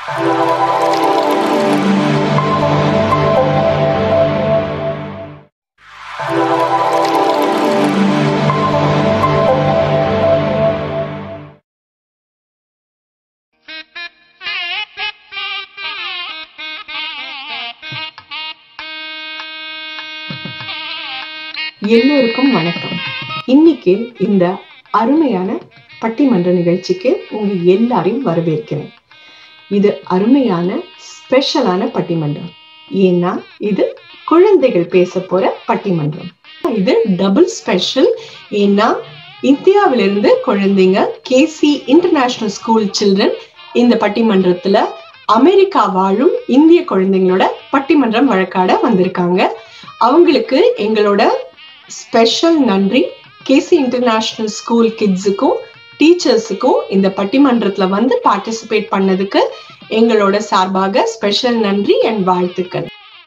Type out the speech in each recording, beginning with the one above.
எல்லோருக்கும் வணக்கம். இன்னைக்கு இந்த அருமையான பட்டிமன்ற நிகழ்ச்சிக்கு உங்க எல்லாரையும் வரவேற்கிறேன். இது அருமையான ஸ்பெஷலான பட்டிமன்றம். ஏன்னா இது குழந்தைகள் பேச போற பட்டிமன்றம். இது டபுள் ஸ்பெஷல். ஏன்னா இந்தியாவிலிருந்து குழந்தைங்க கேசி இன்டர்நேஷனல் ஸ்கூல் சில்ட்ரன் இந்த பட்டிமன்றத்துல அமெரிக்கா வாழும் இந்திய குழந்தைங்களோட பட்டிமன்றம் வழக்காட வந்திருக்காங்க. அவங்களுக்கு எங்களோட ஸ்பெஷல் நன்றி. கேசி இன்டர்நேஷனல் ஸ்கூல் கிட்ஸுக்கும் டீச்சர்ஸுக்கும் இந்த பட்டிமன்றத்துல வந்து பார்ட்டிசிபேட் பண்ணதுக்கு எங்களோட சார்பாக ஸ்பெஷல் நன்றி அண்ட் வாழ்த்துக்கள்.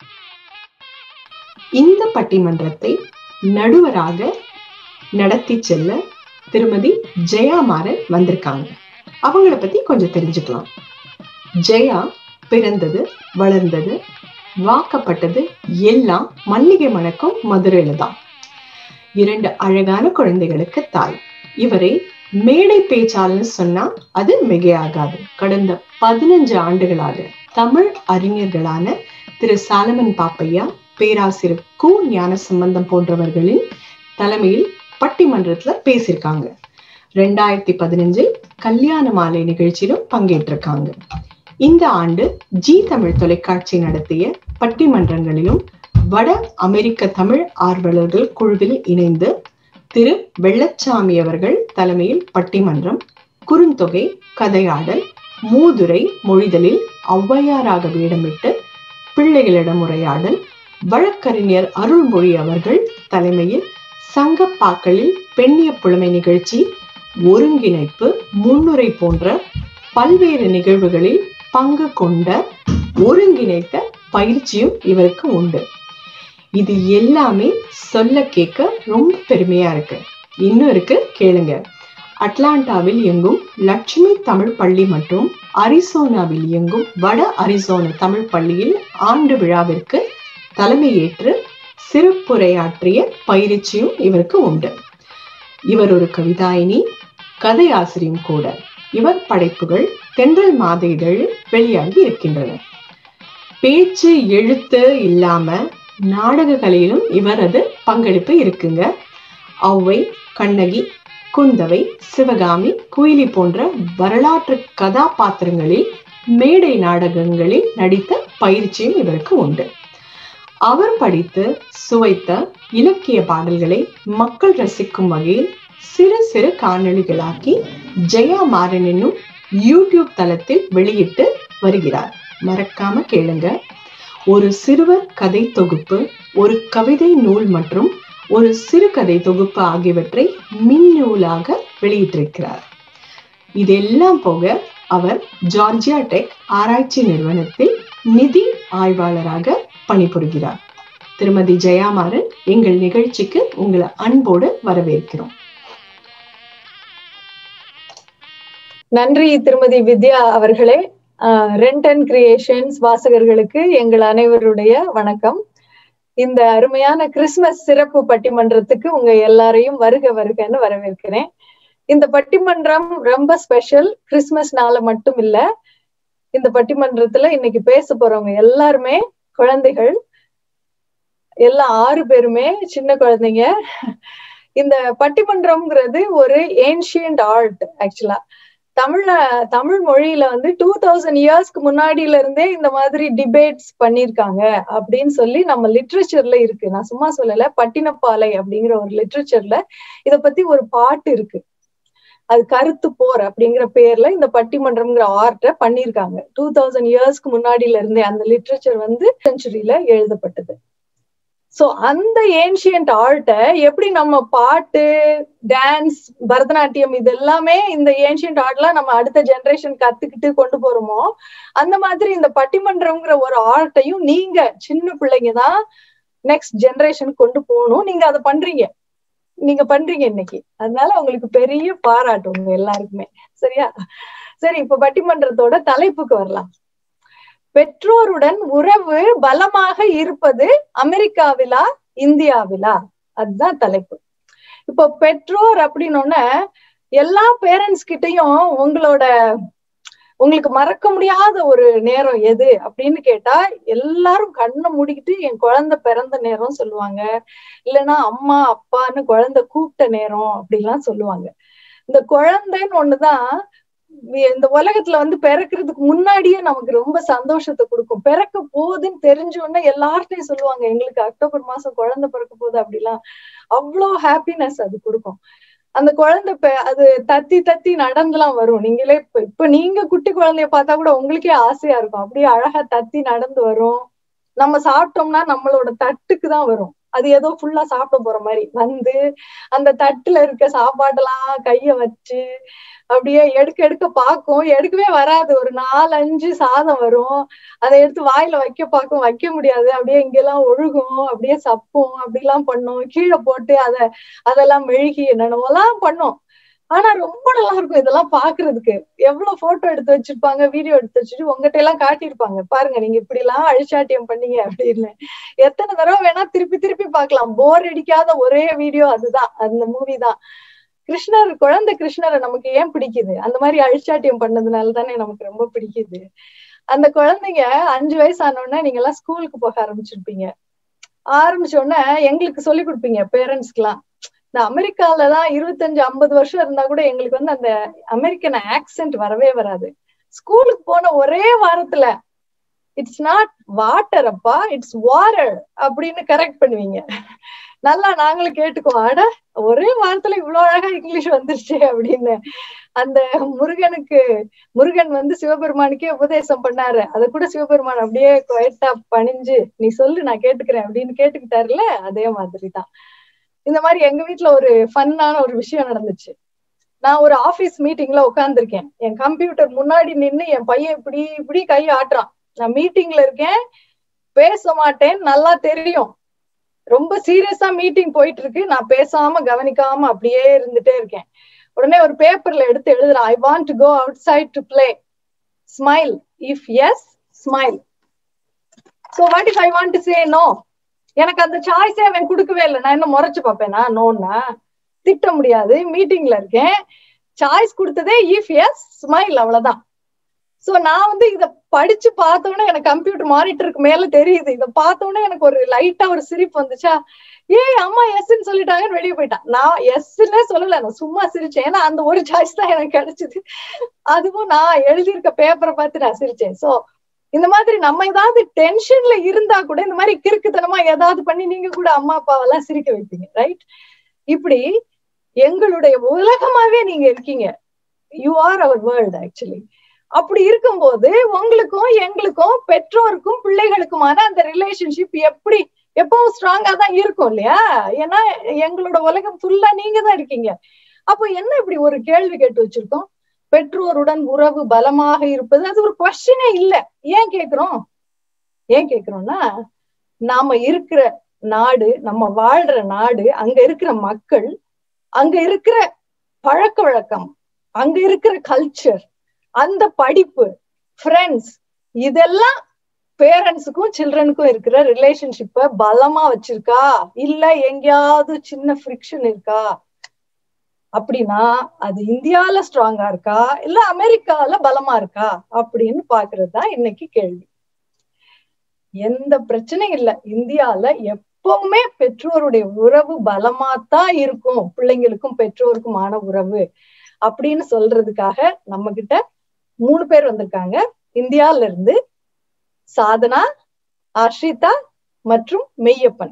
இந்த பட்டிமன்றத்தை நடுவராக நடத்தி செல்ல திருமதி ஜெயா மாறன் வந்திருக்காங்க. அவங்கள பத்தி கொஞ்சம் தெரிஞ்சுக்கலாம். ஜெயா பிறந்தது, வளர்ந்தது, வாக்கப்பட்டது எல்லாம் மல்லிகை மணக்கும் மதுரையில தான். 2 அழகான குழந்தைகளுக்கு தாய். இவரை மேடை பேச்சாளர்னு சொன்னா அது மிகையாகாது. கடந்த 15 ஆண்டுகளாக தமிழ் அறிஞர்களான திரு சாலமன் பாப்பையா, பேராசிரியர் கு ஞானசம்பந்தம் போன்றவர்களின் தலைமையில் பட்டிமன்றத்துல பேசியிருக்காங்க. 2015 கல்யாண மாலை நிகழ்ச்சியிலும் பங்கேற்றிருக்காங்க. இந்த ஆண்டு ஜி தமிழ் தொலைக்காட்சி நடத்திய பட்டிமன்றங்களிலும் வட அமெரிக்க தமிழ் ஆர்வலர்கள் குழுவில் இணைந்து திரு வெள்ளச்சாமி அவர்கள் தலைமையில் பட்டிமன்றம், குறுந்தொகை, கதையாடல், மூதுரை மொழிதலில் ஔவையாராக வேடமிட்டு பிள்ளைகளிடம் உரையாடல், வழக்கறிஞர் அருள்மொழி அவர்கள் தலைமையில் சங்கப்பாக்களில் பெண்ணிய புலமை நிகழ்ச்சி, ஒருங்கிணைப்பு, முன்னுரை போன்ற பல்வேறு நிகழ்வுகளில் பங்கு கொண்ட ஒருங்கிணைத்த பயிற்சியும் இவருக்கு உண்டு. இது எல்லாமே சொல்ல கேட்க ரொம்ப பெருமையா இருக்கு. இன்னும் இருக்கு, கேளுங்க. அட்லாண்டாவில் இயங்கும் லட்சுமி தமிழ் பள்ளி மற்றும் அரிசோனாவில் இயங்கும் வட அரிசோனா தமிழ் பள்ளியில் ஆண்டு விழாவிற்கு தலைமையேற்று சிறப்புரையாற்றிய பயிற்சியும் இவருக்கு உண்டு. இவர் ஒரு கவிதாயினி, கதையாசிரியும் கூட. இவர் படைப்புகள் தென்றல் மாத இதழில் வெளியாகி இருக்கின்றன. பேச்சு எழுத்து இல்லாம நாடக கலையிலும் இவரது பங்களிப்பு இருக்குங்க. ஔவை, கண்ணகி, குந்தவை, சிவகாமி, குயிலி போன்ற வரலாற்று கதாபாத்திரங்களில் மேடை நாடகங்களில் நடித்த பயிற்சியும் இவருக்கு உண்டு. அவர் படித்து சுவைத்த இலக்கிய பாடல்களை மக்கள் ரசிக்கும் வகையில் சிறு சிறு காணொளிகளாக்கி ஜெயா மாறன் என்னும் யூடியூப் தளத்தில் வெளியிட்டு வருகிறார். மறக்காம கேளுங்க. ஒரு சிறுவர் கதை தொகுப்பு, ஒரு கவிதை நூல் மற்றும் ஒரு சிறுகதை தொகுப்பு ஆகியவற்றை மின்னூலாக வெளியிட்டிருக்கிறார். இதெல்லாம் போக அவர் ஜார்ஜியா டெக் ஆராய்ச்சி நிறுவனத்தில் நிதி ஆய்வாளராக பணிபுரிகிறார். திருமதி ஜெயா மாறன், எங்கள் நிகழ்ச்சிக்கு உங்களை அன்போடு வரவேற்கிறோம். நன்றி திருமதி வித்யா அவர்களே. ரெண்டன் கிரியேஷன்ஸ் வாசகர்களுக்கு எங்கள் அனைவருடைய வணக்கம். இந்த அருமையான கிறிஸ்துமஸ் சிறப்பு பட்டிமன்றத்துக்கு உங்க எல்லாரையும் வருக வருகன்னு வரவேற்கிறேன். இந்த பட்டிமன்றம் ரொம்ப ஸ்பெஷல். கிறிஸ்துமஸ்னால மட்டும் இல்ல, இந்த பட்டிமன்றத்துல இன்னைக்கு பேச போறவங்க எல்லாருமே குழந்தைகள். எல்லாம் 6 பேருமே சின்ன குழந்தைங்க. இந்த பட்டிமன்றம்ங்கிறது ஒரு ஏன்ஷியன்ட் ஆர்ட். ஆக்சுவலா தமிழ் மொழியில 2000 இயர்ஸ்க்கு முன்னாடியில இருந்தே இந்த மாதிரி டிபேட்ஸ் பண்ணிருக்காங்க அப்படின்னு சொல்லி நம்ம லிட்ரேச்சர்ல இருக்கு. நான் சும்மா சொல்லல, பட்டினப்பாலை அப்படிங்கிற ஒரு லிட்ரேச்சர்ல இத பத்தி ஒரு பாட்டு இருக்கு. அது கருத்து போர் அப்படிங்கிற பேர்ல இந்த பட்டிமன்றம்ங்கிற ஆர்ட்டை பண்ணிருக்காங்க. 2000 இயர்ஸ்க்கு முன்னாடியில இருந்தே அந்த லிட்ரேச்சர் செஞ்சுரியில எழுதப்பட்டது. சோ அந்த ஏன்ஷியன்ட் ஆர்ட்டை எப்படி நம்ம பாட்டு, டான்ஸ், பரதநாட்டியம் இது எல்லாமே இந்த ஏன்ஷியன்ட் ஆர்ட்லாம் நம்ம அடுத்த ஜெனரேஷன் கத்துக்கிட்டு கொண்டு போறோமோ, அந்த மாதிரி இந்த பட்டிமன்றம்ங்கிற ஒரு ஆர்ட்டையும் நீங்க சின்ன பிள்ளைங்க தான் நெக்ஸ்ட் ஜெனரேஷன் கொண்டு போகணும். நீங்க அதை பண்றீங்க இன்னைக்கு. அதனால உங்களுக்கு பெரிய பாராட்டு உங்க எல்லாருக்குமே. சரியா? சரி, இப்ப பட்டிமன்றத்தோட தலைப்புக்கு வரலாம். பெற்றோருடன் உறவு பலமாக இருப்பது அமெரிக்காவிலா இந்தியாவிலா? அதுதான் தலைப்பு. இப்போ பெற்றோர் அப்படின்னோடனே எல்லா பேரண்ட்ஸ் கிட்டையும் உங்களுக்கு மறக்க முடியாத ஒரு நேரம் எது அப்படின்னு கேட்டா எல்லாரும் கண்ணை மூடிக்கிட்டு என் குழந்தை பிறந்த நேரம் சொல்லுவாங்க, இல்லைன்னா அம்மா அப்பான்னு குழந்தை கூப்பிட்ட நேரம் அப்படிலாம் சொல்லுவாங்க. இந்த குழந்தைன்னு ஒண்ணுதான் இந்த உலகத்துல பிறக்கிறதுக்கு முன்னாடியே நமக்கு ரொம்ப சந்தோஷத்தை கொடுக்கும். பிறக்க போகுதுன்னு தெரிஞ்ச உடனே எல்லார்ட்டையும் சொல்லுவாங்க, எங்களுக்கு அக்டோபர் மாசம் குழந்தை பிறக்க போகுது அப்படிலாம். அவ்வளோ ஹாப்பினஸ் அது கொடுக்கும். அந்த குழந்தை அது தத்தி தத்தி நடந்துலாம் வரும். நீங்களே இப்ப நீங்க குட்டி குழந்தைய பார்த்தா கூட உங்களுக்கே ஆசையா இருக்கும். அப்படியே அழகா தத்தி நடந்து வரும். நம்ம சாப்பிட்டோம்னா நம்மளோட தட்டுக்கு தான் வரும். அது ஏதோ ஃபுல்லா சாப்பிட போற மாதிரி அந்த தட்டுல இருக்க சாப்பாடெல்லாம் கைய வச்சு அப்படியே எடுக்க பார்க்கும். எடுக்கவே வராது. ஒரு 4-5 சாதம் வரும். அதை எடுத்து வாயில பார்க்கும், வைக்க முடியாது. அப்படியே இங்கெல்லாம் ஒழுகும், அப்படியே சப்பும், அப்படிலாம் பண்ணும். கீழே போட்டு அதெல்லாம் மெழுகி என்னென்னலாம் பண்ணும். ஆனா ரொம்ப நல்லா இருக்கும் இதெல்லாம் பாக்குறதுக்கு. எவ்வளவு போட்டோ எடுத்து வச்சிருப்பாங்க, வீடியோ எடுத்து வச்சுட்டு உங்ககிட்ட எல்லாம் காட்டியிருப்பாங்க, பாருங்க நீங்க இப்படி எல்லாம் அழிச்சாட்டியம் பண்ணீங்க அப்படின்னு. எத்தனை தடவை வேணா திருப்பி திருப்பி பார்க்கலாம். போர் அடிக்காத ஒரே வீடியோ அதுதான், அந்த மூவி தான். குழந்தை கிருஷ்ணரை நமக்கு ஏன் பிடிக்குது? அந்த மாதிரி அழிச்சாட்டியம் பண்ணதுனால தானே நமக்கு ரொம்ப பிடிக்குது. அந்த குழந்தைங்க 5 வயசு ஆனோடனே நீங்க எல்லாம் ஸ்கூலுக்கு போக ஆரம்பிச்சிருப்பீங்க. ஆரம்பிச்ச உடனே எங்களுக்கு சொல்லி கொடுப்பீங்க பேரண்ட்ஸ்க்கு எல்லாம். இந்த அமெரிக்காலதான் 25-50 வருஷம் இருந்தா கூட எங்களுக்கு அந்த அமெரிக்கன் ஆக்சென்ட் வரவே வராது. ஸ்கூலுக்கு போன ஒரே வாரத்துல இட்ஸ் நாட் வாட்டர் அப்பா, இட்ஸ் வாட்டர் அப்படின்னு கரெக்ட் பண்ணுவீங்க. நல்லா நாங்களும் கேட்டுக்குவோம், அட ஒரே வாரத்துல இவ்வளவு அழகா இங்கிலீஷ் வந்துருச்சு அப்படின்னு. அந்த முருகன் சிவபெருமானுக்கே உபதேசம் பண்ணாரு. அதை கூட சிவபெருமான் அப்படியே குவைட்டா பணிஞ்சு நீ சொல்லு நான் கேட்டுக்கிறேன் அப்படின்னு கேட்டுக்கிட்டாருல, அதே மாதிரிதான். இந்த மாதிரி எங்க வீட்டுல ஒரு ஃபன்னான ஒரு விஷயம் நடந்துச்சு. நான் ஒரு ஆபீஸ் மீட்டிங்ல உட்கார்ந்துருக்கேன். என் கம்ப்யூட்டர் முன்னாடி நின்னு என் பையன் இப்படி இப்படி கை ஆட்டுறான். நான் மீட்டிங்ல இருக்கேன், பேச மாட்டேன் நல்லா தெரியும். ரொம்ப சீரியஸா மீட்டிங் போயிட்டு இருக்கு, நான் பேசாம கவனிக்காம அப்படியே இருந்துட்டே இருக்கேன். உடனே ஒரு பேப்பர்ல எடுத்து எழுதுறான், I want to go outside to play, smile, if yes smile. So what if I want to say no? எனக்கு அந்த சாய்ஸே அவன் கொடுக்கவே இல்லை. நான் என்ன முறைச்சு பார்ப்பேனா? நோன்னா திட்ட முடியாது, மீட்டிங்ல இருக்கேன். சாய்ஸ் கொடுத்ததே இஃப் எஸ் ஸ்மைல், அவ்வளவுதான். சோ நான் இத படிச்சு பார்த்தோன்னே எனக்கு கம்ப்யூட்டர் மானிட்டருக்கு மேல தெரியுது. இதை பார்த்தோன்னே எனக்கு ஒரு லைட்டா ஒரு சிரிப்பு வந்துச்சா, அம்மா எஸ்ன்னு சொல்லிட்டாங்கன்னு வெளியே போயிட்டான். நான் எஸ்ன்னே சொல்லல, நான் சும்மா சிரிச்சேன். ஏன்னா அந்த ஒரு சாய்ஸ் தான் எனக்கு கிடைச்சது. அதுவும் நான் எழுதியிருக்க பேப்பரை பார்த்து நான் சிரிச்சேன். சோ இந்த மாதிரி நம்ம ஏதாவது டென்ஷன்ல இருந்தா கூட இந்த மாதிரி கிறுக்குத்தனமா ஏதாவது பண்ணி நீங்க கூட அம்மா அப்பாவெல்லாம் சிரிக்க வைப்பீங்க, ரைட்? இப்படி எங்களுடைய உலகமாவே நீங்க இருக்கீங்க. You are our world actually. அப்படி இருக்கும்போது உங்களுக்கும் எங்களுக்கும் பெற்றோருக்கும் பிள்ளைகளுக்குமான அந்த ரிலேஷன்ஷிப் எப்பவும் ஸ்ட்ராங்கா தான் இருக்கும் இல்லையா? ஏன்னா எங்களோட உலகம் ஃபுல்லா நீங்க தான் இருக்கீங்க. அப்போ என்ன இப்படி ஒரு கேள்வி கேட்டு வச்சிருக்கோம், பெற்றோருடன் உறவு பலமாக இருப்பது? அது ஒரு கொஸ்டினே இல்ல. ஏன் கேக்குறோம்னா நாம இருக்கிற நாடு, நம்ம வாழ்ற நாடு, அங்க இருக்கிற மக்கள், அங்க இருக்கிற பழக்க வழக்கம், அங்க இருக்கிற கல்ச்சர், அந்த படிப்பு, ஃப்ரெண்ட்ஸ், இதெல்லாம் பேரண்ட்ஸுக்கும் சில்ட்ரனுக்கும் இருக்கிற ரிலேஷன்ஷிப்ப பலமா வச்சிருக்கா, இல்ல எங்கேயாவது சின்ன ஃப்ரிக்ஷன் இருக்கா அப்படின்னா அது இந்தியால ஸ்ட்ராங்கா இருக்கா இல்ல அமெரிக்கால பலமா இருக்கா அப்படின்னு பாக்குறதுதான் இன்னைக்கு கேள்வி. எந்த பிரச்சனையும் இல்ல, இந்தியால எப்பவுமே பெற்றோருடைய உறவு பலமாத்தான் இருக்கும், பிள்ளைங்களுக்கும் பெற்றோருக்குமான உறவு அப்படின்னு சொல்றதுக்காக நம்ம கிட்ட 3 பேர் வந்திருக்காங்க. இந்தியால இருந்து சாதனா, ஆஷ்ரிதா மற்றும் மெய்யப்பன்.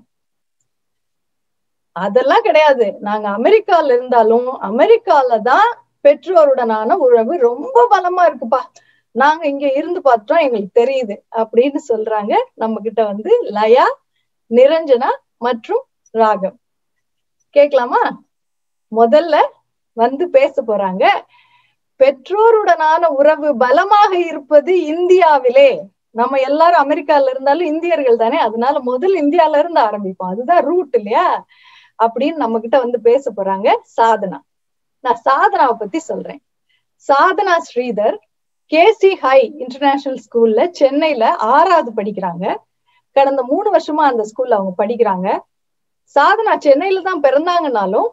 அதெல்லாம் கிடையாது, நாங்க அமெரிக்கால இருந்தாலும் அமெரிக்கால தான் பெற்றோருடனான உறவு ரொம்ப பலமா இருக்குப்பா, நாங்க இங்க இருந்து பார்த்தோம் எங்களுக்கு தெரியுது அப்படின்னு சொல்றாங்க. நம்ம கிட்ட லயா, நிரஞ்சனா மற்றும் ராகம். கேட்கலாமா? முதல்ல பேச போறாங்க. பெற்றோருடனான உறவு பலமாக இருப்பது இந்தியாவிலே. நம்ம எல்லாரும் அமெரிக்கால இருந்தாலும் இந்தியர்கள் தானே, அதனால முதல் இந்தியால இருந்து ஆரம்பிப்போம், அதுதான் ரூட் இல்லையா? அப்படின்னு நம்ம கிட்ட பேச போறாங்க சாதனா. நான் சாதனாவை பத்தி சொல்றேன். Sadhana Sridhar KC high international ஸ்கூல்ல சென்னையில 6வது படிக்கிறாங்க. கடந்த 3 வருஷமா அந்த ஸ்கூல்ல அவங்க படிக்கிறாங்க. சாதனா சென்னையில தான் பிறந்தாங்கனாலும்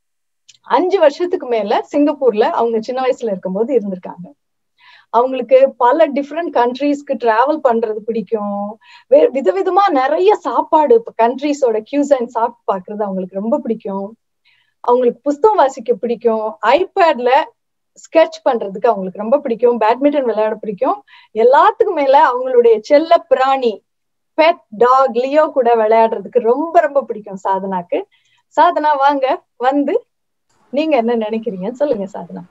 5 வருஷத்துக்கு மேல சிங்கப்பூர்ல அவங்க சின்ன வயசுல இருக்கும்போது இருந்திருக்காங்க. அவங்களுக்கு பல டிஃப்ரெண்ட் கண்ட்ரீஸ்க்கு டிராவல் பண்றது பிடிக்கும். விதவிதமா நிறைய சாப்பாடு கண்ட்ரீஸோட கியூசைன் சாப்பிட்டு பாக்குறது அவங்களுக்கு ரொம்ப பிடிக்கும். அவங்களுக்கு புஸ்தகம் வாசிக்க பிடிக்கும். ஐபேட்ல ஸ்கெட்ச் பண்றதுக்கு அவங்களுக்கு ரொம்ப பிடிக்கும். பேட்மிண்டன் விளையாட பிடிக்கும். எல்லாத்துக்கும் மேல அவங்களுடைய செல்ல பிராணி பெட் டாக் லியோ கூட விளையாடுறதுக்கு ரொம்ப ரொம்ப பிடிக்கும் சாதனாக்கு. சாதனா வாங்க, வந்து நீங்க என்ன நினைக்கிறீங்கன்னு சொல்லுங்க சாதனா.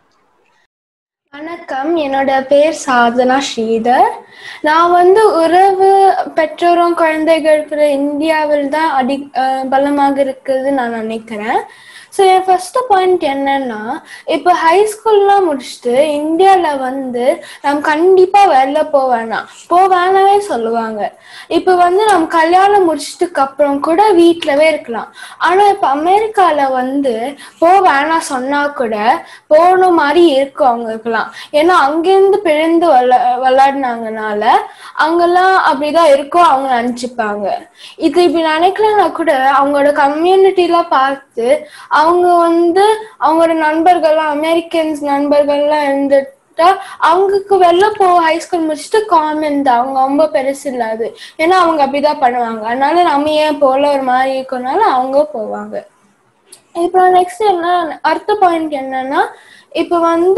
வணக்கம், என்னோட பேர் சாதனா ஸ்ரீதர். நான் உறவு பெற்றோரும் குழந்தைகள் இந்தியாவில் தான் பலமாக இருக்குது நான் நினைக்கிறேன். ஸோ என் ஃபர்ஸ்ட் பாயிண்ட் என்னன்னா, இப்போ ஹைஸ்கூல்லாம் முடிச்சுட்டு இந்தியாவில் நம்ம கண்டிப்பாக வெளில போவேனாவே சொல்லுவாங்க. இப்போ நம்ம கல்யாணம் முடிச்சதுக்கு அப்புறம் கூட வீட்டிலவே இருக்கலாம். ஆனால் இப்போ அமெரிக்காவில் போவேனா சொன்னா கூட போன மாதிரி இருக்கும் அவங்களுக்குலாம். ஏன்னா அங்கேருந்து பிறந்து விளையாடினாங்கனால அங்கெல்லாம் அப்படிதான் இருக்கும் அவங்க நினைச்சுப்பாங்க. இது இப்படி நினைக்கலன்னா கூட அவங்களோட கம்யூனிட்டிலாம் பார்த்து அவங்க அவங்களோட நண்பர்கள்லாம் அமெரிக்கன்ஸ் நண்பர்கள்லாம் இருந்துட்டா அவங்களுக்கு வெளில ஹைஸ்கூல் முடிச்சுட்டு காமன் தான், அவங்க ரொம்ப பெருசு இல்லாது. ஏன்னா அவங்க அப்படிதான் பண்ணுவாங்க. அதனால நம்ம ஏன் போல ஒரு மாதிரி இருக்கனால அவங்க போவாங்க. இப்போ நெக்ஸ்ட் அடுத்த பாயிண்ட் என்னன்னா, இப்போ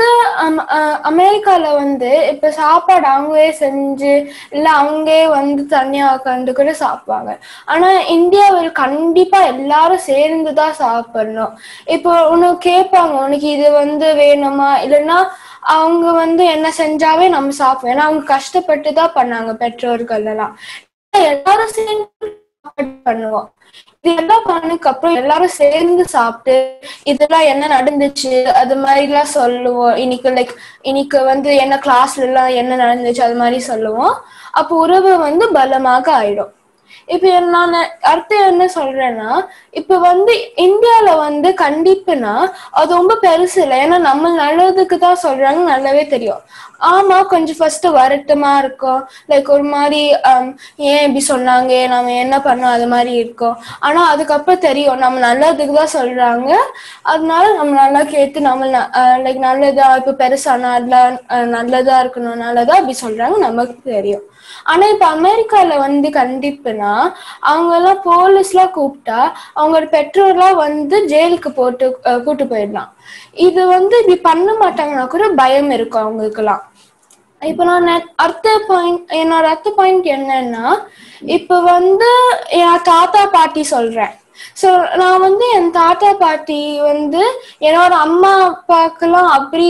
அமெரிக்கால இப்போ சாப்பாடு அவங்களே செஞ்சு இல்லை அவங்களே தனியா உட்காந்து கூட சாப்பிடுவாங்க. ஆனா இந்தியாவில் கண்டிப்பா எல்லாரும் சேர்ந்துதான் சாப்பிடணும். இப்போ உனக்கு கேட்பாங்க, உனக்கு இது வேணுமா, இல்லைன்னா அவங்க என்ன செஞ்சாவே நம்ம சாப்பிடுவோம். ஏன்னா அவங்க கஷ்டப்பட்டுதான் பண்ணாங்க பெற்றோர்கள் எல்லாம். எல்லாரும் சேர்ந்து பண்ணுவோம். இது எல்லாம் பண்ணதுக்கு அப்புறம் எல்லாரும் சேர்ந்து சாப்பிட்டு இதெல்லாம் என்ன நடந்துச்சு அது மாதிரி எல்லாம் சொல்லுவோம். இன்னைக்கு என்ன கிளாஸ்ல எல்லாம் என்ன நடந்துச்சு அது மாதிரி சொல்லுவோம். அப்போ உறவு பலமாக ஆயிடும். இப்ப நான் அடுத்து என்ன சொல்றேன்னா, இப்ப இந்தியால கண்டிப்புனா அது ரொம்ப பெருசு இல்லை. ஏன்னா நம்ம நல்லதுக்கு தான் சொல்றாங்க, நல்லாவே தெரியும். ஆமா, கொஞ்சம் ஃபர்ஸ்ட் வருத்தமா இருக்கும், லைக் ஒரு மாதிரி ஏன் இப்படி சொன்னாங்க, நம்ம என்ன பண்ணோம் அது மாதிரி இருக்கும். ஆனா அதுக்கப்புறம் தெரியும் நம்ம நல்லதுக்கு தான் சொல்றாங்க, அதனால நம்ம நல்லா கேட்டு நம்ம லைக் நல்லதா இப்ப பெருசானா அதெல்லாம் நல்லதா இருக்கணும், நல்லதா அப்படி சொல்றாங்க நமக்கு தெரியும். ஆனா இப்ப அமெரிக்கால கண்டிப்புனா அவங்க எல்லாம் போலீஸ்லாம் கூப்பிட்டா அவங்களோட பெற்றோர்லாம் ஜெயிலுக்கு கூட்டு போயிடலாம். இது இப்படி பண்ண மாட்டாங்கன்னா கூட பயம் இருக்கும் அவங்களுக்கு எல்லாம். இப்ப நான் என்னோட அடுத்த பாயிண்ட் என்னன்னா, இப்ப என் தாத்தா பாட்டி சொல்றேன். ஸோ நான் என் தாத்தா பாட்டி என்னோட அம்மா அப்பாக்கெல்லாம் அப்படி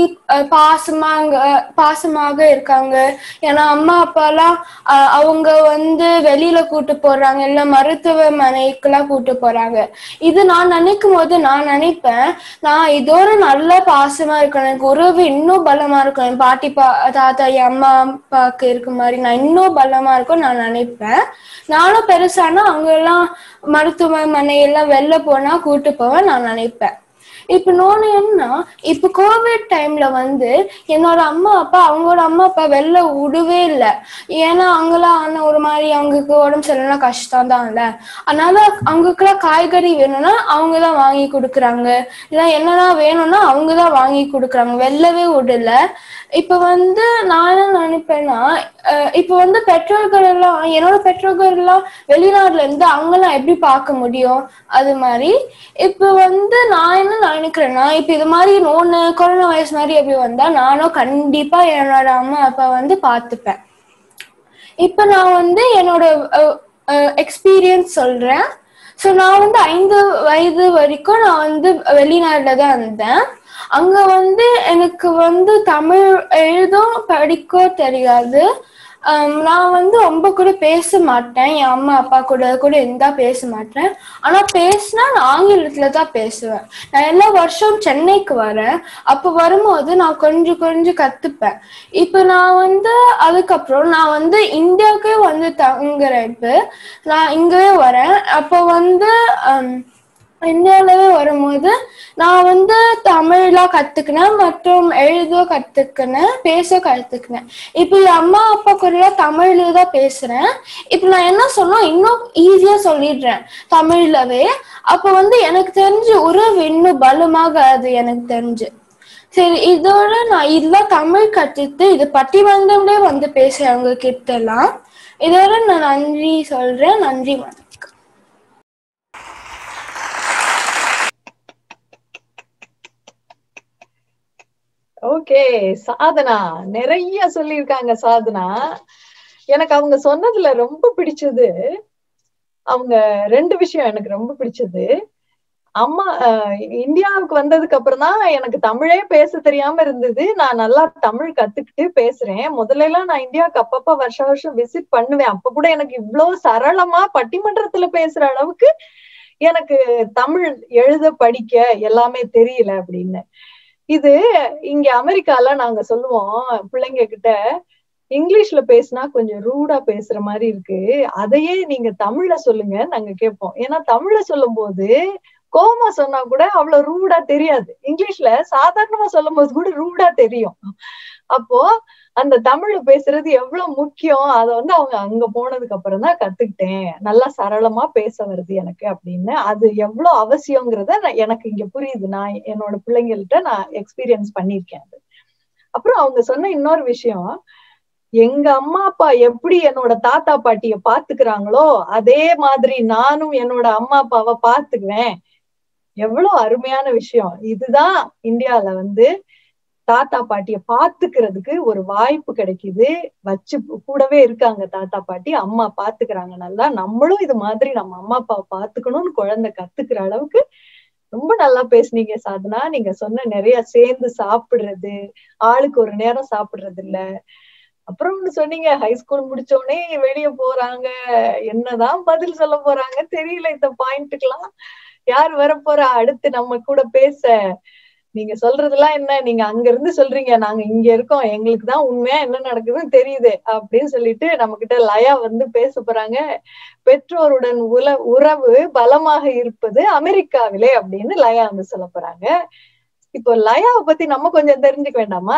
பாசமாக இருக்காங்க. ஏன்னா அம்மா அப்பாலாம் அவங்க வெளியில கூட்டு போறாங்க, இல்ல மருத்துவமனைக்கெல்லாம் கூட்டு போறாங்க. இது நான் நினைக்கும் போது நான் நினைப்பேன், நான் இதோட நல்ல பாசமா இருக்கணும், எனக்கு உறவு இன்னும் பலமா இருக்கும், என் பாட்டி தாத்தா என் அம்மா அப்பாவுக்கு இருக்க மாதிரி நான் இன்னும் பலமா இருக்கும் நான் நினைப்பேன். நானும் பெருசானா அங்கெல்லாம் மருத்துவமனை எல்லாம் வெளில போனா கூட்டு போவேன் நான் நினைப்பேன். இப்ப இன்னொன்னு என்ன, இப்ப கோவிட் டைம்ல என்னோட அம்மா அப்பா அவங்களோட அம்மா அப்பா வெளில விடவே இல்லை. ஏன்னா அங்கெல்லாம் ஒரு மாதிரி அவங்களுக்கு உடம்பு சரியில்லைன்னா கஷ்டம் தான் இல்ல. அதனால அவங்களுக்குலாம் காய்கறி வேணும்னா அவங்கதான் வாங்கி கொடுக்குறாங்க, இல்லை என்னன்னா வேணும்னா அவங்கதான் வாங்கி கொடுக்குறாங்க, வெளிலவே விடல. இப்ப நான் என்ன நினைப்பேன்னா, இப்ப பெற்றோர்கள் எல்லாம் என்னோட பெற்றோர்கள் எல்லாம் வெளிநாட்டுல இருந்து அவங்கெல்லாம் எப்படி பார்க்க முடியும் அது மாதிரி. இப்ப நான் என்ன நினைக்கிறேன்னா, இப்ப இது மாதிரி கொரோனா வைரஸ் மாதிரி எப்படி வந்தா நானும் கண்டிப்பா என்னோட அம்மா அப்பா பார்த்துப்பேன். இப்ப நான் என்னோட எக்ஸ்பீரியன்ஸ் சொல்றேன். ஸோ நான் 5 வயது வரைக்கும் நான் வெளிநாட்டுல தான் இருந்தேன். அங்க எனக்கு தமிழ் எழுதும் படிக்க தெரியாது. நான் ரொம்ப கூட பேச மாட்டேன், என் அம்மா அப்பா கூட இருந்தா பேச மாட்டேன். ஆனா பேசினா நான் ஆங்கிலத்துல தான் பேசுவேன். நான் எல்லா வருஷம் சென்னைக்கு வரேன், அப்ப வரும்போது நான் கொஞ்சம் கொஞ்சம் கத்துப்பேன். இப்ப நான் அதுக்கப்புறம் நான் இந்தியாவுக்கே தங்குறேன். இப்ப நான் இங்கவே வரேன். அப்ப இந்தியாவிலவே வரும்போது நான் வந்து தமிழ்லாம் கத்துக்கினேன், மற்றும் எழுத கத்துக்கினேன், பேச கத்துக்கினேன். இப்போ என் அம்மா அப்பா கூட தமிழ்ல தான் பேசுறேன். இப்போ நான் என்ன சொன்னோம் இன்னும் ஈஸியா சொல்லிடுறேன் தமிழ்லவே. அப்போ வந்து எனக்கு தெரிஞ்சு உறவு இன்னும் பலமாக அது எனக்கு தெரிஞ்சு. சரி, இதோட நான் இதெல்லாம் தமிழ் கத்துட்டு இது பட்டிமன்றம்லே வந்து பேசுறவங்க கிட்ட எல்லாம் இதோட நான் நன்றி சொல்றேன். நன்றி. ஓகே, சாதனா நிறைய சொல்லியிருக்காங்க. சாதனா, எனக்கு அவங்க சொன்னதுல ரொம்ப பிடிச்சது, அவங்க 2 விஷயம் எனக்கு ரொம்ப பிடிச்சது. அம்மா இந்தியாவுக்கு வந்ததுக்கு அப்புறம் தான் எனக்கு தமிழே பேச தெரியாம இருந்தது. நான் நல்லா தமிழ் கத்துக்கிட்டு பேசுறேன். முதல்ல எல்லாம் நான் இந்தியாவுக்கு அப்பப்ப வருஷம் விசிட் பண்ணுவேன். அப்ப கூட எனக்கு இவ்வளவு சரளமா பட்டிமன்றத்துல பேசுற அளவுக்கு எனக்கு தமிழ் எழுத படிக்க எல்லாமே தெரியல அப்படின்னு. இது இங்க அமெரிக்கால நாங்க சொல்லுவோம் பிள்ளைங்க கிட்ட, இங்கிலீஷ்ல பேசினா கொஞ்சம் ரூடா பேசுற மாதிரி இருக்கு, அதையே நீங்க தமிழ்ல சொல்லுங்க நாங்க கேட்போம். ஏன்னா தமிழ்ல சொல்லும் போது கோமா சொன்னா கூட அவ்வளவு ரூடா தெரியாது, இங்கிலீஷ்ல சாதாரணமா சொல்லும் போது கூட ரூடா தெரியும். அப்போ அந்த தமிழ்ல பேசுறது எவ்வளவு முக்கியம், அதை வந்து அவங்க அங்க போனதுக்கு அப்புறம் தான் கத்துக்கிட்டேன். நல்லா சரளமா பேச வருது எனக்கு அப்படின்னு. அது எவ்வளவு அவசியங்கிறத எனக்கு இங்க புரியுது. நான் என்னோட பிள்ளைங்கள்ட்ட நான் எக்ஸ்பீரியன்ஸ் பண்ணிருக்கேன். அது அப்புறம் அவங்க சொன்ன இன்னொரு விஷயம், எங்க அம்மா அப்பா எப்படி என்னோட தாத்தா பாட்டிய பாத்துக்கிறாங்களோ அதே மாதிரி நானும் என்னோட அம்மா அப்பாவை பாத்துக்குவேன். எவ்வளவு அருமையான விஷயம். இதுதான் இந்தியால வந்து தாத்தா பாட்டிய பாத்துக்கிறதுக்கு ஒரு வாய்ப்பு கிடைக்குது. வச்சு கூடவே இருக்காங்க தாத்தா பாட்டி, அம்மா பாத்துக்கிறாங்க நல்லா. நம்மளும் இது மாதிரி நம்ம அம்மா அப்பாவை பாத்துக்கணும்னு குழந்தை கத்துக்கிற அளவுக்கு ரொம்ப நல்லா பேசுனீங்க சாதனா. நீங்க சொன்ன நிறைய சேர்ந்து சாப்பிடுறது, ஆளுக்கு ஒரு நேரம் சாப்பிடுறது இல்ல. அப்புறம் ஒண்ணு சொன்னீங்க, ஹைஸ்கூல் முடிச்சோடனே வெளிய போறாங்க, என்னதான் பதில் சொல்ல போறாங்க தெரியல. இந்த பாயிண்ட்டுக்கெல்லாம் யார் வர போறா அடுத்து நம்ம கூட பேச? நீங்க சொல்றதெல்லாம் என்ன, நீங்க அங்க இருந்து சொல்றீங்க, நாங்க இங்க இருக்கோம், எங்களுக்கு தான் உண்மையா என்ன நடக்குதுன்னு தெரியுது அப்படின்னு சொல்லிட்டு நம்ம கிட்ட லயா வந்து பேச போறாங்க. பெற்றோருடன் உறவு பலமாக இருப்பது அமெரிக்காவிலே அப்படின்னு லயா வந்து சொல்ல போறாங்க. இப்போ லயாவை பத்தி நம்ம கொஞ்சம் தெரிஞ்சுக்க வேண்டாமா?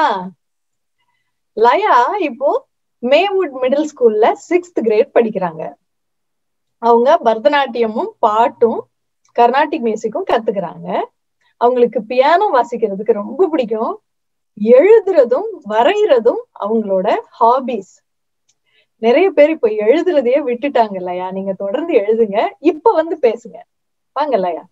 லயா இப்போ மேவுட் மிடில் ஸ்கூல்ல 6th கிரேட் படிக்கிறாங்க. அவங்க பரதநாட்டியமும் பாட்டும் கர்நாடிக் மியூசிக்கும் கத்துக்கிறாங்க. அவங்களுக்கு பியானோ வாசிக்கிறதுக்கு ரொம்ப பிடிக்கும். எழுதுறதும் வரைகிறதும் அவங்களோட ஹாபிஸ். நிறைய பேர் இப்ப எழுதுறதையே விட்டுட்டாங்க இல்லையா? நீங்க தொடர்ந்து எழுதுங்க, இப்ப வந்து பேசுங்க. வாங்க லயா.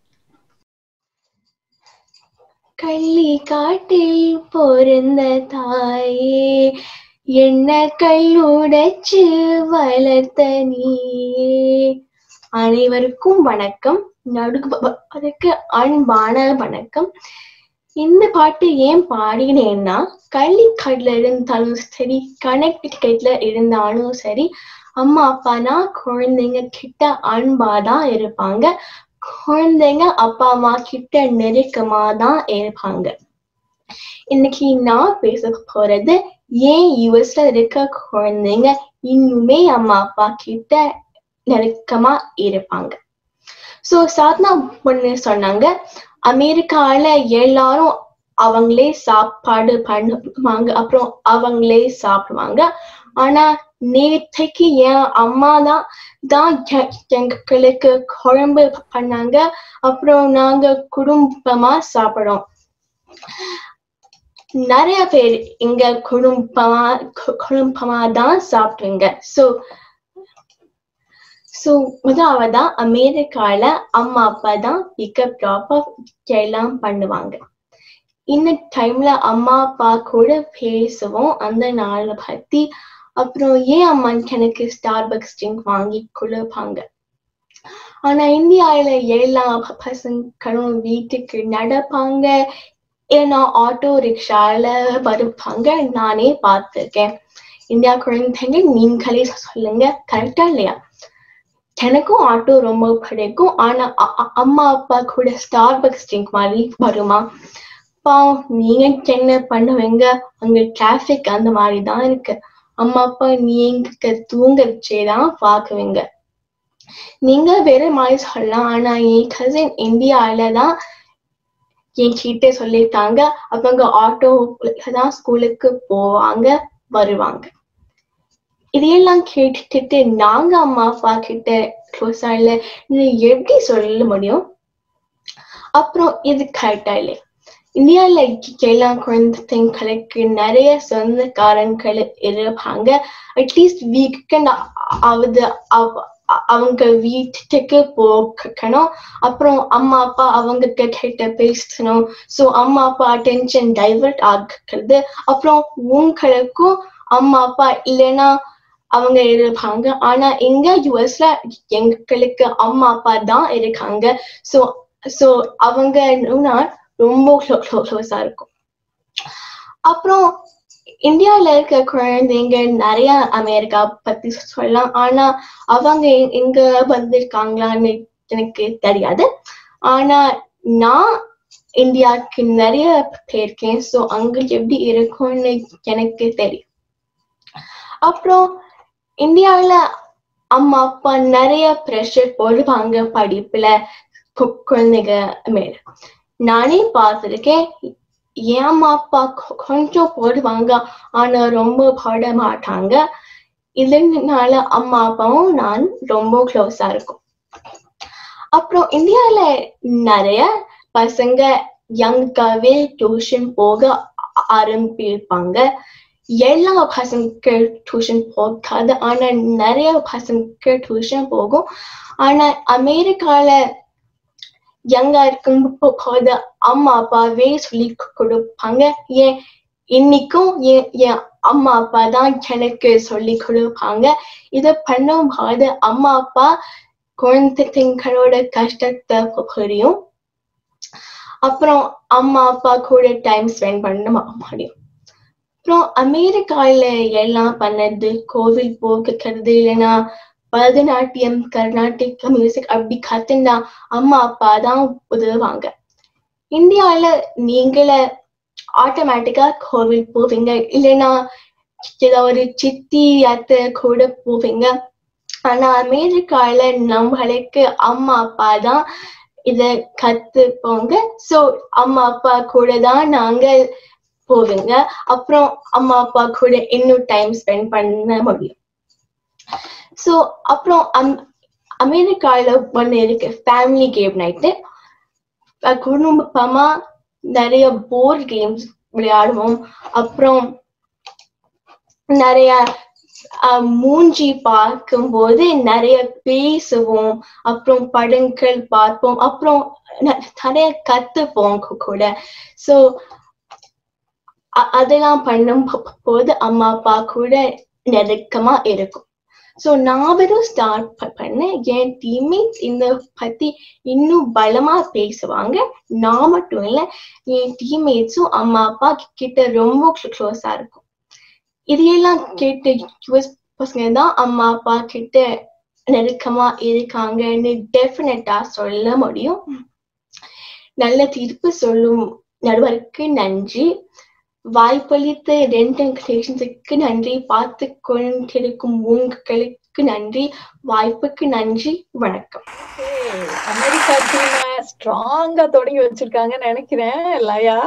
கள்ளி காட்டில் பொருந்த தாயே, என்ன கையுடைச்சு வளர்த்த நீயே. அனைவருக்கும் வணக்கம். அதுக்கு அன்பான வணக்கம். இந்த பாட்டு ஏன் பாடினேன்னா, கள்ளிக்காட்டுல இருந்தாலும் சரி, கனெக்டிகட்ல இருந்தாலும் சரி, அம்மா அப்பானா குழந்தைங்க கிட்ட அன்பாதான் இருப்பாங்க. குழந்தைங்க அப்பா அம்மா கிட்ட நெருக்கமாதான் இருப்பாங்க. இன்னைக்கு நான் பேச போறது, ஏன் யூஎஸ்ல இருக்க குழந்தைங்க இன்னுமே அம்மா அப்பா கிட்ட நெருக்கமா இருப்பாங்க. சோ சாத்னா ஒண்ணு சொன்னாங்க, அமெரிக்கால எல்லாரும் அவங்களே சாப்பாடு பண்ணுவாங்க, அப்புறம் அவங்களே சாப்பிடுவாங்க. ஆனா நேற்றைக்கு என் அம்மா தான் எங்களுக்கு குழம்பு பண்ணாங்க, அப்புறம் நாங்க குடும்பமா சாப்பிடுறோம். நிறைய பேர் இங்க குடும்பமா தான் சாப்பிடுங்க. சோ முதலாவதா அமெரிக்கால அம்மா அப்பா தான் பிக்கப் ட்ராப் எல்லாம் பண்ணுவாங்க. இந்த டைம்ல அம்மா அப்பா கூட பேசுவோம் அந்த நாளை பத்தி. அப்புறம் ஏன் அம்மா எனக்கு ஸ்டார்பக்ஸ் ட்ரிங்க் வாங்கி கொடுப்பாங்க. ஆனா இந்தியாவில எல்லா பசங்களும் வீட்டுக்கு நடப்பாங்க, ஏன்னா ஆட்டோ ரிக்ஷால வருவாங்க. நானே பார்த்திருக்கேன். இந்தியா குழந்தைங்க நீங்களே சொல்லுங்க, கரெக்டா இல்லையா? எனக்கும் ஆட்டோ ரொம்ப பிடிக்கும். ஆனா அம்மா அப்பா கூட ஸ்டார்பக்ஸ் ட்ரிங்க் மாதிரி வருமா? நீங்க என்ன பண்ணுவீங்க? அங்க டிராபிக் அந்த மாதிரிதான் இருக்கு. அம்மா அப்பா நீங்க தூங்க வச்சேதான் பாக்குவீங்க. நீங்க வேற மாதிரி சொல்லலாம், ஆனா என் கசின் இந்தியாவில தான் என்கிட்ட சொல்லிட்டாங்க. அவங்க ஆட்டோல தான் ஸ்கூலுக்கு போவாங்க வருவாங்க. இதையெல்லாம் கேட்டுட்டு நாங்க அம்மா அப்பா கிட்ட க்ளோஸா இல்ல எப்படி சொல்ல முடியும்? அப்புறம் இது கரெக்டா இல்லை. இந்தியால எல்லா குழந்தைங்களுக்கு நிறைய சொந்தக்காரங்கள் இருப்பாங்க. அட்லீஸ்ட் வீக்கெண்ட் ஆவது அவங்க வீட்டுக்கு போகணும். அப்புறம் அம்மா அப்பா அவங்க கிட்ட பேசணும். ஸோ அம்மா அப்பா அட்டென்ஷன் டைவர்ட் ஆகுறது. அப்புறம் உங்களுக்கும் அம்மா அப்பா இல்லைன்னா அவங்க இருப்பாங்க. ஆனா இங்க யூஎஸ்ல எங்களுக்கு அம்மா அப்பா தான் இருக்காங்க. ஸோ அவங்க ரொம்ப க்ளோஸா இருக்கும். அப்புறம் இந்தியால இருக்க குழந்தைங்க நிறைய அமெரிக்கா பத்தி சொல்லலாம். ஆனா அவங்க எங்க வந்திருக்காங்களான்னு எனக்கு தெரியாது. ஆனா நான் இந்தியாவுக்கு நிறைய போயிருக்கேன். ஸோ அங்க எப்படி இருக்கும்னு எனக்கு தெரியும். அப்புறம் இந்தியாவில அம்மா அப்பா நிறைய ப்ரெஷர் போடுவாங்க படிப்புல குழந்தைங்க மேல. நானே பார்த்திருக்கேன். என் அம்மா அப்பா கொஞ்சம் போடுவாங்க, ஆனா ரொம்ப போட மாட்டாங்க. இதனால அம்மா அப்பாவும் நான் ரொம்ப க்ளோஸா இருக்கும். அப்புறம் இந்தியாவில நிறைய பசங்க யங்காவே டியூஷன் போக ஆரம்பிப்பாங்க. எல்லா பசங்க டியூஷன் போகாது, ஆனா நிறைய பசங்க டியூஷன் போகும். ஆனா அமெரிக்கால யங்கா இருக்கும் போது அம்மா அப்பாவே சொல்லி கொடுப்பாங்க. ஏன் இன்னைக்கும் என் அம்மா அப்பா தான் எனக்கு சொல்லி கொடுப்பாங்க. இத பண்ணும்போது அம்மா அப்பா குழந்தைங்களோட கஷ்டத்தை புரியும். அப்புறம் அம்மா அப்பா கூட டைம் ஸ்பெண்ட் பண்ண முடியும். அப்புறம் அமெரிக்கால எல்லாம் பண்ணது கோவில் போகிறது, இல்லைன்னா பரதநாட்டியம் கர்நாடிக் மியூசிக் அப்படி கத்துனா அம்மா அப்பா தான் உதவுவாங்க. இந்தியாவில நீங்கள ஆட்டோமேட்டிக்கா கோவில் போவீங்க, இல்லைன்னா ஏதோ ஒரு சித்தி அத்தை கூட போவீங்க. ஆனா அமெரிக்கால நம்மளுக்கு அம்மா அப்பா தான் இத கத்துப்போங்க. ஸோ அம்மா அப்பா கூட தான் நாங்க போவீங்க. அப்புறம் அம்மா அப்பா கூட இன்னும் டைம் ஸ்பெண்ட் பண்ண முடியும். ஸோ அப்புறம் அமெரிக்கால ஒன்று இருக்கு, ஃபேமிலி கேம் நைட்டு. குடும்பமா நிறைய போர்ட் கேம்ஸ் விளையாடுவோம். அப்புறம் நிறைய மூஞ்சி பார்க்கும் போது நிறைய பேசுவோம். அப்புறம் படங்கள் பார்ப்போம். அப்புறம் நிறைய கத்துப்போம் கூட. ஸோ அதெல்லாம் பண்ணும் போது அம்மா அப்பா கூட நெருக்கமா இருக்கும். ஸோ நான் ஸ்டார்ட் பண்ண என் டீம்மேட்ஸ் இந்த பத்தி இன்னும் பலமா பேசுவாங்க. நான் மட்டும் இல்ல, என் டீம்மேட்ஸும் அம்மா அப்பா கிட்ட ரொம்ப க்ளோஸா இருக்கும். இதையெல்லாம் கேட்டு யூஎஸ் பசங்க தான் அம்மா அப்பா கிட்ட நெருக்கமா இருக்காங்கன்னு டெஃபினட்டா சொல்ல முடியும். நல்ல தீர்ப்பு சொல்லும் நடுவருக்கு நன்றி. வாய்ப்பளித்த ரெண்டன் கிரியேஷன்ஸுக்கு நன்றி. பார்த்து கொண்டிருக்கும் உங்களுக்கு நன்றி. வாய்ப்புக்கு நன்றி. வணக்கம். அமெரிக்கா டீம் ஸ்ட்ராங்கா தொடங்கி வச்சிருக்காங்கன்னு நினைக்கிறேன். லயா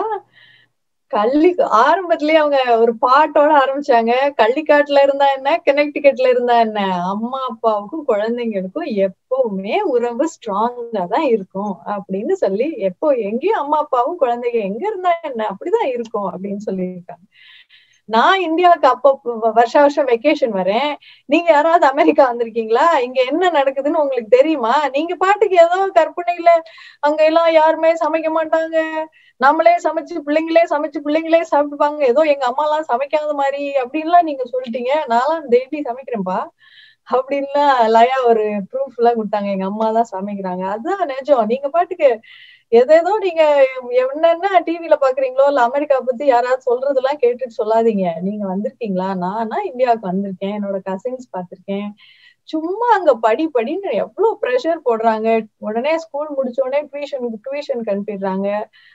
ஆரம்பத்திலேயே அவங்க ஒரு பாட்டோட ஆரம்பிச்சாங்க. கள்ளிக்காட்டுல இருந்தா என்ன, கனெக்டிகட்ல இருந்தா என்ன, அம்மா அப்பாவுக்கும் குழந்தைங்களுக்கும் எப்பவுமே உறவு ஸ்ட்ராங்கா தான் இருக்கும் அப்படின்னு சொல்லி, எப்போ எங்கேயும் அம்மா அப்பாவும் குழந்தைங்க எங்க இருந்தா என்ன அப்படிதான் இருக்கும் அப்படின்னு சொல்லியிருக்காங்க. நான் இந்தியாவுக்கு அப்போ வருஷம் வெக்கேஷன் வரேன். நீங்க யாராவது அமெரிக்கா வந்திருக்கீங்களா? இங்க என்ன நடக்குதுன்னு உங்களுக்கு தெரியுமா? நீங்க பாட்டுக்கு ஏதோ கற்பனையில அங்க எல்லாம் யாருமே சமைக்க மாட்டாங்க, நம்மளே சமைச்சு பிள்ளைங்களே சாப்பிட்டுப்பாங்க, ஏதோ எங்க அம்மா எல்லாம் சமைக்காத மாதிரி அப்படின்லாம் நீங்க சொல்லிட்டீங்க. நான்லாம் டெய்லி சமைக்கிறேன்பா அப்படின்லாம் லயா ஒரு ப்ரூஃப் எல்லாம் கொடுத்தாங்க. எங்க அம்மா தான் சமைக்கிறாங்க. அதுதான் நிஜம். நீங்க பாட்டுக்கு எதேதோ நீங்க என்னென்ன டிவில பாக்குறீங்களோ இல்ல அமெரிக்கா பத்தி யாராவது சொல்றது எல்லாம் கேட்டுட்டு சொல்லாதீங்க. நீங்க வந்திருக்கீங்களா? நானா இந்தியாவுக்கு வந்திருக்கேன், என்னோட கசின்ஸ் பார்த்திருக்கேன். சும்மா அங்க படின்னு எவ்வளவு ப்ரெஷர் போடுறாங்க. உடனே ஸ்கூல் முடிச்ச உடனே டியூஷனுக்கு அனுப்பிடுறாங்க.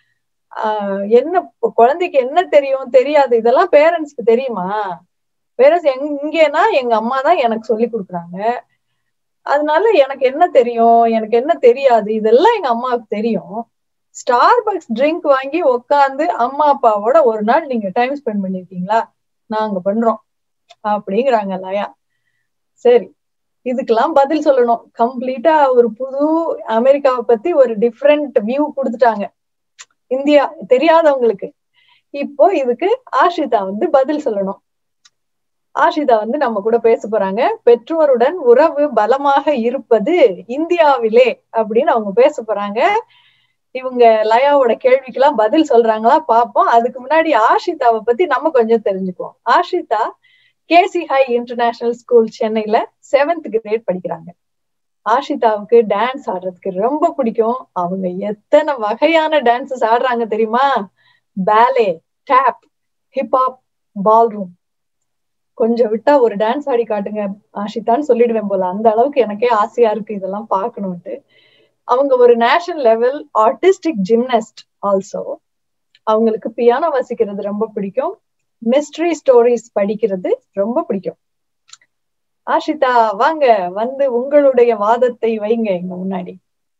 என்ன குழந்தைக்கு என்ன தெரியும் தெரியாது, இதெல்லாம் பேரண்ட்ஸ்க்கு தெரியுமா? பேரண்ட்ஸ் இங்கன்னா எங்க அம்மா தான் எனக்கு சொல்லி கொடுக்குறாங்க. அதனால எனக்கு என்ன தெரியும், எனக்கு என்ன தெரியாது, இதெல்லாம் எங்க அம்மாவுக்கு தெரியும். ஸ்டார்பக்ஸ் ட்ரிங்க் வாங்கி உட்காந்து அம்மா அப்பாவோட ஒரு நாள் நீங்க டைம் ஸ்பெண்ட் பண்ணிருக்கீங்களா? நாங்க பண்றோம் அப்படிங்கிறாங்க லயா. சரி, இதுக்கெல்லாம் பதில் சொல்லணும். கம்ப்ளீட்டா ஒரு புது அமெரிக்காவை பத்தி ஒரு டிஃப்ரெண்ட் வியூ கொடுத்துட்டாங்க இந்தியா தெரியாதவங்களுக்கு. இப்போ இதுக்கு ஆஷிதா பதில் சொல்லணும். ஆஷிதா நம்ம கூட பேச போறாங்க. பெற்றோருடன் உறவு பலமாக இருப்பது இந்தியாவிலே அப்படின்னு அவங்க பேச போறாங்க. இவங்க லயாவோட கேள்விக்கெல்லாம் பதில் சொல்றாங்களா பாப்போம். அதுக்கு முன்னாடி ஆஷிதாவை பத்தி நம்ம கொஞ்சம் தெரிஞ்சுக்குவோம். Ashita KC high international school சென்னையில 7th கிரேட் படிக்கிறாங்க. ஆஷிதாவுக்கு டான்ஸ் ஆடுறதுக்கு ரொம்ப பிடிக்கும். அவங்க எத்தனை வகையான டான்சஸ் ஆடுறாங்க தெரியுமா? Ballet, tap, hip hop, ballroom. கொஞ்சம் விட்டா ஒரு டான்ஸ் ஆடி காட்டுங்க ஆஷிதான்னு சொல்லிடுவேன் போல. அந்த அளவுக்கு எனக்கே ஆசையா இருக்கு இதெல்லாம் பார்க்கணும்ட்டு. அவங்க ஒரு national level artistic gymnast also. அவங்களுக்கு பியானோ வாசிக்கிறது ரொம்ப பிடிக்கும். மிஸ்ட்ரி ஸ்டோரிஸ் படிக்கிறது ரொம்ப பிடிக்கும். ஆஷிதா வாங்க, உங்களுடைய வாதத்தை வைங்க எங்க முன்னாடி.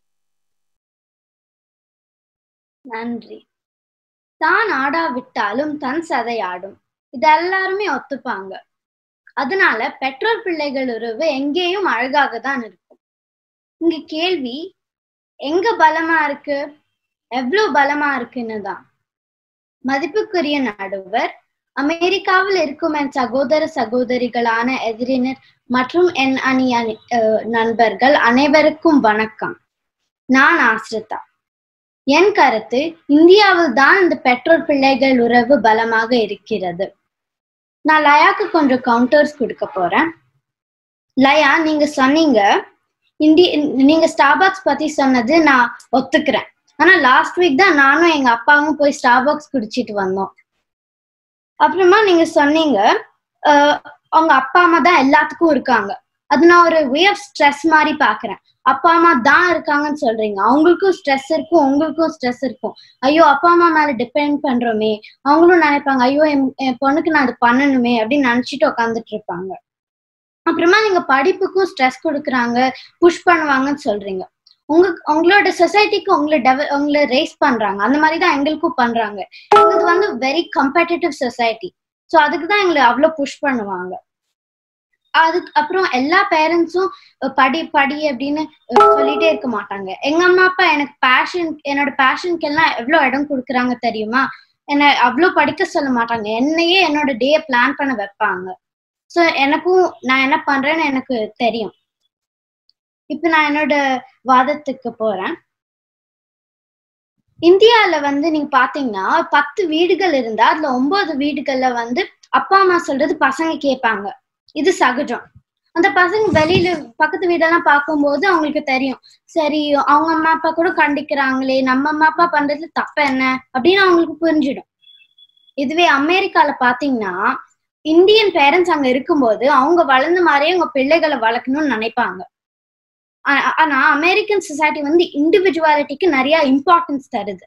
நன்றி. தான் ஆடாவிட்டாலும் தன் சதை ஆடும், இது எல்லாருமே ஒத்துப்பாங்க. அதனால பெற்றோர் பிள்ளைகள் உறவு எங்கேயும் அழகாக தான் இருக்கும். இங்க கேள்வி எங்க பலமா இருக்கு, எவ்வளவு பலமா இருக்குன்னு தான். மதிப்புக்குரிய நடுவர், அமெரிக்காவில் இருக்கும் என் சகோதர சகோதரிகளான எதிரினர் மற்றும் என் அணிய நண்பர்கள் அனைவருக்கும் வணக்கம். நான் ஆஸ்ரிதா. என் கருத்து, இந்தியாவில் தான் இந்த பெற்றோர் பிள்ளைகள் உறவு பலமாக இருக்கிறது. நான் லயாக்கு கொஞ்சம் கவுண்டர்ஸ் கொடுக்க போறேன். லயா, நீங்க சொன்னீங்க நீங்க ஸ்டார்பக்ஸ் பத்தி சொன்னது நான் ஒத்துக்கிறேன். ஆனா லாஸ்ட் வீக் தான் நானும் எங்க அப்பாவும் போய் ஸ்டார்பக்ஸ் குடிச்சிட்டு வந்தோம். அப்புறமா நீங்க சொன்னீங்க அவங்க அப்பா அம்மா தான் எல்லாத்துக்கும் இருக்காங்க. அது நான் ஒரு வே ஆஃப் ஸ்ட்ரெஸ் மாதிரி பாக்குறேன். அப்பா அம்மா தான் இருக்காங்கன்னு சொல்றீங்க, அவங்களுக்கும் ஸ்ட்ரெஸ் இருக்கும், உங்களுக்கும் ஸ்ட்ரெஸ் இருக்கும். ஐயோ அப்பா அம்மா மேல டிபெண்ட் பண்றோமே, அவங்களும் நினைப்பாங்க ஐயோ என் பொண்ணுக்கு நான் அது பண்ணணுமே அப்படின்னு நினைச்சிட்டு உட்காந்துட்டு இருப்பாங்க. அப்புறமா நீங்க படிப்புக்கும் ஸ்ட்ரெஸ் கொடுக்குறாங்க, புஷ் பண்ணுவாங்கன்னு சொல்றீங்க. உங்களோட சொசைட்டிக்கு உங்களை ரேஸ் பண்றாங்க, அந்த மாதிரிதான் எங்களுக்கும் பண்றாங்க. எங்களுக்கு வெரி கம்பெட்டிட்டிவ் சொசைட்டி. ஸோ அதுக்கு தான் எங்களை அவ்வளவு புஷ் பண்ணுவாங்க. அதுக்கு அப்புறம் எல்லா பேரண்ட்ஸும் படி அப்படின்னு சொல்லிட்டே இருக்க மாட்டாங்க. எங்க அம்மா அப்பா என்னோட பேஷனுக்கு எல்லாம் எவ்வளவு இடம் கொடுக்குறாங்க தெரியுமா? என்னை அவ்வளவு படிக்க சொல்ல மாட்டாங்க, என்னையே என்னோட டே பிளான் பண்ண வைப்பாங்க. ஸோ எனக்கும் நான் என்ன பண்றேன்னு எனக்கு தெரியும். இப்ப நான் என்னோட வாதத்துக்கு போறேன். இந்தியால நீங்க பாத்தீங்கன்னா 10 வீடுகள் இருந்தா அதுல 9 வீடுகள்ல அப்பா அம்மா சொல்றது பசங்க கேட்பாங்க. இது சகஜம். அந்த பசங்க வெளியில பக்கத்து வீடெல்லாம் பார்க்கும்போது அவங்களுக்கு தெரியும், சரி அவங்க அம்மா அப்பா கூட கண்டிக்கிறாங்களே, நம்ம அம்மா அப்பா பண்றதுல தப்பு என்ன அப்படின்னு அவங்களுக்கு புரிஞ்சிடும். இதுவே அமெரிக்கால பாத்தீங்கன்னா இந்தியன் பேரண்ட்ஸ் அங்க இருக்கும்போது அவங்க வளர்ந்த மாதிரியே அவங்க பிள்ளைகளை வளர்க்கணும்னு நினைப்பாங்க. ஆனா அமெரிக்கன் சொசைட்டி இண்டிவிஜுவாலிட்டிக்கு நிறைய இம்பார்ட்டன்ஸ் தருது.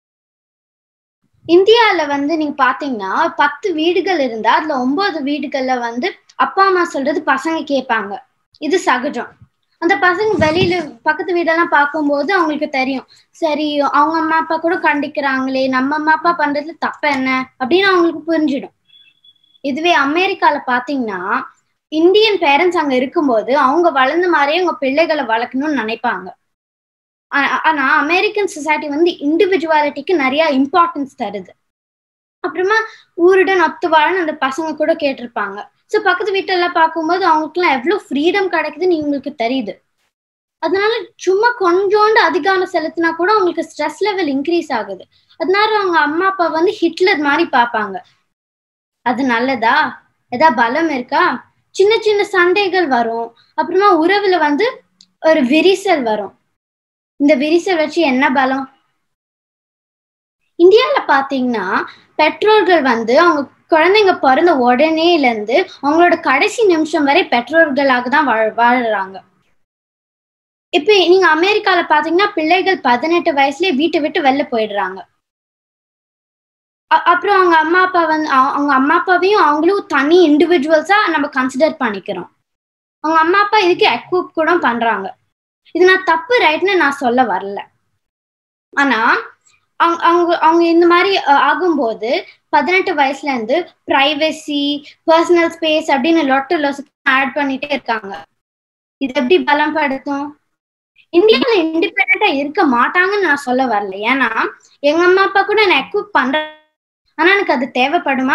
இந்தியால நீங்க பாத்தீங்கன்னா 10 வீடுகள் இருந்தா அதுல 9 வீடுகள்ல அப்பா அம்மா சொல்றது பசங்க கேட்பாங்க. இது சகஜம். அந்த பசங்க வெளியில பக்கத்து வீடெல்லாம் பார்க்கும்போது அவங்களுக்கு தெரியும், சரி அவங்க அம்மா அப்பா கூட கண்டிக்கிறாங்களே, நம்ம அம்மா அப்பா பண்றதுல தப்பு என்ன அப்படின்னு அவங்களுக்கு புரிஞ்சிடும். இதுவே அமெரிக்கால பாத்தீங்கன்னா இந்தியன் பேரண்ட்ஸ் அங்க இருக்கும்போது அவங்க வளர்ந்த மாதிரியே அவங்க பிள்ளைகளை வளர்க்கணும்னு நினைப்பாங்க. ஆனா அமெரிக்கன் சொசைட்டி இண்டிவிஜுவாலிட்டிக்கு நிறைய இம்பார்ட்டன்ஸ் தருது. அப்புறமா ஊருடன் ஒத்து வாழன்னு அந்த பசங்க கூட கேட்டிருப்பாங்க. ஸோ பக்கத்து வீட்டெல்லாம் பார்க்கும்போது அவங்களுக்குலாம் எவ்வளவு ஃப்ரீடம் கிடைக்குதுன்னு உங்களுக்கு தெரியுது. அதனால சும்மா கொஞ்சோண்டு அதிகாரம் செலுத்தினா கூட அவங்களுக்கு ஸ்ட்ரெஸ் லெவல் இன்க்ரீஸ் ஆகுது. அதனால அவங்க அம்மா அப்பா ஹிட்லர் மாதிரி பார்ப்பாங்க. அது நல்லதா? ஏதா பலம் இருக்கா? சின்ன சின்ன சண்டைகள் வரும். அப்புறமா உறவுல ஒரு விரிசல் வரும். இந்த விரிசல் வச்சு என்ன பலம்? இந்தியால பாத்தீங்கன்னா பெற்றோர்கள் அவங்க குழந்தைங்க பிறந்த உடனேல இருந்து அவங்களோட கடைசி நிமிஷம் வரை பெற்றோர்களாக தான் வாழறாங்க. இப்ப நீங்க அமெரிக்கால பாத்தீங்கன்னா பிள்ளைகள் 18 வயசுலயே வீட்டை விட்டு வெளில போயிடுறாங்க. அப்புறம் அவங்க அம்மா அப்பா அவங்க அம்மா அப்பாவையும் அவங்களும் தனி இண்டிவிஜுவல்ஸா நம்ம கன்சிடர் பண்ணிக்கிறோம். அவங்க அம்மா அப்பா இதுக்கு எக்யூப் கூட பண்றாங்க. இது நான் தப்பு ரைட்னு நான் சொல்ல வரல. ஆனா அவங்க இந்த மாதிரி ஆகும்போது 18 வயசுல இருந்து பிரைவசி, பர்சனல் ஸ்பேஸ் அப்படின்னு லொட்டு ஆட் பண்ணிட்டே இருக்காங்க. இது எப்படி பலம் படுத்தும்? இந்தியாவில இண்டிபெண்டா இருக்க மாட்டாங்கன்னு நான் சொல்ல வரல. ஏன்னா எங்க அம்மா அப்பா கூட என்ன எக்யூப் பண்ற, ஆனா எனக்கு அது தேவைப்படுமா?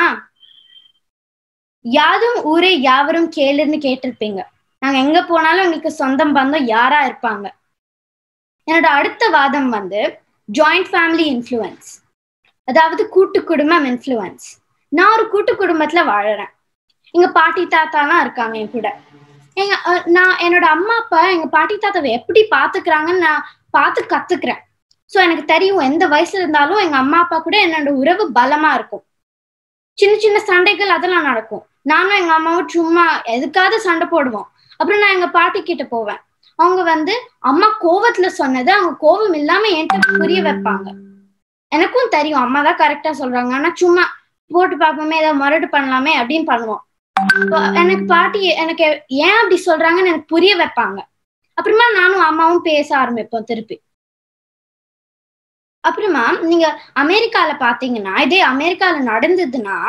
யாதும் ஊரே யாவரும் கேளுன்னு கேட்டிருப்பீங்க. நாங்க எங்க போனாலும் எங்களுக்கு சொந்தம் பந்தம் யாரா இருப்பாங்க. என்னோட அடுத்த வாதம் வந்து ஜாயிண்ட் ஃபேமிலி இன்ஃப்ளூயன்ஸ், அதாவது கூட்டு குடும்பம் இன்ஃப்ளூயன்ஸ். நான் ஒரு கூட்டு குடும்பத்துல வாழறேன். எங்க பாட்டி தாத்தாலாம் இருக்காங்க என் கூட. நான் என்னோட அம்மா அப்பா எங்க பாட்டி தாத்தாவை எப்படி பாத்துக்கிறாங்கன்னு நான் பார்த்து கத்துக்கிறேன். ஸோ எனக்கு தெரியும் எந்த வயசுல இருந்தாலும் எங்க அம்மா அப்பா கூட என்னோட உறவு பலமா இருக்கும். சின்ன சின்ன சண்டைகள் அதெல்லாம் நடக்கும். நானும் எங்க அம்மாவும் சும்மா எதுக்காவது சண்டை போடுவோம். அப்புறம் நான் எங்க பாட்டி கிட்ட போவேன். அவங்க வந்து அம்மா கோவத்துல சொன்னது அவங்க கோபம் இல்லாம என்கிட்ட புரிய வைப்பாங்க. எனக்கும் தெரியும் அம்மா தான் கரெக்டா சொல்றாங்க, ஆனா சும்மா போட்டு பார்ப்போமே, ஏதாவது மறுட்டு பண்ணலாமே அப்படின்னு பண்ணுவோம். எனக்கு பாட்டி எனக்கு ஏன் அப்படி சொல்றாங்கன்னு எனக்கு புரிய வைப்பாங்க. அப்புறமா நானும் அம்மாவும் பேச ஆரம்பிப்போம் திருப்பி. அப்புறமா நீங்க அமெரிக்கால பாத்தீங்கன்னா, இதே அமெரிக்கால நடந்ததுன்னா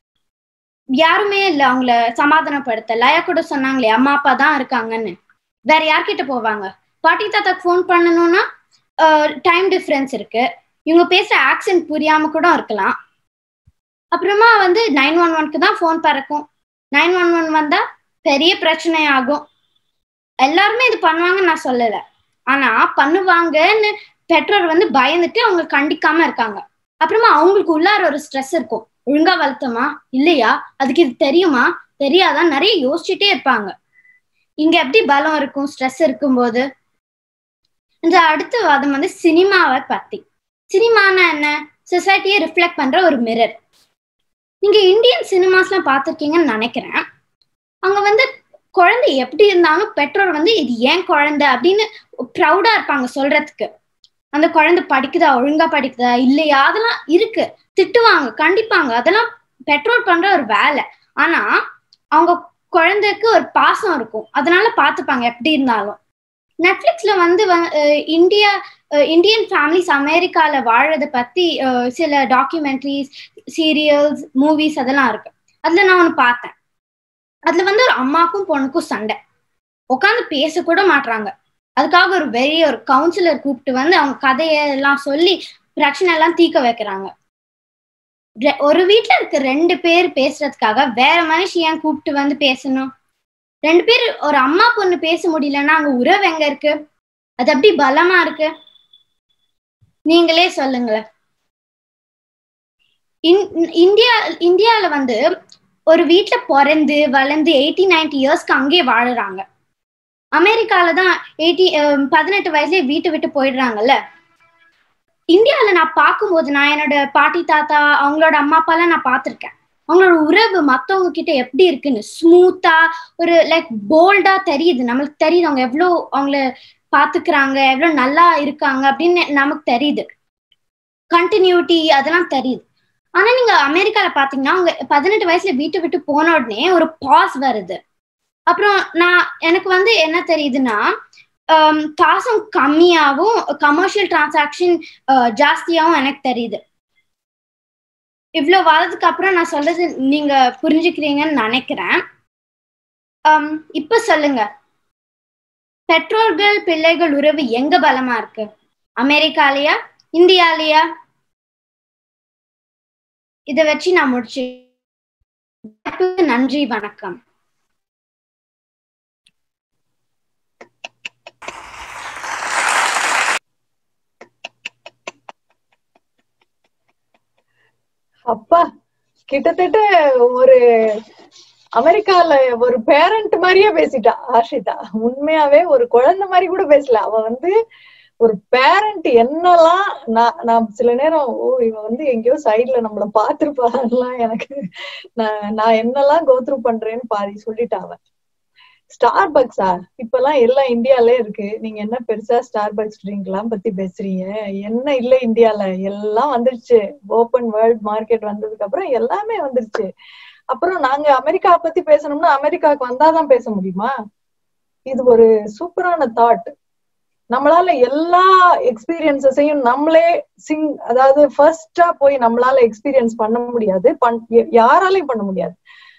யாருமே இல்ல அவங்கள சமாதானப்படுத்த. லயா கூட சொன்னாங்களே அம்மா அப்பா தான் இருக்காங்கன்னு. வேற யார்கிட்ட போவாங்க? பாட்டி தாத்தாக்கு ஃபோன் பண்ணணும்னா டைம் டிஃபரன்ஸ் இருக்கு, இவங்க பேசுற ஆக்சென்ட் புரியாம கூட இருக்கலாம். அப்புறமா வந்து 911க்கு தான் ஃபோன் பறக்கும். 911 வந்தா பெரிய பிரச்சனை ஆகும். எல்லாருமே இது பண்ணுவாங்கன்னு நான் சொல்லல, ஆனா பண்ணுவாங்கன்னு பெற்றோர் வந்து பயந்துட்டு அவங்க கண்டிக்காம இருக்காங்க. அப்புறமா அவங்களுக்கு உள்ளார ஒரு ஸ்ட்ரெஸ் இருக்கும். ஒழுங்கா வளர்த்தோமா இல்லையா, அதுக்கு இது தெரியுமா தெரியாதான் நிறைய யோசிச்சுட்டே இருப்பாங்க. இங்க எப்படி பலம் இருக்கும் ஸ்ட்ரெஸ் இருக்கும்போது? இந்த அடுத்த வாதம் வந்து சினிமாவை பத்தி. சினிமானா என்ன? சொசைட்டியை ரிஃப்ளெக்ட் பண்ற ஒரு மிரர். நீங்க இந்தியன் சினிமாஸ்லாம் பார்த்துருக்கீங்கன்னு நினைக்கிறேன். அங்க வந்து குழந்தை எப்படி இருந்தாலும் பெற்றோர் வந்து இது ஏன் குழந்தை அப்படின்னு ப்ரௌடா இருப்பாங்க சொல்றதுக்கு. அந்த குழந்தை படிக்குதா, ஒழுங்கா படிக்குதா இல்லையா, அதெல்லாம் இருக்கு. திட்டுவாங்க, கண்டிப்பாங்க, அதெல்லாம் பெற்றோர் பண்ற ஒரு வேலை. ஆனா அவங்க குழந்தைக்கு ஒரு பாசம் இருக்கும், அதனால பாத்துப்பாங்க எப்படி இருந்தாலும். நெட்ஃபிளிக்ஸ்ல வந்து இந்தியன் ஃபேமிலிஸ் அமெரிக்கால வாழறத பத்தி சில டாக்குமெண்ட்ரிஸ், சீரியல்ஸ், மூவிஸ் அதெல்லாம் இருக்கு. அதுல நான் ஒண்ணு பார்த்தேன். அதுல வந்து ஒரு அம்மாக்கும் பொண்ணுக்கும் சண்டை, உட்காந்து பேச கூட மாட்டாங்க. அதுக்காக ஒரு கவுன்சிலர் கூப்பிட்டு வந்து அவங்க கதையெல்லாம் சொல்லி பிரச்சனை எல்லாம் தீர்க்க வைக்கிறாங்க. ஒரு வீட்டுல இருக்க 2 பேர் பேசுறதுக்காக வேற மனுஷன் ஏன் கூப்பிட்டு வந்து பேசணும்? 2 பேர் ஒரு அம்மா பொண்ணு பேச முடியலன்னா அங்க உறவு எங்க இருக்கு? அது எப்படி பலமா இருக்கு? நீங்களே சொல்லுங்களேன். இந்தியால வந்து ஒரு வீட்டுல பிறந்து வளர்ந்து 80-90 இயர்ஸ்க்கு அங்கே வாழுறாங்க. அமெரிக்கால தான் 18 வயசுலயே வீட்டை விட்டு போயிடுறாங்கல்ல. இந்தியாவில நான் பார்க்கும்போது நான் என்னோட பாட்டி தாத்தா அவங்களோட அம்மா அப்பாலாம் நான் பார்த்திருக்கேன். அவங்களோட உறவு மத்தவங்க கிட்ட எப்படி இருக்குன்னு ஸ்மூத்தா ஒரு லைக் போல்டா தெரியுது. நம்மளுக்கு தெரியுது அவங்க எவ்வளவு அவங்கள பாத்துக்கிறாங்க, எவ்வளவு நல்லா இருக்காங்க அப்படின்னு நமக்கு தெரியுது. கண்டினியூட்டி அதெல்லாம் தெரியுது. ஆனா நீங்க அமெரிக்கால பாத்தீங்கன்னா அவங்க 18 வயசுல வீட்டை விட்டு போன உடனே ஒரு பாஸ் வருது. அப்புறம் எனக்கு வந்து என்ன தெரியுதுன்னா காசும் கம்மியாவும் கமர்ஷியல் டிரான்சாக்ஷன் ஜாஸ்தியாவும் எனக்கு தெரியுது. இவ்வளவு வாரத்துக்கு அப்புறம் நான் சொல்றது நீங்க புரிஞ்சுக்கிறீங்கன்னு நினைக்கிறேன். இப்ப சொல்லுங்க, பெற்றோர்கள் பிள்ளைகள் உறவு எங்க பலமா இருக்கு? அமெரிக்காலயா இந்தியாலயா? இத வச்சு நான் முடிச்சு. நன்றி, வணக்கம். அப்பா, கிட்டத்தட்ட ஒரு அமெரிக்கால ஒரு பேரண்ட் மாதிரியே பேசிட்டா ஆஷிதா. உண்மையாவே ஒரு குழந்தை மாதிரி கூட பேசல. அவ வந்து ஒரு பேரண்ட். என்னெல்லாம் நான் சில நேரம் இவ வந்து எங்கேயோ சைட்ல நம்மள பாத்துருப்பாலாம், எனக்கு நான் என்னெல்லாம் கோத்ரூ பண்றேன்னு பாதி சொல்லிட்டா அவ. ஸ்டார்பக்ஸா இப்பெல்லாம் எல்லாம் இந்தியாலே இருக்கு. நீங்க என்ன பெருசா ஸ்டார்பக்ஸ் ட்ரிங்க் எல்லாம் பத்தி பேசுறீங்க? என்ன இல்ல இந்தியால எல்லாம் வந்துருச்சு. ஓப்பன் வேர்ல்ட் மார்க்கெட் வந்ததுக்கு அப்புறம் எல்லாமே வந்துருச்சு. அப்புறம் நாங்க அமெரிக்கா பத்தி பேசணும்னா அமெரிக்காவுக்கு வந்தாதான் பேச முடியுமா? இது ஒரு சூப்பரான தாட். நம்மளால எல்லா எக்ஸ்பீரியன்ஸஸையும் நம்மளே அதாவது ஃபர்ஸ்டா போய் நம்மளால எக்ஸ்பீரியன்ஸ் பண்ண முடியாது, யாராலையும் பண்ண முடியாது.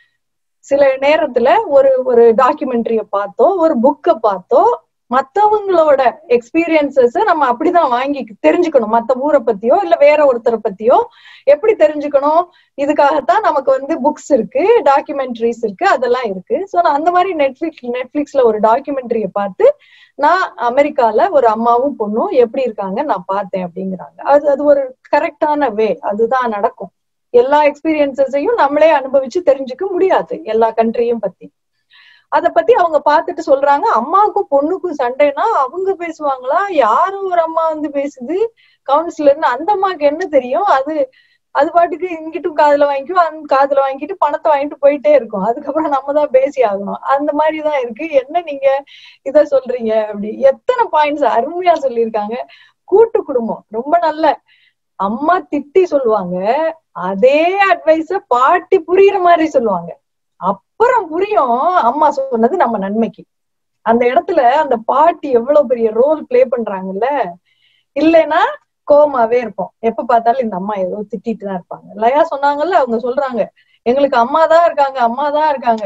சில நேரத்துல ஒரு டாக்குமெண்ட்ரிய பார்த்தோ, ஒரு புக்கை பார்த்தோ, மத்தவங்களோட எக்ஸ்பீரியன்சஸ் நம்ம அப்படிதான் வாங்கி தெரிஞ்சுக்கணும். மத்த ஊரை பத்தியோ இல்ல வேற ஒருத்தரை பத்தியோ எப்படி தெரிஞ்சுக்கணும்? இதுக்காகத்தான் நமக்கு புக்ஸ் இருக்கு, டாக்குமெண்ட்ரிஸ் இருக்கு, அதெல்லாம் இருக்கு. சோ நான் அந்த மாதிரி நெட்ஃபிளிக்ஸ்ல ஒரு டாக்குமெண்ட்ரிய பார்த்து நான் அமெரிக்கால ஒரு அம்மாவும் பொண்ணும் எப்படி இருக்காங்க நான் பார்த்தேன் அப்படிங்கிறாங்க. அது ஒரு கரெக்டான வே. அதுதான் நடக்கும். எல்லா எக்ஸ்பீரியன்ஸையும் நம்மளே அனுபவிச்சு தெரிஞ்சுக்க முடியாது எல்லா கண்ட்ரியும் பத்தி. அத பத்தி அவங்க பார்த்துட்டு சொல்றாங்க, அம்மாவுக்கும் பொண்ணுக்கும் சண்டைனா அவங்க பேசுவாங்களா, யாரும் ஒரு அம்மா பேசுது கவுன்சிலர்னு, அந்த அம்மாவுக்கு என்ன தெரியும்? அது பாட்டுக்கு இங்கிட்டும் காதுல வாங்கிக்கும், அந்த காதுல வாங்கிட்டு பணத்தை வாங்கிட்டு போயிட்டே இருக்கும். அதுக்கப்புறம் நம்ம தான் பேசி ஆகணும். அந்த மாதிரிதான் இருக்கு. என்ன நீங்க இத சொல்றீங்க அப்படி? எத்தனை பாயிண்ட்ஸ் அருமையா சொல்லியிருக்காங்க. கூட்டு குடும்பம் ரொம்ப நல்ல. அம்மா திட்டி சொல்லுவாங்க, அதே அட்வைஸ பாட்டி புரியுற மாதிரி சொல்லுவாங்க. அப்புறம் புரியும் அம்மா சொன்னது நம்ம நன்மைக்கு. அந்த இடத்துல அந்த பாட்டி எவ்வளவு பெரிய ரோல் பிளே பண்றாங்கல்ல. இல்லைன்னா கோமாவே இருப்போம், எப்ப பார்த்தாலும் இந்த அம்மா ஏதோ திட்டிட்டு தான் இருப்பாங்க. லயா சொன்னாங்கல்ல, அவங்க சொல்றாங்க எங்களுக்கு அம்மாதான் இருக்காங்க, அம்மாதான் இருக்காங்க.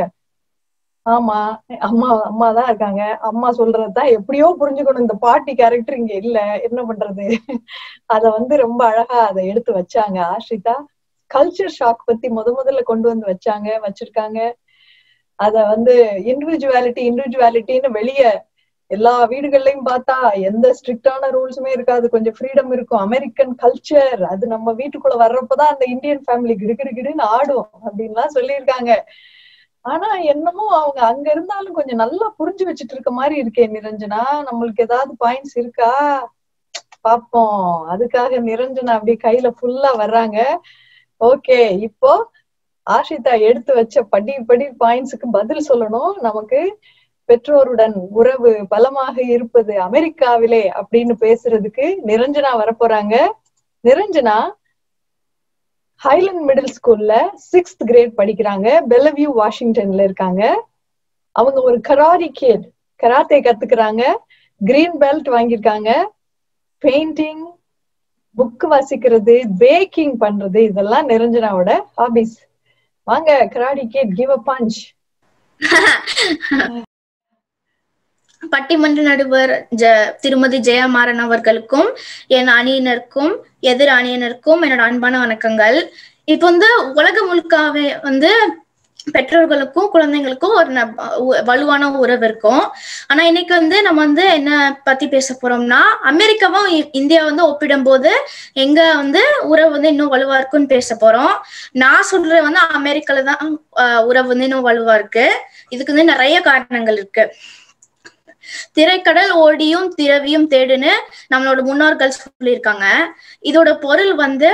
ஆமா, அம்மாதான் இருக்காங்க. அம்மா சொல்றதுதான் எப்படியோ புரிஞ்சுக்கணும். இந்த பாட்டி கேரக்டர் இங்க இல்ல, என்ன பண்றது? அத ரொம்ப அழகா அதை எடுத்து வச்சாங்க ஆஷ்ரிதா. கல்ச்சர் ஷாக் பத்தி முதல்ல கொண்டு வச்சிருக்காங்க. அத இண்டிவிஜுவாலிட்டின்னு வெளியே எல்லா வீடுகள்லயும் பார்த்தா எந்த ஸ்ட்ரிக்டான ரூல்ஸுமே இருக்காது, கொஞ்சம் ஃப்ரீடம் இருக்கும். அமெரிக்கன் கல்ச்சர் அது நம்ம வீட்டுக்குள்ள வர்றப்பதான் அந்த இந்தியன் ஃபேமிலி கிடுகிடுன்னு ஆடும் அப்படின்லாம் சொல்லியிருக்காங்க. ஆனா என்னமோ அவங்க அங்க இருந்தாலும் கொஞ்சம் நல்லா புரிஞ்சு வச்சுட்டு இருக்க மாதிரி இருக்கேன் நிரஞ்சனா. நம்மளுக்கு ஏதாவது பாயிண்ட்ஸ் இருக்கா பாப்போம். அதுக்காக நிரஞ்சனா அப்படியே கையில ஃபுல்லா வர்றாங்க. ஓகே, இப்போ ஆஷிதா எடுத்து வச்ச படி பாயிண்ட்ஸுக்கு பதில் சொல்லணும். நமக்கு பெற்றோருடன் உறவு பலமாக இருப்பது அமெரிக்காவிலே அப்படின்னு பேசுறதுக்கு நிரஞ்சனா வரப்போறாங்க. நிரஞ்சனா ஹைலண்ட் மிடில் ஸ்கூல்ல 6th கிரேட் படிக்கிறாங்க. பெல்லவியூ வாஷிங்டன்ல இருக்காங்க. அவங்க ஒரு கராத்தே கத்துக்கிறாங்க. கிரீன் பெல்ட் வாங்கியிருக்காங்க. பெயிண்டிங், புக் வாசிக்கிறது, பேக்கிங் பண்றது, இதெல்லாம் நிரஞ்சனாவோட ஹாபிஸ். வாங்க karate kid, give a punch. பட்டிமன்ற நடுவர் திருமதி ஜெயமாறன் அவர்களுக்கும் என் அணியினருக்கும் எதிர் அணியினருக்கும் என்னோட அன்பான வணக்கங்கள். இப்ப உலகம் முழுக்காவே பெற்றோர்களுக்கும் குழந்தைங்களுக்கும் ஒரு வலுவான உறவு இருக்கும். ஆனா இன்னைக்கு நம்ம என்ன பத்தி பேச போறோம்னா, அமெரிக்காவும் இந்தியா ஒப்பிடும் போது எங்க உறவு இன்னும் வலுவா இருக்குன்னு பேச போறோம். நான் சொல்றேன் அமெரிக்கால தான் உறவு இன்னும் வலுவா இருக்கு. இதுக்கு நிறைய காரணங்கள் இருக்கு. திரைக்கடல் ஓடியும் திரவியும் தேடுன்னு நம்மளோட முன்னோர்கள் சொல்லியிருக்காங்க. இதோட பொருள்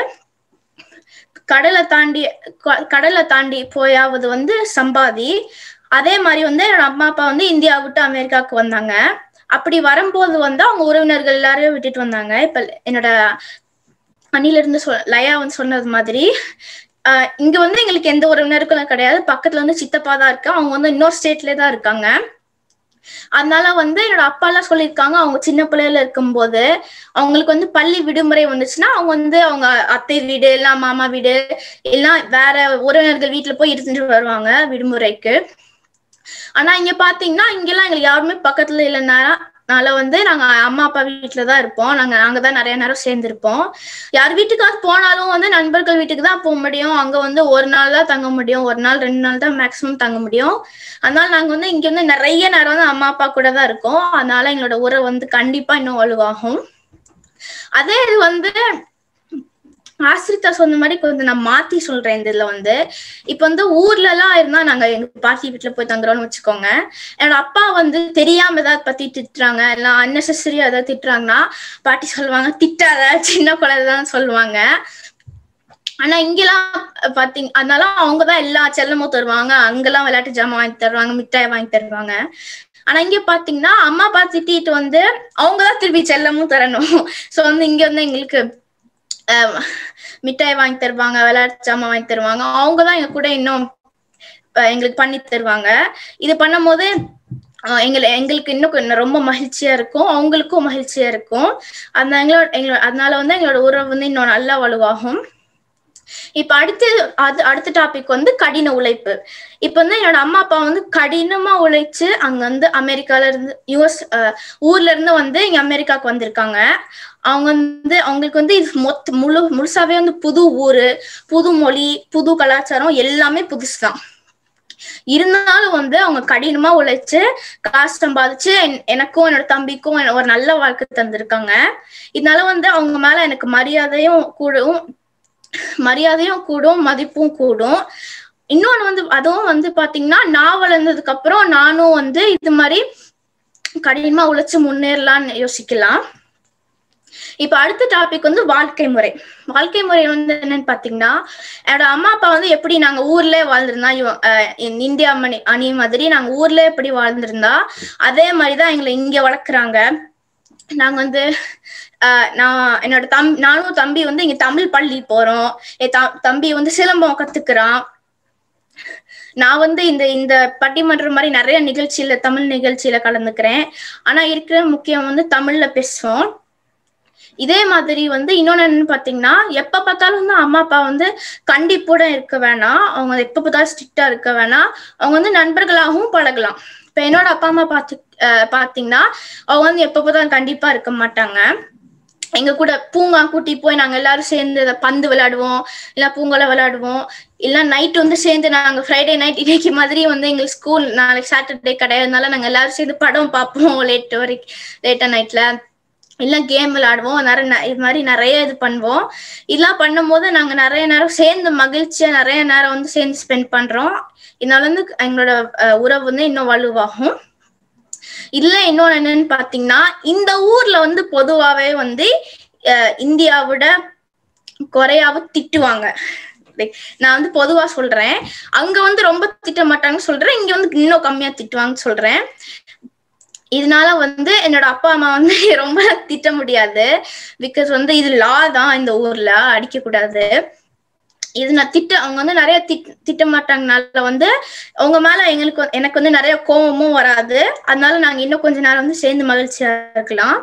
கடலை தாண்டி போயாவது சம்பாதி. அதே மாதிரி என்னோட அம்மா அப்பா இந்தியா விட்டு அமெரிக்காவுக்கு வந்தாங்க. அப்படி வரும்போது அவங்க உறவினர்கள் எல்லாரையும் விட்டுட்டு வந்தாங்க. இப்ப என்னோட அணில இருந்து லயா சொன்னது மாதிரி இங்க எங்களுக்கு எந்த உறவினருக்கும் கிடையாது. பக்கத்துல சித்தப்பா தான் இருக்கு. அவங்க இன்னொரு ஸ்டேட்ல தான் இருக்காங்க. அதனால என்னோட அப்பா எல்லாம் சொல்லியிருக்காங்க, அவங்க சின்ன பிள்ளையில இருக்கும் போது அவங்களுக்கு பள்ளி விடுமுறை வந்துச்சுன்னா அவங்க அத்தை வீடு எல்லாம் மாமா வீடு எல்லாம் வேற உறவினர்கள் வீட்டுல போய் இருந்துட்டு வருவாங்க விடுமுறைக்கு. ஆனா இங்க பாத்தீங்கன்னா இங்கெல்லாம் எங்களுக்கு யாருமே பக்கத்துல இல்லைனால நாங்க அம்மா அப்பா வீட்டுலதான் இருப்போம். நாங்கதான் நிறைய நேரம் சேர்ந்திருப்போம். யார் வீட்டுக்காவது போனாலும் நண்பர்கள் வீட்டுக்கு தான் போக முடியும். அங்க ஒரு நாள் தான் தங்க முடியும், ஒரு நாள் 2 நாள் தான் மேக்சிமம் தங்க முடியும். அதனால நாங்க இங்க நிறைய நேரம் அம்மா அப்பா கூட தான் இருக்கோம். அதனால எங்களோட உறவு கண்டிப்பா இன்னும் வலுவாகும். அதே இது ஆசிரித்தா சொன்ன மாதிரி கொஞ்சம் நான் மாத்தி சொல்றேன். இந்த இதுல இப்ப ஊர்ல எல்லாம் இருந்தா நாங்க எங்க பாட்டி வீட்டுல போய் தங்குறோம்னு வச்சுக்கோங்க. என்னோட அப்பா தெரியாம ஏதாவது பத்தி திட்டுறாங்க, இல்ல அன்னெசரியா ஏதாவது திட்டுறாங்கன்னா பாட்டி சொல்லுவாங்க, திட்டாத, சின்ன குழந்தைதான் சொல்லுவாங்க. ஆனா இங்கெல்லாம் பாத்தீங்க, அதனால அவங்கதான் எல்லா செல்லமும் தருவாங்க. அங்கெல்லாம் விளையாட்டு ஜாமான் வாங்கி தருவாங்க, மிட்டாய் வாங்கி தருவாங்க. ஆனா இங்க பாத்தீங்கன்னா அம்மா அப்பா திட்டிட்டு அவங்கதான் திருப்பி செல்லமும் தரணும். சோ இங்க எங்களுக்கு மிட்டாய் வாங்கி தருவாங்க, விளையாட்டு ஜாமான் வாங்கி தருவாங்க. அவங்கதான் எங்க கூட இன்னும் எங்களுக்கு பண்ணி தருவாங்க. இது பண்ணும் போது எங்களுக்கு இன்னும் ரொம்ப மகிழ்ச்சியா இருக்கும், அவங்களுக்கும் மகிழ்ச்சியா இருக்கும். அதனால வந்து எங்களோட உறவு வந்து இன்னும் நல்லா வலுவாகும். இப்ப அடுத்த டாபிக் வந்து கடின உழைப்பு. இப்ப வந்து என்னோட அம்மா அப்பா வந்து கடினமா உழைச்சு அங்க வந்து அமெரிக்கால இருந்து ஊர்ல இருந்து வந்து இங்க அமெரிக்காவுக்கு வந்திருக்காங்க. அவங்களுக்கு வந்து இது முழுசாவே வந்து புது ஊரு, புது மொழி, புது கலாச்சாரம் எல்லாமே புதுசுதான். இருந்தாலும் வந்து அவங்க கடினமா உழைச்சு காசு சம்பாதிச்சு எனக்கும் என்னோட தம்பிக்கும் ஒரு நல்ல வாழ்க்கை தந்திருக்காங்க. இதனால வந்து அவங்க மேல எனக்கு மரியாதையும் கூடும், மதிப்பும் கூடும். இன்னொன்னு வந்து அதுவும் வந்து பாத்தீங்கன்னா நான் வளர்ந்ததுக்கு அப்புறம் நானும் வந்து இது மாதிரி கடினமா உழைச்சு முன்னேறலாம்னு யோசிக்கலாம். இப்ப அடுத்த டாபிக் வந்து வாழ்க்கை முறை வந்து என்னன்னு பாத்தீங்கன்னா, என்னோட அம்மா அப்பா வந்து எப்படி நாங்க ஊர்ல வாழ்ந்திருந்தா இந்தியா அணி மாதிரி நாங்க ஊர்ல எப்படி வாழ்ந்திருந்தா அதே மாதிரிதான் எங்களை இங்க வளர்க்குறாங்க. நாங்க வந்து நானும் தம்பி வந்து இங்க தமிழ் பள்ளி போறோம். தம்பி வந்து சிலம்பம் கத்துக்கிறான். நான் வந்து இந்த பட்டிமன்றம் மாதிரி நிறைய தமிழ் நிகழ்ச்சியில கலந்துக்கிறேன். ஆனா இருக்கிற முக்கியம் வந்து தமிழ்ல பேசுவோம். இதே மாதிரி வந்து இன்னொன்னு என்னன்னு பாத்தீங்கன்னா, எப்ப பார்த்தாலும் வந்து அம்மா அப்பா வந்து கண்டிப்போட இருக்க வேணாம், அவங்க எப்ப பார்த்தாலும் ஸ்ட்ரிக்டா இருக்க வேணாம், அவங்க வந்து நண்பர்களாகவும் பழகலாம். இப்ப என்னோட அப்பா அம்மா பாத்தீங்கன்னா அவங்க வந்து எப்ப பார்த்தாலும் கண்டிப்பா இருக்க மாட்டாங்க. எங்க கூட பூங்கா கூட்டி போய் நாங்க எல்லாரும் சேர்ந்து பந்து விளையாடுவோம், இல்ல பூங்கால விளையாடுவோம், இல்ல நைட் வந்து சேர்ந்து நாங்க ஃப்ரைடே நைட் இன்னைக்கு மாதிரி வந்து எங்களுக்கு ஸ்கூல் நாளைக்கு சாட்டர்டே கிடையாதுனால நாங்க எல்லாரும் சேர்ந்து படம் பார்ப்போம் லேட்டா நைட்ல, இல்ல கேம் விளையாடுவோம். இது மாதிரி நிறைய இது பண்ணுவோம். இதெல்லாம் பண்ணும் போது நாங்க நிறைய நேரம் சேர்ந்து மகிழ்ச்சியா நிறைய நேரம் வந்து சேர்ந்து ஸ்பெண்ட் பண்றோம். இதனால வந்து எங்களோட உறவு வந்து இன்னும் வலுவாகும். இல்ல இன்னொன்னு என்னன்னு பாத்தீங்கன்னா, இந்த ஊர்ல வந்து பொதுவாவே வந்து இந்தியாவோட கொறையாவ திட்டுவாங்க. நான் வந்து பொதுவா சொல்றேன், அங்க வந்து ரொம்ப திட்ட மாட்டாங்கன்னு சொல்றேன், இங்க வந்து இன்னும் கம்மியா திட்டுவாங்கன்னு சொல்றேன். இதனால வந்து என்னோட அப்பா அம்மா வந்து ரொம்ப திட்ட முடியாது. பிகாஸ் வந்து இது லா தான், இந்த ஊர்ல அடிக்க கூடாது. இது நான் அவங்க வந்து நிறைய திட்ட மாட்டாங்கனால வந்து அவங்க மேல எனக்கு வந்து நிறைய கோபமும் வராது. அதனால நாங்க இன்னும் கொஞ்ச நேரம் வந்து சேர்ந்து மகிழ்ச்சியா இருக்கலாம்.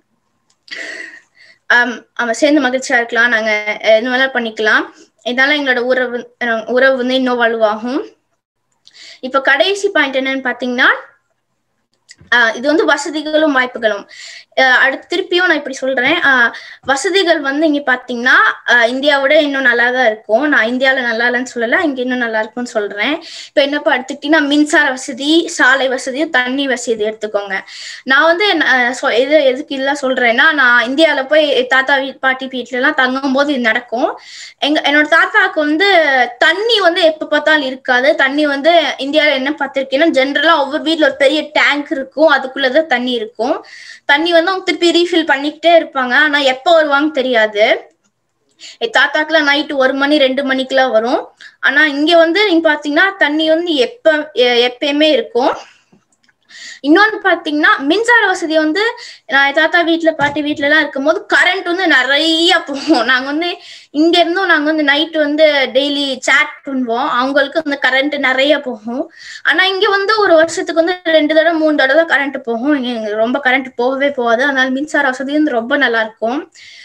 நாங்க இந்த மாதிரி பண்ணிக்கலாம். இதனால எங்களோட உறவு வந்து இன்னும் வலுவாகும். இப்ப கடைசி பாயிண்ட் என்னன்னு பாத்தீங்கன்னா, இது வந்து வசதிகளும் வாய்ப்புகளும். திருப்பியும் நான் இப்படி சொல்றேன், வசதிகள் வந்து இங்க பாத்தீங்கன்னா இந்தியாவோட இன்னும் நல்லாதான் இருக்கும். நான் இந்தியாவில நல்லா இல்லைன்னு சொல்லல, இங்க இன்னும் நல்லா இருக்கும்னு சொல்றேன். இப்ப என்னப்பா எடுத்துக்கிட்டீங்கன்னா, மின்சார வசதி, சாலை வசதியும், தண்ணி வசதி எடுத்துக்கோங்க. நான் வந்து எதுக்கு இதெல்லாம் சொல்றேன்னா, நான் இந்தியாவில போய் தாத்தா பாட்டி வீட்டுல எல்லாம் தங்கும் போது இது நடக்கும். என்னோட தாத்தாவுக்கு வந்து தண்ணி வந்து எப்ப பார்த்தாலும் இருக்காது. தண்ணி வந்து இந்தியாவில என்ன பார்த்திருக்கேன்னா, ஜென்ரலா ஒவ்வொரு வீட்டுல ஒரு பெரிய டேங்க் இருக்கும், அதுக்குள்ளதான் தண்ணி இருக்கும். தண்ணி வந்து அவங்க திருப்பி ரீஃபில் பண்ணிக்கிட்டே இருப்பாங்க. ஆனா எப்ப வருவாங்க தெரியாது. தாத்தாக்குலாம் நைட்டு 1 மணி 2 மணிக்கெல்லாம் வரும். ஆனா இங்க வந்து நீங்க பாத்தீங்கன்னா தண்ணி வந்து எப்பயுமே இருக்கும். இன்னொன்னு பாத்தீங்கன்னா, மின்சார வசதி வந்து நான் தாத்தா வீட்டுல பாட்டி வீட்டுல எல்லாம் இருக்கும் போது கரண்ட் வந்து நிறைய போகும். நாங்க வந்து இங்க இருந்தும் நாங்க வந்து நைட்டு வந்து டெய்லி சாட் பண்ணுவோம். அவங்களுக்கு வந்து கரண்ட் நிறைய போகும். ஆனா இங்க வந்து ஒரு வருஷத்துக்கு வந்து 2 தடவை 3 தடவை தான் கரண்ட் போகும். ரொம்ப கரண்ட் போகவே போகாது. அதனால மின்சார வசதி வந்து ரொம்ப நல்லா இருக்கும்.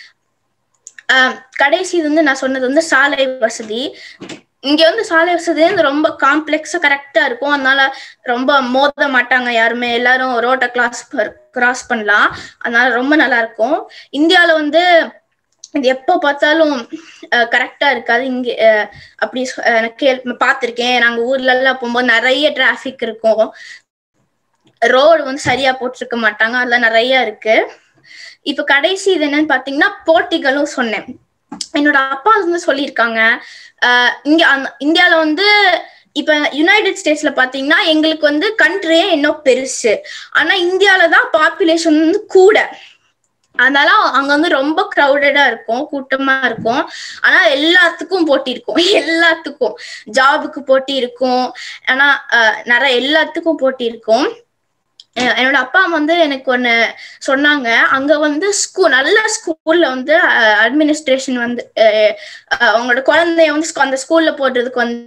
கடைசி வந்து நான் சொன்னது வந்து சாலை வசதி. இங்க வந்து சாலை வசதி வந்து ரொம்ப காம்ப்ளெக்ஸா கரெக்டா இருக்கும். அதனால ரொம்ப மோத மாட்டாங்க யாருமே, எல்லாரும் ரோட்டை கிராஸ் பண்ணலாம். அதனால ரொம்ப நல்லா இருக்கும். இந்தியாவில வந்து இது எப்ப பார்த்தாலும் கரெக்டா இருக்காது. இங்க அப்படி பார்த்திருக்கேன். நாங்க ஊர்ல எல்லாம் போகும்போது நிறைய டிராபிக் இருக்கும், ரோடு வந்து சரியா போட்டிருக்க மாட்டாங்க, அதெல்லாம் நிறைய இருக்கு. இப்ப கடைசி இது என்னன்னு பாத்தீங்கன்னா, போட்டிகளும் சொன்னேன். என்னோட அப்பா வந்து சொல்லியிருக்காங்க, இங்க இந்தியால வந்து இப்ப யுனைடெட் ஸ்டேட்ஸ்ல பாத்தீங்கன்னா எங்களுக்கு வந்து கண்ட்ரியே இன்னும் பெருசு, ஆனா இந்தியாலதான் பாப்புலேஷன் வந்து கூட. அதனால அங்க வந்து ரொம்ப கிரௌடடா இருக்கும், கூட்டமா இருக்கும். ஆனா எல்லாத்துக்கும் போட்டி இருக்கும், எல்லாத்துக்கும் ஜாபுக்கு போட்டி இருக்கும். ஆனா நிறைய எல்லாத்துக்கும் போட்டி இருக்கும். என்னோட அப்பா வந்து எனக்கு ஒண்ணு சொன்னாங்க, அங்க வந்து நல்ல ஸ்கூல்ல வந்து அட்மினிஸ்ட்ரேஷன் வந்து அவங்களோட குழந்தைய வந்து அந்த ஸ்கூல்ல போடுறதுக்கு வந்து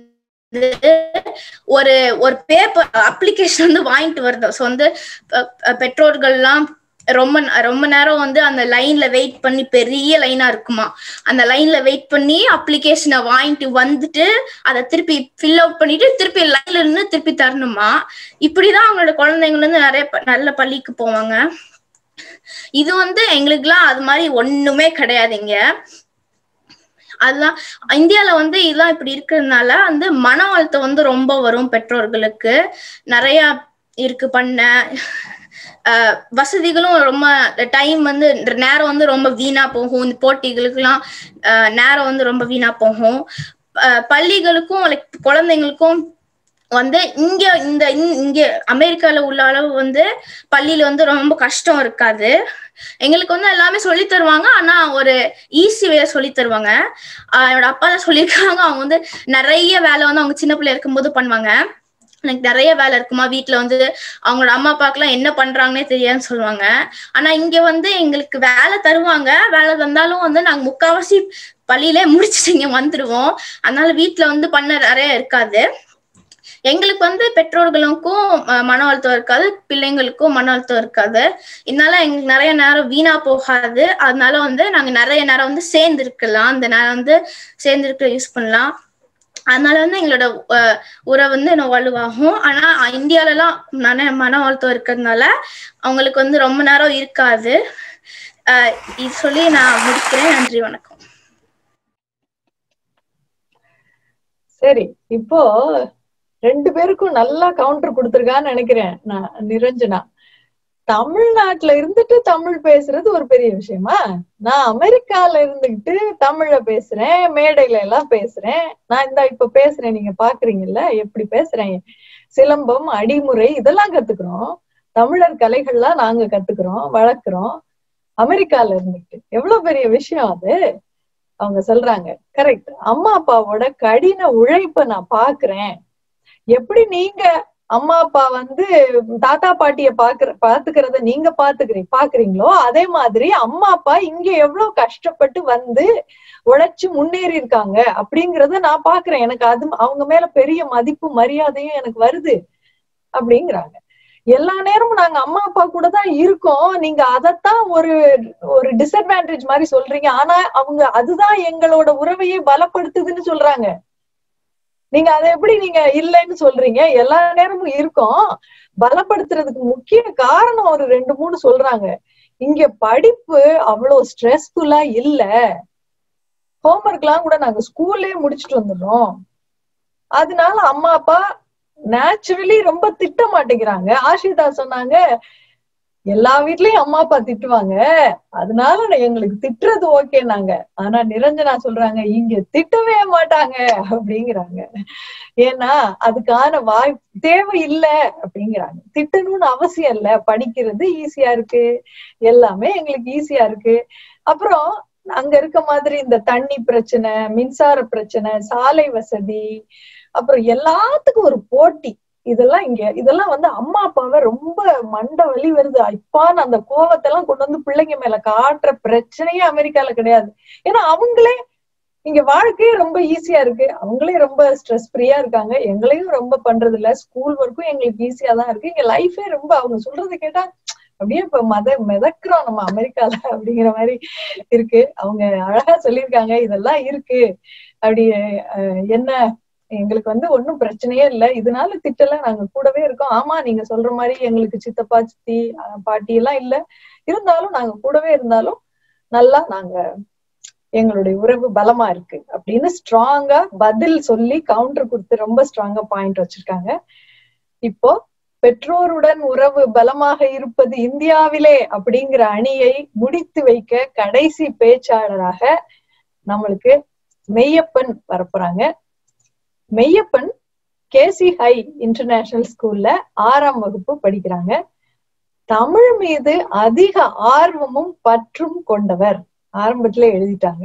ஒரு ஒரு பேப்பர் அப்ளிகேஷன் வந்து வாங்கிட்டு வருது. ஸோ வந்து பெற்றோர்கள்லாம் ரொம்ப நேரம் வந்து அந்த லைன்ல வெயிட் பண்ணி, பெரிய லைனா இருக்குமா, அந்த லைன்ல வெயிட் பண்ணி அப்ளிகேஷனை வாங்கிட்டு வந்துட்டு அதை திருப்பி ஃபில் அவுட் பண்ணிட்டு திருப்பி லைன்ல இருந்து திருப்பி தரணுமா. இப்படிதான் அவங்களோட குழந்தைங்க வந்து நிறைய நல்ல பள்ளிக்கு போவாங்க. இது வந்து எங்களுக்குலாம் அது மாதிரி ஒண்ணுமே கிடையாதுங்க. அதெல்லாம் இந்தியால வந்து இதெல்லாம் இப்படி இருக்கிறதுனால வந்து மன அழுத்தம் வந்து ரொம்ப வரும் பெற்றோர்களுக்கு. நிறைய இருக்கு பண்ண வசதிகளும் ரொம்ப, டைம் வந்து நேரம் வந்து ரொம்ப வீணா போகும். இந்த போட்டிகளுக்கெல்லாம் நேரம் வந்து ரொம்ப வீணா போகும். பள்ளிகளுக்கும் குழந்தைங்களுக்கும் வந்து இங்க அமெரிக்கால உள்ள அளவு வந்து பள்ளியில வந்து ரொம்ப கஷ்டம் இருக்காது. எங்களுக்கு வந்து எல்லாமே சொல்லி தருவாங்க, ஆனா ஒரு ஈஸி வேலை சொல்லி தருவாங்க. என்னோட அப்பா தான் சொல்லியிருக்காங்க, அவங்க வந்து நிறைய வேலை வந்து அவங்க சின்ன பிள்ளையா இருக்கும்போது பண்ணுவாங்க. எனக்கு நிறைய வேலை இருக்குமா வீட்டுல வந்து அவங்களோட அம்மா அப்பாக்கெல்லாம் என்ன பண்றாங்கன்னே தெரியாதுன்னு சொல்லுவாங்க. ஆனா இங்க வந்து எங்களுக்கு வேலை தருவாங்க. வேலை தந்தாலும் வந்து நாங்க முக்காவாசி பள்ளியிலே முடிச்சுட்டு இங்க வந்துடுவோம். அதனால வீட்டுல வந்து பண்ண நிறைய இருக்காது. எங்களுக்கு வந்து பெற்றோர்களுக்கும் மன அழுத்தம் இருக்காது, பிள்ளைங்களுக்கும் மன அழுத்தம் இருக்காது. இதனால எங்களுக்கு நிறைய நேரம் வீணா போகாது. அதனால வந்து நாங்க நிறைய நேரம் வந்து சேர்ந்து இருக்கலாம், அந்த நேரம் வந்து சேர்ந்து இருக்க யூஸ் பண்ணலாம். அதனால வந்து எங்களோட உறவு வந்து இன்னும் வலுவாகும். ஆனா இந்தியால எல்லாம் மன அழுத்தம் இருக்கிறதுனால அவங்களுக்கு வந்து ரொம்ப நேரம் இருக்காது. இது சொல்லி நான் முடிக்கிறேன். நன்றி, வணக்கம். சரி, இப்போ 2 பேருக்கும் நல்லா கவுண்டர் கொடுத்துருக்கான்னு நினைக்கிறேன். நான் நிரஞ்சனா, தமிழ்நாட்டுல இருந்துட்டு தமிழ் பேசுறது ஒரு பெரிய விஷயமா? நான் அமெரிக்கால இருந்துகிட்டு தமிழ பேசுறேன், மேடையில எல்லாம் பேசுறேன். நான் இப்ப பேசுறேன், நீங்க பாக்குறீங்கல்ல எப்படி பேசுறேன். சிலம்பம், அடிமுறை இதெல்லாம் கத்துக்கிறோம். தமிழர் கலைகள்லாம் நாங்க கத்துக்கிறோம், வளர்க்கிறோம் அமெரிக்கால இருந்துகிட்டு. எவ்வளவு பெரிய விஷயம் அது. அவங்க சொல்றாங்க கரெக்ட். அம்மா அப்பாவோட கடின உழைப்ப நான் பாக்குறேன். எப்படி நீங்க அம்மா அப்பா வந்து தாத்தா பாட்டிய பாத்துக்கிறத நீங்க பாக்குறீங்களோ, அதே மாதிரி அம்மா அப்பா இங்க எவ்வளவு கஷ்டப்பட்டு வந்து உழைச்சு முன்னேறி இருக்காங்க அப்படிங்கறத நான் பாக்குறேன். எனக்கு அது அவங்க மேல பெரிய மதிப்பு மரியாதையும் எனக்கு வருது அப்படிங்கிறாங்க. எல்லா நேரமும் நாங்க அம்மா அப்பா கூட தான் இருக்கோம், நீங்க அதத்தான் ஒரு டிஸ்அட்வான்டேஜ் மாதிரி சொல்றீங்க. ஆனா அவங்க அதுதான் எங்களோட உறவையே பலப்படுத்துதுன்னு சொல்றாங்க. நீங்க அதை எப்படி நீங்க இல்லைன்னு சொல்றீங்க? எல்லா நேரமும் இருக்கோம். பலப்படுத்துறதுக்கு முக்கிய காரணம் ஒரு 2-3 சொல்றாங்க. இங்க படிப்பு அவ்வளவு ஸ்ட்ரெஸ்ஃபுல்லா இல்ல, ஹோம்ஒர்க் எல்லாம் கூட நாங்க ஸ்கூல்லே முடிச்சுட்டு வந்துடுறோம். அதனால அம்மா அப்பா நேச்சுரலி ரொம்ப திட்ட மாட்டேங்கிறாங்க. ஆஷிதா சொன்னாங்க எல்லா வீட்லயும் அம்மா அப்பா திட்டுவாங்க, அதனால எங்களுக்கு திட்டுறது ஓகேனாங்க. ஆனா நிரஞ்சனா சொல்றாங்க இங்க திட்டவே மாட்டாங்க அப்படிங்கிறாங்க. ஏன்னா அதுக்கான தேவை இல்லை அப்படிங்கிறாங்க. திட்டணும்னு அவசியம் இல்ல, படிக்கிறது ஈஸியா இருக்கு, எல்லாமே எங்களுக்கு ஈஸியா இருக்கு. அப்புறம் அங்க இருக்க மாதிரி இந்த தண்ணி பிரச்சனை, மின்சார பிரச்சனை, சாலை வசதி, அப்புறம் எல்லாத்துக்கும் ஒரு போட்டி, இதெல்லாம் வந்து அம்மா அப்பாவை ரொம்ப மண்டை வலி வருது. இப்பான்னு அந்த கோவத்தெல்லாம் கொண்டு வந்து பிள்ளைங்க மேல காட்டுற பிரச்சனையே அமெரிக்கால கிடையாது. ஏன்னா அவங்களே இங்க வாழ்க்கையே ரொம்ப ஈஸியா இருக்கு, அவங்களே ரொம்ப ஸ்ட்ரெஸ் ஃப்ரீயா இருக்காங்க, எங்களையும் ரொம்ப பண்றது இல்ல, ஸ்கூல் ஒர்க்கும் எங்களுக்கு ஈஸியா தான் இருக்கு. இங்க லைஃபே ரொம்ப, அவங்க சொல்றது கேட்டா அப்படியே இப்ப மிதக்குறோம் நம்ம அமெரிக்கால அப்படிங்கிற மாதிரி இருக்கு. அவங்க அழகா சொல்லியிருக்காங்க இதெல்லாம் இருக்கு அப்படி. என்ன எங்களுக்கு வந்து ஒன்னும் பிரச்சனையே இல்லை, இதனால திட்டல, நாங்க கூடவே இருக்கோம். ஆமா நீங்க சொல்ற மாதிரி எங்களுக்கு சித்தப்பா சித்தி பாட்டி எல்லாம் இல்ல, இருந்தாலும் நாங்க கூடவே இருந்தாலும் நல்லா நாங்க எங்களுடைய உறவு பலமா இருக்கு அப்படின்னு ஸ்ட்ராங்கா பதில் சொல்லி கவுண்டர் கொடுத்து ரொம்ப ஸ்ட்ராங்கா பாயிண்ட் வச்சிருக்காங்க. இப்போ பெற்றோருடன் உறவு பலமாக இருப்பது இந்தியாவிலே அப்படிங்கிற அணியை முடித்து வைக்க கடைசி பேச்சாளராக நம்மளுக்கு மெய்யப்பன் வரப்போறாங்க. மெய்யப்பன் கேசி ஹை இன்டர்நேஷனல் ஸ்கூல்ல 6ஆம் வகுப்பு படிக்கிறாங்க. தமிழ் மீது அதிக ஆர்வமும் பற்றும் கொண்டவர். ஆரம்பத்திலே எழுதிட்டாங்க.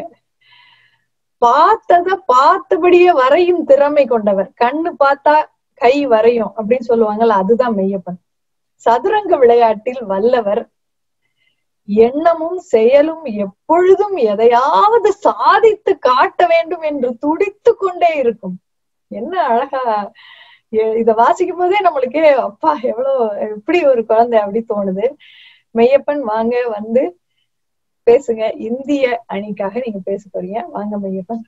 பார்த்தத பார்த்தபடியே வரையும் திறமை கொண்டவர். கண்ணு பார்த்தா கை வரையும் அப்படின்னு சொல்லுவாங்கல்ல, அதுதான் மெய்யப்பன். சதுரங்க விளையாட்டில் வல்லவர். எண்ணமும் செயலும் எப்பொழுதும் எதையாவது சாதித்து காட்ட வேண்டும் என்று துடித்து கொண்டே இருக்கும். என்ன அழகா இத வாசிக்கும் போதே நம்மளுக்கே அப்பா எவ்வளவு எப்படி ஒரு குழந்தை அப்படி தோணுது. மெய்யப்பன் வாங்க வந்து பேசுங்க. இந்திய அணிக்காக நீங்க பேச போறீங்க. வாங்க மெய்யப்பன்.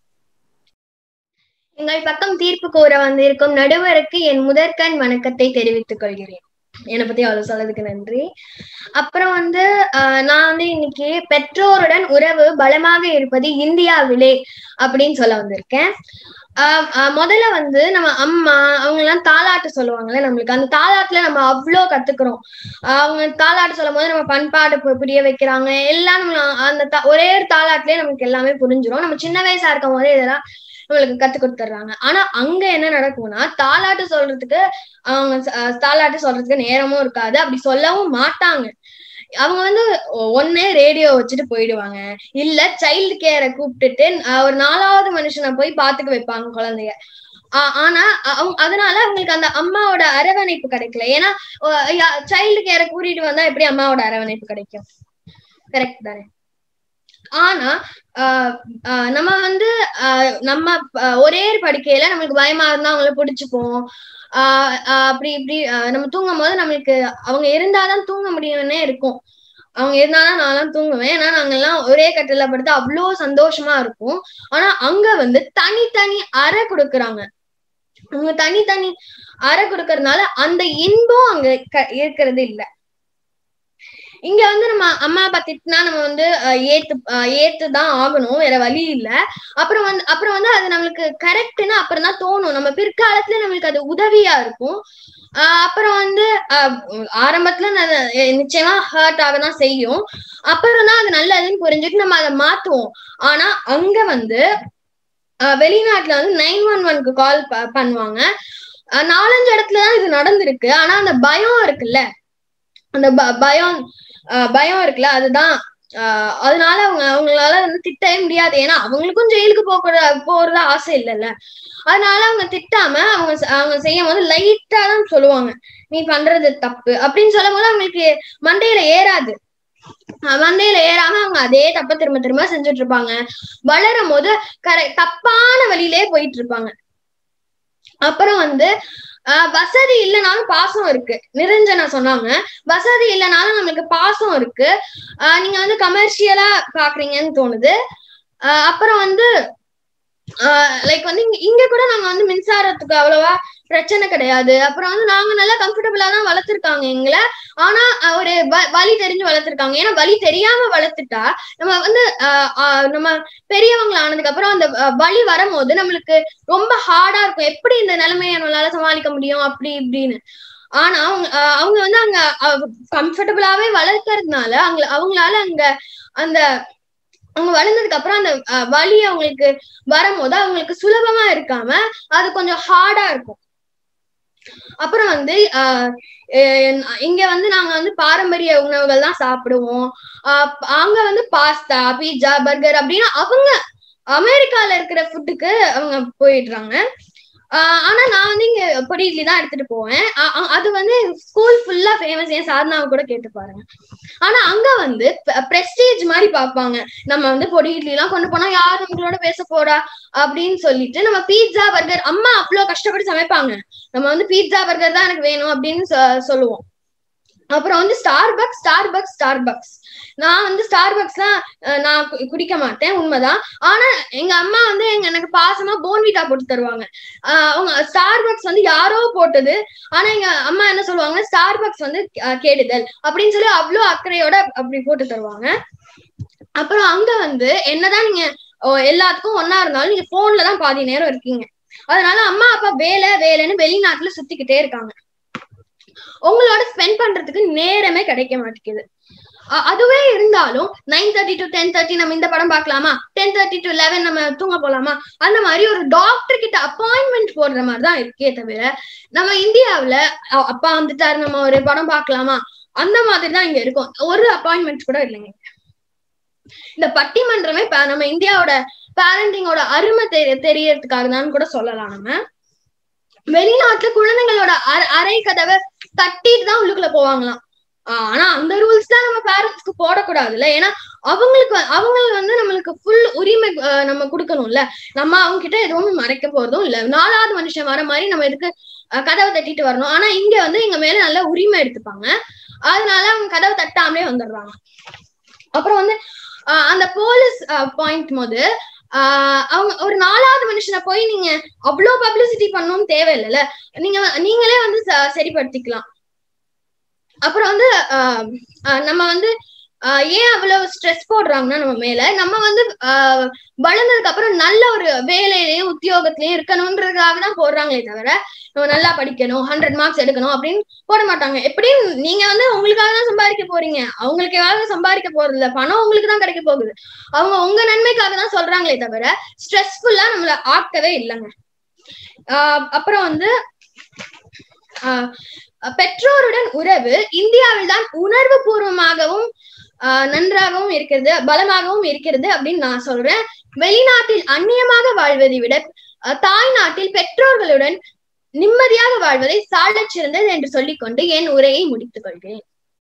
எங்கள் பக்கம் தீர்ப்பு கூற வந்திருக்கும் நடுவருக்கு என் முதற்கண் வணக்கத்தை தெரிவித்துக் கொள்கிறேன். என்னை பத்தி அவ்வளவு சொல்றதுக்கு நன்றி. அப்புறம் நான் இன்னைக்கு பெற்றோருடன் உறவு பலமாக இருப்பது இந்தியாவிலே அப்படின்னு சொல்ல வந்திருக்கேன். முதல்ல நம்ம அம்மா அவங்க எல்லாம் தாலாட்டு சொல்லுவாங்கல்ல, நம்மளுக்கு அந்த தாலாட்டுல நம்ம அவ்வளோ கத்துக்கிறோம். அவங்க தாலாட்டு சொல்லும் போது நம்ம பண்பாடு புரிய வைக்கிறாங்க எல்லாம். நம்ம அந்த ஒரே ஒரு தாலாட்டுலயே நமக்கு எல்லாமே புரிஞ்சிடும். நம்ம சின்ன வயசா இருக்கும் போதே இதெல்லாம் நம்மளுக்கு கத்து கொடுத்துட்றாங்க. ஆனா அங்க என்ன நடக்கும்னா தாலாட்டு சொல்றதுக்கு நேரமும் இருக்காது, அப்படி சொல்லவும் மாட்டாங்க. அவங்க ஒன்னே ரேடியோ வச்சுட்டு போயிடுவாங்க, இல்ல சைல்டு கேரை கூப்பிட்டுட்டு ஒரு 4வது மனுஷனை போய் பாத்துக்க வைப்பாங்க குழந்தைய. ஆனா அதனால அவங்களுக்கு அந்த அம்மாவோட அரவணைப்பு கிடைக்கல. ஏன்னா சைல்டு கேரை கூட்டிட்டு வந்தா எப்படி அம்மாவோட அரவணைப்பு கிடைக்கும்? கரெக்ட் தானே? ஆனா நம்ம நம்ம ஒரே படுக்கையில நம்மளுக்கு பயமா இருந்தா அவங்கள பிடிச்சுப்போம். அப்படி இப்படி நம்ம தூங்கும் போது நம்மளுக்கு அவங்க இருந்தாதான் தூங்க முடியும்னே இருக்கும். அவங்க இருந்தாதான் நான்லாம் தூங்குவேன். ஏன்னா நாங்கெல்லாம் ஒரே கட்டில படுத்து அவ்வளோ சந்தோஷமா இருக்கும். ஆனா அங்க தனித்தனி அறை கொடுக்குறாங்க. அவங்க தனித்தனி அறை கொடுக்கறதுனால அந்த இன்பம் அங்க இருக்கிறது இல்ல. இங்க நம்ம அம்மா அப்பா திட்டினா நம்ம ஏத்துதான் ஆகணும், வேற வழி இல்ல. அப்புறம் அது நம்மளுக்கு கரெக்ட்னா அப்புறம் தான் தோணும். நம்ம பிற்காலத்துல நம்மளுக்கு அது உதவியா இருக்கும். அப்புறம் ஆரம்பத்துல நிச்சயமா ஹர்ட் ஆகதான் செய்யும். அப்புறம் தான் அது நல்லதுன்னு புரிஞ்சுட்டு நம்ம அதை மாத்துவோம். ஆனா அங்க வெளிநாட்டுல 911க்கு கால் பண்ணுவாங்க. 4-5 இடத்துலதான் இது நடந்திருக்கு. ஆனா அந்த பயம் இருக்குல்ல, அந்த பயம் இருக்குல்ல, அதுதான். அதனால அவங்களால திட்டவே முடியாது. ஏன்னா அவங்களுக்கும் ஜெயிலுக்கு போறது ஆசை இல்லைல்ல. அதனால அவங்க திட்டாம அவங்க செய்யும் போது லைட்டா தான் சொல்லுவாங்க, நீ பண்றது தப்பு அப்படின்னு சொல்லும் போது அவங்களுக்கு மண்டையில ஏறாது. மண்டையில ஏறாம அவங்க அதே தப்ப திரும்ப திரும்ப செஞ்சுட்டு இருப்பாங்க. வளரும் போது தப்பான வழியிலே போயிட்டு இருப்பாங்க. அப்புறம் வசதி இல்லைனாலும் பாசம் இருக்கு. நிரஞ்சனா சொன்னாங்க, வசதி இல்லைனாலும் நம்மளுக்கு பாசம் இருக்கு. நீங்க கமர்ஷியலா பாக்குறீங்கன்னு தோணுது. அப்புறம் லைக் இங்க கூட நாங்க மின்சாரத்துக்கு அவ்வளவா பிரச்சனை கிடையாது. அப்புறம் நாங்க நல்லா கம்ஃபர்டபுளா தான் வளர்த்திருக்காங்க எங்களை. ஆனா ஒரு வழி தெரிஞ்சு வளர்த்திருக்காங்க. ஏன்னா வழி தெரியாம வளர்த்துட்டா நம்ம பெரியவங்களை ஆனதுக்கு அப்புறம் அந்த வழி வரும்போது நம்மளுக்கு ரொம்ப ஹார்டா இருக்கும். எப்படி இந்த நிலைமையை நம்மளால சமாளிக்க முடியும் அப்படி இப்படின்னு. ஆனா அவங்க அங்க கம்ஃபர்டபுளாவே வளர்க்கறதுனால அவங்களால அந்த அவங்க வளர்ந்ததுக்கு அப்புறம் அந்த வலி அவங்களுக்கு வரும்போது அவங்களுக்கு சுலபமா இருக்காம அது கொஞ்சம் ஹார்டா இருக்கும். அப்புறம் இங்க நாங்க பாரம்பரிய உணவுகள் தான் சாப்பிடுவோம். அங்க பாஸ்தா, பீட்சா, பர்கர் அப்படின்னு அவங்க அமெரிக்கால இருக்கிற ஃபுட்டுக்கு அவங்க போயிடுறாங்க. ஆனா நான் இங்க பொடி இட்லி தான் எடுத்துட்டு போவேன். அது ஸ்கூல் ஃபுல்லா ஃபேமஸ். ஏன் சாதனாவை கூட கேட்டு பாருங்க. ஆனா அங்க பிரஸ்டீஜ் மாதிரி பாப்பாங்க. நம்ம பொடி இட்லி எல்லாம் கொண்டு போனா யார் நம்மளோட பேச போறா அப்படின்னு சொல்லிட்டு நம்ம பீட்சா, பர்கர், அம்மா அவ்வளவு கஷ்டப்பட்டு சமைப்பாங்க, நம்ம பீட்சா பர்கர் தான் எனக்கு வேணும் அப்படின்னு சொல்லுவோம். அப்புறம் ஸ்டார்பக்ஸ் நான் ஸ்டார்பக்ஸ்லாம் நான் குடிக்க மாட்டேன், உண்மைதான். ஆனா எங்க அம்மா எனக்கு பாசமா போன்விட்டா போட்டு தருவாங்க. அவங்க ஸ்டார்பக்ஸ் யாரோ போட்டது. ஆனா எங்க அம்மா என்ன சொல்லுவாங்க, ஸ்டார்பக்ஸ் கேடுதல் அப்படின்னு சொல்லி அவ்வளவு அக்கறையோட அப்படி போட்டு தருவாங்க. அப்புறம் அங்க என்னதான் நீங்க எல்லாத்துக்கும் ஒன்னா இருந்தாலும் நீங்க போன்ல தான் பாதி நேரம் இருக்கீங்க. அதனால அம்மா அப்பா வேலைன்னு வெளிநாட்டுல சுத்திக்கிட்டே இருக்காங்க. உங்களோட ஸ்பெண்ட் பண்றதுக்கு நேரமே கிடைக்க மாட்டேங்குது. அதுவே இருந்தாலும் 9:30 to 10:30 நம்ம இந்த படம் பார்க்கலாமா, 10:30 to 11 நம்ம தூங்க போலாமா, அந்த மாதிரி ஒரு டாக்டர் கிட்ட அப்பாயின்மெண்ட் போடுற மாதிரிதான் இருக்கே தவிர நம்ம இந்தியாவுல அப்பா வந்துட்டாரு நம்ம ஒரு படம் பார்க்கலாமா அந்த மாதிரிதான் இங்க இருக்கும். ஒரு அப்பாயின்மெண்ட் கூட இல்லைங்க. இந்த பட்டிமன்றமே நம்ம இந்தியாவோட பேரண்டிங்கோட அருமை தெரியறதுக்காக தான் கூட சொல்லலாம். நம்ம வெளிநாட்டுல குழந்தைங்களோட அரை கதவை தட்டிட்டு தான் உள்ளுக்குள்ள போவாங்களாம். ஆனா அந்த ரூல்ஸ் தான் நம்ம பேரண்ட்ஸ்க்கு போடக்கூடாதுல்ல. ஏன்னா அவங்க வந்து நம்மளுக்கு ஃபுல் உரிமை நம்ம கொடுக்கணும்ல. நம்ம அவங்க கிட்ட எதுவும் மறைக்க போறதும் இல்ல. 4வது மனுஷன் வர மாதிரி நம்ம இதுக்கு கதவை தட்டிட்டு வரணும். ஆனா இங்க வந்து எங்க மேல நல்ல உரிமை எடுத்துப்பாங்க. அதனால அவங்க கதவை தட்டாமலே வந்துடுறாங்க. அப்புறம் வந்து அந்த போலீஸ் பாயிண்ட் போது அவங்க ஒரு 4வது மனுஷனை போய் நீங்க அவ்வளவு பப்ளிசிட்டி பண்ணணும்னு தேவையில்லைல்ல. நீங்களே வந்து சரிப்படுத்திக்கலாம். அப்புறம் வந்து நம்ம வந்து ஏன் அவ்வளவு ஸ்ட்ரெஸ் போடுறாங்கன்னா நம்ம மேல, நம்ம வந்து வளர்ந்ததுக்கு அப்புறம் நல்ல ஒரு வேலையிலயும் உத்தியோகத்திலயும் இருக்கணும்ன்றதுக்காக தான் போடுறாங்களே தவிர நம்ம நல்லா படிக்கணும் 100 மார்க்ஸ் எடுக்கணும் அப்படின்னு போட மாட்டாங்க. எப்படியும் நீங்க வந்து உங்களுக்காக தான் சம்பாதிக்க போறீங்க, அவங்களுக்காக சம்பாதிக்க போறது இல்ல. பணம் உங்களுக்கு தான் கிடைக்க போகுது. அவங்க உங்க நன்மைக்காக தான் சொல்றாங்களே தவிர ஸ்ட்ரெஸ்ஃபுல்லா நம்மள ஆக்கவே இல்லைங்க. அப்புறம் வந்து பெற்றோருடன் உறவு இந்தியாவில் தான் உணர்வு பூர்வமாகவும் நன்றாகவும் இருக்கிறது, பலமாகவும் இருக்கிறது அப்படின்னு நான் சொல்றேன். வெளிநாட்டில் அந்நியமாக வாழ்வதை விட தாய் நாட்டில் பெற்றோர்களுடன் நிம்மதியாக வாழ்வதை சாலச் சிறந்தது என்று சொல்லிக்கொண்டு என் உரையை முடித்துக் கொள்கிறேன்.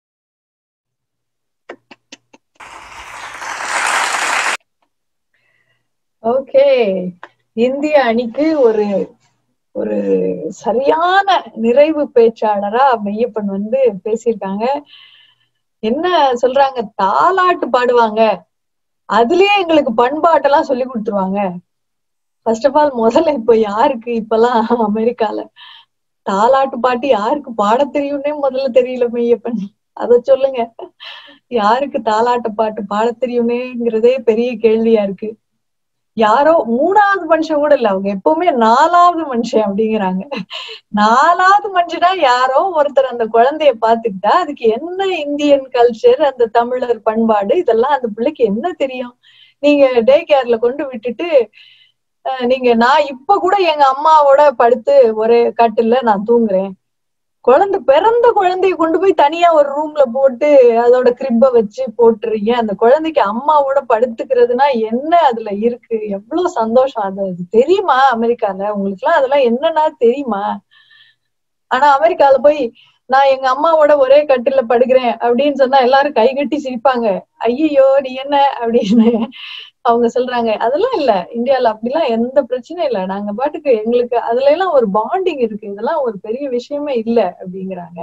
ஓகே, இந்திய அணிக்கு ஒரு ஒரு சரியான நிறைவு பேச்சாளரா மெய்யப்பன் வந்து பேசியிருக்காங்க. என்ன சொல்றாங்க, தாலாட்டு பாடுவாங்க, அதுலயே எங்களுக்கு பண்பாட்டெல்லாம் சொல்லி கொடுத்துருவாங்க. ஃபர்ஸ்ட் ஆஃப் ஆல் முதல்ல இப்ப யாருக்கு இப்பெல்லாம் அமெரிக்கால தாலாட்டு பாட்டு யாருக்கு பாட தெரியும்னே முதல்ல தெரியல மெய்யப்பன், அத சொல்லுங்க. யாருக்கு தாலாட்டு பாட்டு பாட தெரியுமேங்கிறதே பெரிய கேள்வியா இருக்கு. யாரோ 3வது மனுஷன் கூட இல்ல, அவங்க எப்பவுமே 4வது மனுஷன் அப்படிங்கிறாங்க. 4வது மனுஷனா யாரோ ஒருத்தர் அந்த குழந்தைய பாத்துக்கிட்டா அதுக்கு என்ன இந்தியன் கல்ச்சர், அந்த தமிழர் பண்பாடு, இதெல்லாம் அந்த பிள்ளைக்கு என்ன தெரியும்? நீங்க டே கேர்ல கொண்டு விட்டுட்டு நான் இப்ப கூட எங்க அம்மாவோட படுத்து ஒரே கட்டில்ல நான் தூங்குறேன். பிறந்த குழந்தைய கொண்டு போய் தனியா ஒரு ரூம்ல போட்டு அதோட கிரிப்ப வச்சு போட்டுறீங்க. அந்த குழந்தைக்கு அம்மாவோட படுத்துக்கிறதுனா என்ன அதுல இருக்கு? எவ்வளவு சந்தோஷம். அது தெரியுமா அமெரிக்கால உங்களுக்கு எல்லாம்? அதெல்லாம் என்னன்னா தெரியுமா? ஆனா அமெரிக்கால போய் நான் எங்க அம்மாவோட ஒரே கட்டில படுக்கிறேன் அப்படின்னு சொன்னா எல்லாரும் கை கட்டி சிரிப்பாங்க. ஐயோ நீ என்ன அப்படின்னு அவங்க சொல்றாங்க. அதெல்லாம் இல்ல, இந்தியால அப்படிலாம் எந்த பிரச்சனையும் இல்ல, நாங்க பாட்டுக்கு எங்களுக்கு அதுல எல்லாம் ஒரு பாண்டிங் இருக்கு, இதெல்லாம் ஒரு பெரிய விஷயமே இல்ல அப்படிங்கிறாங்க.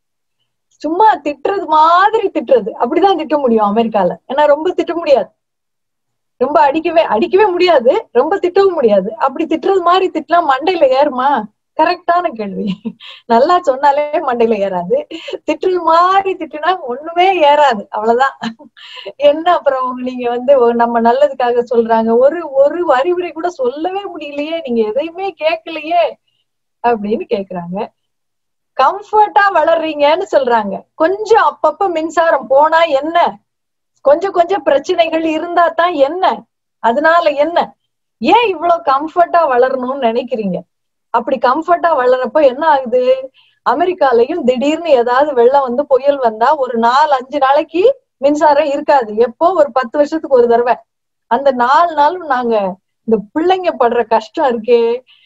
சும்மா திட்டுறது மாதிரி திட்டுறது, அப்படிதான் திட்ட முடியும் அமெரிக்கால. ஏன்னா ரொம்ப திட்ட முடியாது, ரொம்ப அடிக்கவே முடியாது, ரொம்ப திட்டவும் முடியாது. அப்படி திட்டுறது மாதிரி திட்டா மண்டையில ஏறுமா? கரெக்டான கேள்வி. நல்லா சொன்னாலே மண்டையில ஏறாது, திட்டுறது மாதிரி திட்டுனா ஒண்ணுமே ஏறாது, அவ்வளவுதான். என்ன அப்புறம் நீங்க வந்து நம்ம நல்லதுக்காக சொல்றாங்க, ஒரு அறிவுரை கூட சொல்லவே முடியலையே, நீங்க எதையுமே கேட்கலையே அப்படின்னு கேக்குறாங்க. கம்ஃபர்ட்டா வளர்றீங்கன்னு சொல்றாங்க. கொஞ்சம் அப்பப்ப மின்சாரம் போனா என்ன, கொஞ்சம் பிரச்சனைகள் இருந்தா தான் என்ன, அதனால என்ன? ஏன் இவ்வளவு கம்ஃபர்ட்டா வளரணும்னு நினைக்கிறீங்க? அப்படி கம்ஃபர்ட்டா வளர்றப்ப என்ன ஆகுது? அமெரிக்காலையும் திடீர்னு ஏதாவது வெள்ளம் வந்து புயல் வந்தா ஒரு 4-5 நாளைக்கு மின்சாரம் இருக்காது. எப்போ ஒரு 10 வருஷத்துக்கு ஒரு தடவை. அந்த 4 நாளும் நாங்க இந்த பிள்ளைங்க படுற கஷ்டம் இருக்கே,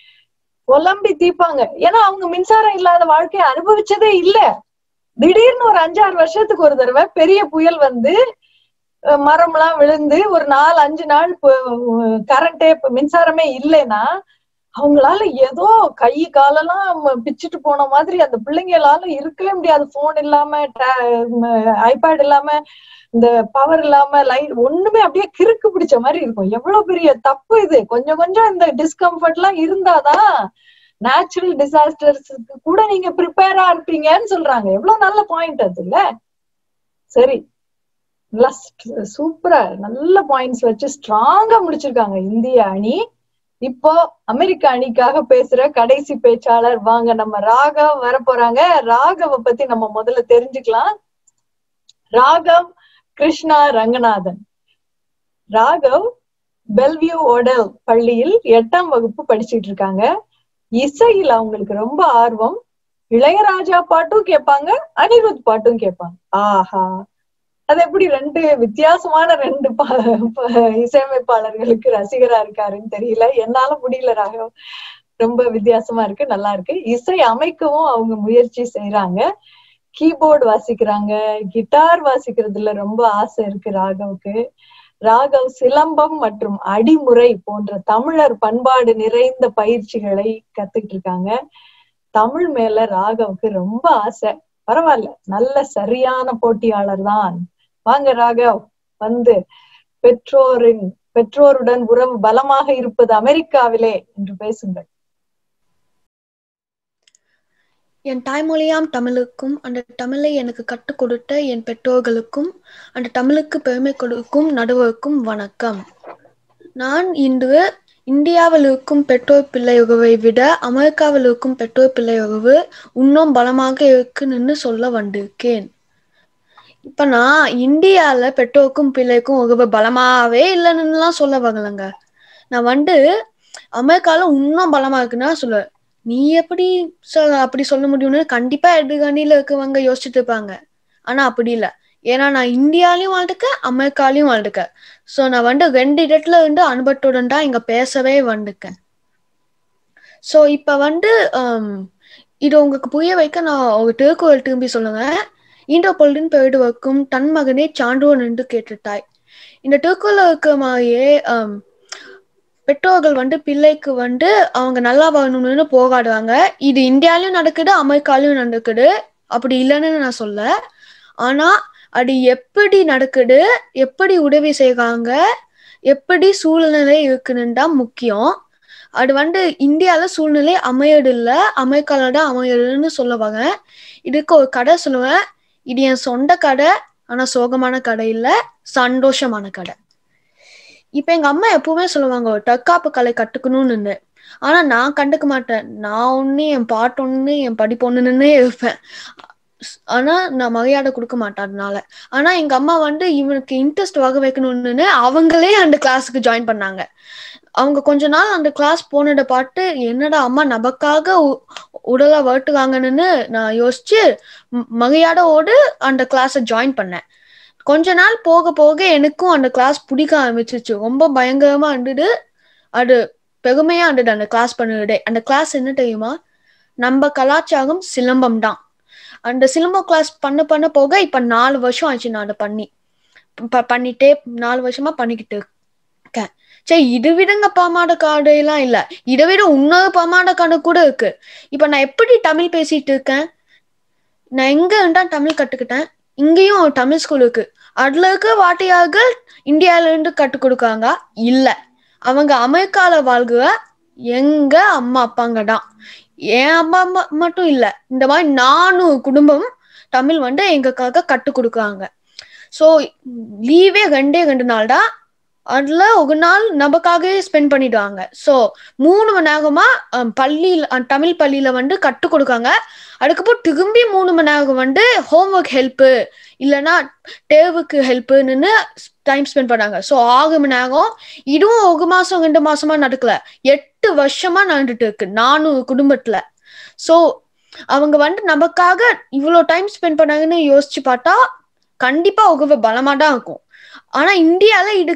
புலம்பி தீப்பாங்க. ஏன்னா அவங்க மின்சாரம் இல்லாத வாழ்க்கையை அனுபவிச்சதே இல்ல. திடீர்னு ஒரு 5-6 வருஷத்துக்கு ஒரு தடவை பெரிய புயல் வந்து மரம் எல்லாம் விழுந்து ஒரு 4-5 நாள் கரண்டே மின்சாரமே இல்லைன்னா அவங்களால ஏதோ கை காலெல்லாம் பிச்சுட்டு போன மாதிரி அந்த பிள்ளைங்களால இருக்கவே முடியாது. போன் இல்லாம, ஐபேட் இல்லாம, இந்த பவர் இல்லாம, லைட் ஒண்ணுமே அப்படியே கிறுக்கு பிடிச்ச மாதிரி இருக்கும். எவ்வளவு பெரிய தப்பு இது! கொஞ்சம் இந்த டிஸ்கம்ஃபர்ட் எல்லாம் இருந்தாதான் நேச்சுரல் டிசாஸ்டர்ஸுக்கு கூட நீங்க ப்ரிப்பேரா இருப்பீங்கன்னு சொல்றாங்க. எவ்வளவு நல்ல பாயிண்ட் அது இல்ல? சரி, நல்லா சூப்பரா நல்ல பாயிண்ட்ஸ் வச்சு ஸ்ட்ராங்கா முடிச்சிருக்காங்க இந்திய அணி. இப்போ அமெரிக்க அணிக்காக பேசுற கடைசி பேச்சாளர் வாங்க, நம்ம ராகவ் வர போறாங்க. ராகவ பத்தி நம்ம முதல்ல தெரிஞ்சுக்கலாம். ராகவ் கிருஷ்ணா ரங்கநாதன். ராகவ் பெல்வியூ ஓடல் பள்ளியில் 8ஆம் வகுப்பு படிச்சுட்டு இருக்காங்க. இசையில் அவங்களுக்கு ரொம்ப ஆர்வம். இளையராஜா பாட்டும் கேட்பாங்க, அனிருத் பாட்டும் கேட்பாங்க. ஆஹா, அது எப்படி 2 வித்தியாசமான 2 இசையமைப்பாளர்களுக்கு ரசிகரா இருக்காருன்னு தெரியல. என்னால முடியல ராகவ், ரொம்ப வித்தியாசமா இருக்கு, நல்லா இருக்கு. இசை அமைக்கவும் அவங்க முயற்சி செய்யறாங்க. கீபோர்டு வாசிக்கிறாங்க, கிட்டார் வாசிக்கிறதுல ரொம்ப ஆசை இருக்கு ராகவுக்கு. ராகவ் சிலம்பம் மற்றும் அடிமுறை போன்ற தமிழர் பண்பாடு நிறைந்த பயிற்சிகளை கத்துக்கிட்டு இருக்காங்க. தமிழ் மேல ராகவுக்கு ரொம்ப ஆசை. பரவாயில்ல, நல்ல சரியான போட்டியாளர் தான். வாங்க ராகவ், வந்து பெற்றோருடன் உறவு பலமாக இருப்பது அமெரிக்காவிலே என்று பேசுங்கள். என் தாய்மொழியாம் தமிழுக்கும் அந்த தமிழை எனக்கு கற்றுக் கொடுத்த என் பெற்றோர்களுக்கும் அந்த தமிழுக்கு பெருமை கொடுக்கும் நடுவருக்கும் வணக்கம். நான் இன்று இந்தியாவில் இருக்கும் பெற்றோர் பிள்ளை உறவை விட அமெரிக்காவில் இருக்கும் பெற்றோர் பிள்ளை உறவு இன்னும் பலமாக இருக்குன்னு சொல்ல வந்திருக்கேன். இப்ப நான் இந்தியால பெற்றோருக்கும் பிள்ளைக்கும் உறவு பலமாவே இல்லைன்னுலாம் சொல்ல வரலங்க. நான் அமெரிக்கால இன்னும் பலமா இருக்குன்னா சொல்லுவேன். நீ எப்படி அப்படி சொல்ல முடியும்னு கண்டிப்பா எதிர்கணியில இருக்கவங்க யோசிச்சுட்டு இருப்பாங்க. ஆனா அப்படி இல்லை. ஏன்னா நான் இந்தியாலையும் வாழ்ந்துக்கேன், அமெரிக்காலையும் வாழ்ந்துக்கேன். ஸோ நான் 2 இடத்துல அனுபவத்துடன் தான் இங்க பேசவே வந்துக்கேன். ஸோ இப்ப இது உங்களுக்கு புரிய வைக்க நான் ஒரு திருக்குறள் திரும்பி சொல்லுங்க. ஈன்ற பொருளின் பெருடு வைக்கும் தன் மகனே சான்றோன் என்று கேட்டுட்டாய். இந்த திருக்குறள் இருக்க மாதிரியே பெற்றோர்கள் பிள்ளைக்கு அவங்க நல்லா வரணும்னு போராடுவாங்க. இது இந்தியாலையும் நடக்குது, அமெரிக்காலையும் நடக்குது. அப்படி இல்லைன்னு நான் சொல்ல. ஆனா அது எப்படி நடக்குது, எப்படி உதவி செய்வாங்க, எப்படி சூழ்நிலை இருக்குன்னு தான் முக்கியம். அது இந்தியால சூழ்நிலை அமையது இல்ல, அமெரிக்கால தான் அமையதுன்னு சொல்லுவாங்க. இதுக்கு ஒரு கதை சொல்லுவேன். இது என் சொந்த கதை, ஆனா சோகமான கதை இல்ல, சந்தோஷமான கதை. இப்ப எங்க அம்மா எப்பவுமே சொல்லுவாங்க ஒரு தற்காப்பு கலை கத்துக்கணும்னு. ஆனா நான் கண்டுக்க மாட்டேன். நான் ஒண்ணு, என் பாட்டு ஒண்ணு, என் படிப்பு ஒண்ணுன்னே இருப்பேன். ஆனா நான் மரியாதை கொடுக்க மாட்டேன் அதனால. ஆனா எங்க அம்மா இவனுக்கு இன்ட்ரெஸ்ட் வர வைக்கணும்னு அவங்களே அந்த கிளாஸுக்கு ஜாயின் பண்ணாங்க. அவங்க கொஞ்ச நாள் அந்த கிளாஸ் போனதை பார்த்து என்னடா அம்மா நமக்காக உடலை வளர்த்துக்காங்கன்னு நான் யோசிச்சு மரியாதையோடு அந்த கிளாஸை ஜாயின் பண்ணேன். கொஞ்ச நாள் போக போக எனக்கும் அந்த கிளாஸ் பிடிக்க ஆரம்பிச்சிச்சு. ரொம்ப பயங்கரமா இருந்தது. அது பெருமையா இருந்தது அந்த கிளாஸ் பண்ணுறதே. அந்த கிளாஸ் என்ன தெரியுமா? நம்ம கலாச்சாரம் சிலம்பம் தான். அந்த சிலம்பம் கிளாஸ் பண்ண போக இப்ப 4 வருஷம் ஆச்சு நான் அதை பண்ணிட்டே 4 வருஷமா பண்ணிக்கிட்டு இருக்கேன். சரி, இது விடுங்க, பாமாட காடு எல்லாம் இல்ல, இதை விட இன்னொரு பாமாட காடு கூட இருக்கு. இப்ப நான் எப்படி தமிழ் பேசிட்டு இருக்கேன்? நான் எங்க இருந்தா தமிழ் கத்துக்கிட்டேன். இங்கேயும் ஒரு தமிழ் ஸ்கூல் இருக்கு. அதுல இருக்க வாட்டியார்கள் இந்தியால இருந்து கற்றுக் கொடுக்காங்க இல்ல, அவங்க அமெரிக்கால வாழ்கிற எங்க அம்மா அப்பாங்க தான். என் அம்மா அம்மா மட்டும் இல்ல, இந்த மாதிரி 400 குடும்பம் தமிழ் எங்களுக்காக கற்றுக் கொடுக்காங்க. ஸோ லீவே 2 நாள் தான். அதுல ஒரு நாள் நமக்காகவே ஸ்பெண்ட் பண்ணிடுவாங்க. ஸோ 3 மணி நேரமா பள்ளியில தமிழ் பள்ளியில கற்றுக் கொடுக்காங்க. அதுக்கப்புறம் திரும்பி 3 மணி நேரம் ஹோம்ஒர்க் ஹெல்ப்பு இல்லைன்னா தேர்வுக்கு ஹெல்ப்புன்னு டைம் ஸ்பெண்ட் பண்ணாங்க. ஸோ 6 மணி நேரம். இதுவும் 1 மாசம் 2 மாசமா நடக்கல, 8 வருஷமா நடந்துட்டு இருக்கு 400 குடும்பத்துல. ஸோ அவங்க நமக்காக இவ்வளவு டைம் ஸ்பெண்ட் பண்ணாங்கன்னு யோசிச்சு பார்த்தா கண்டிப்பா உகவ பலமா தான் இருக்கும். ஆனா இந்தியால இது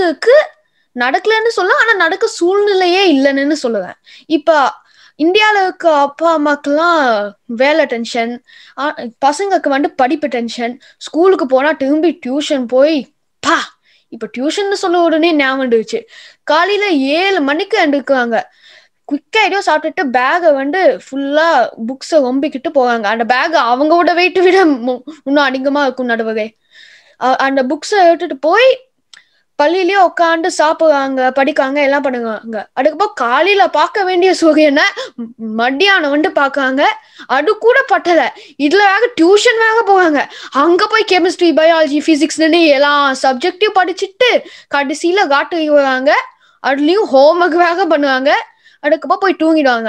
நடக்கலன்னு சொல்ல, ஆனா நடக்க சூழ்நிலையே இல்லைன்னு சொல்லுவேன். இப்ப இந்தியால இருக்க அப்பா அம்மாக்கெல்லாம் வேலை டென்ஷன், பசங்களுக்கு படிப்பு டென்ஷன், ஸ்கூலுக்கு போனா திரும்பி டியூஷன் போய் இப்ப டியூஷன் சொல்ல உடனே ஞாபகம் வந்துச்சு. காலையில 7 மணிக்கு எழுந்துக்குவாங்க. குயிக்கா ஏதோ சாப்பிட்டுட்டு பேகை ஃபுல்லா புக்ஸை ரொம்பிக்கிட்டு போவாங்க. அந்த பேக் அவங்களோட வெயிட்டு விட இன்னும் அதிகமா இருக்கும் நடுவகை. அந்த புக்ஸை எடுத்துட்டு போய் பள்ளியிலயே உட்காந்து சாப்பிடுவாங்க, படிக்காங்க, எல்லாம் பண்ணுவாங்க. அதுக்கப்புறம் காலையில பார்க்க வேண்டிய சூரியனை மத்தியானம் பாக்காங்க. அது கூட பட்டல, இதுல டியூஷன் வேக போவாங்க. அங்க போய் கெமிஸ்ட்ரி, பயாலஜி, பிசிக்ஸ்ன்னு எல்லா சப்ஜெக்டையும் படிச்சுட்டு கடைசியில காட்டு வருவாங்க. அதுலயும் ஹோம்ஒர்க் வேக பண்ணுவாங்க. அதுக்கப்புறம் போய் தூங்கிடுவாங்க.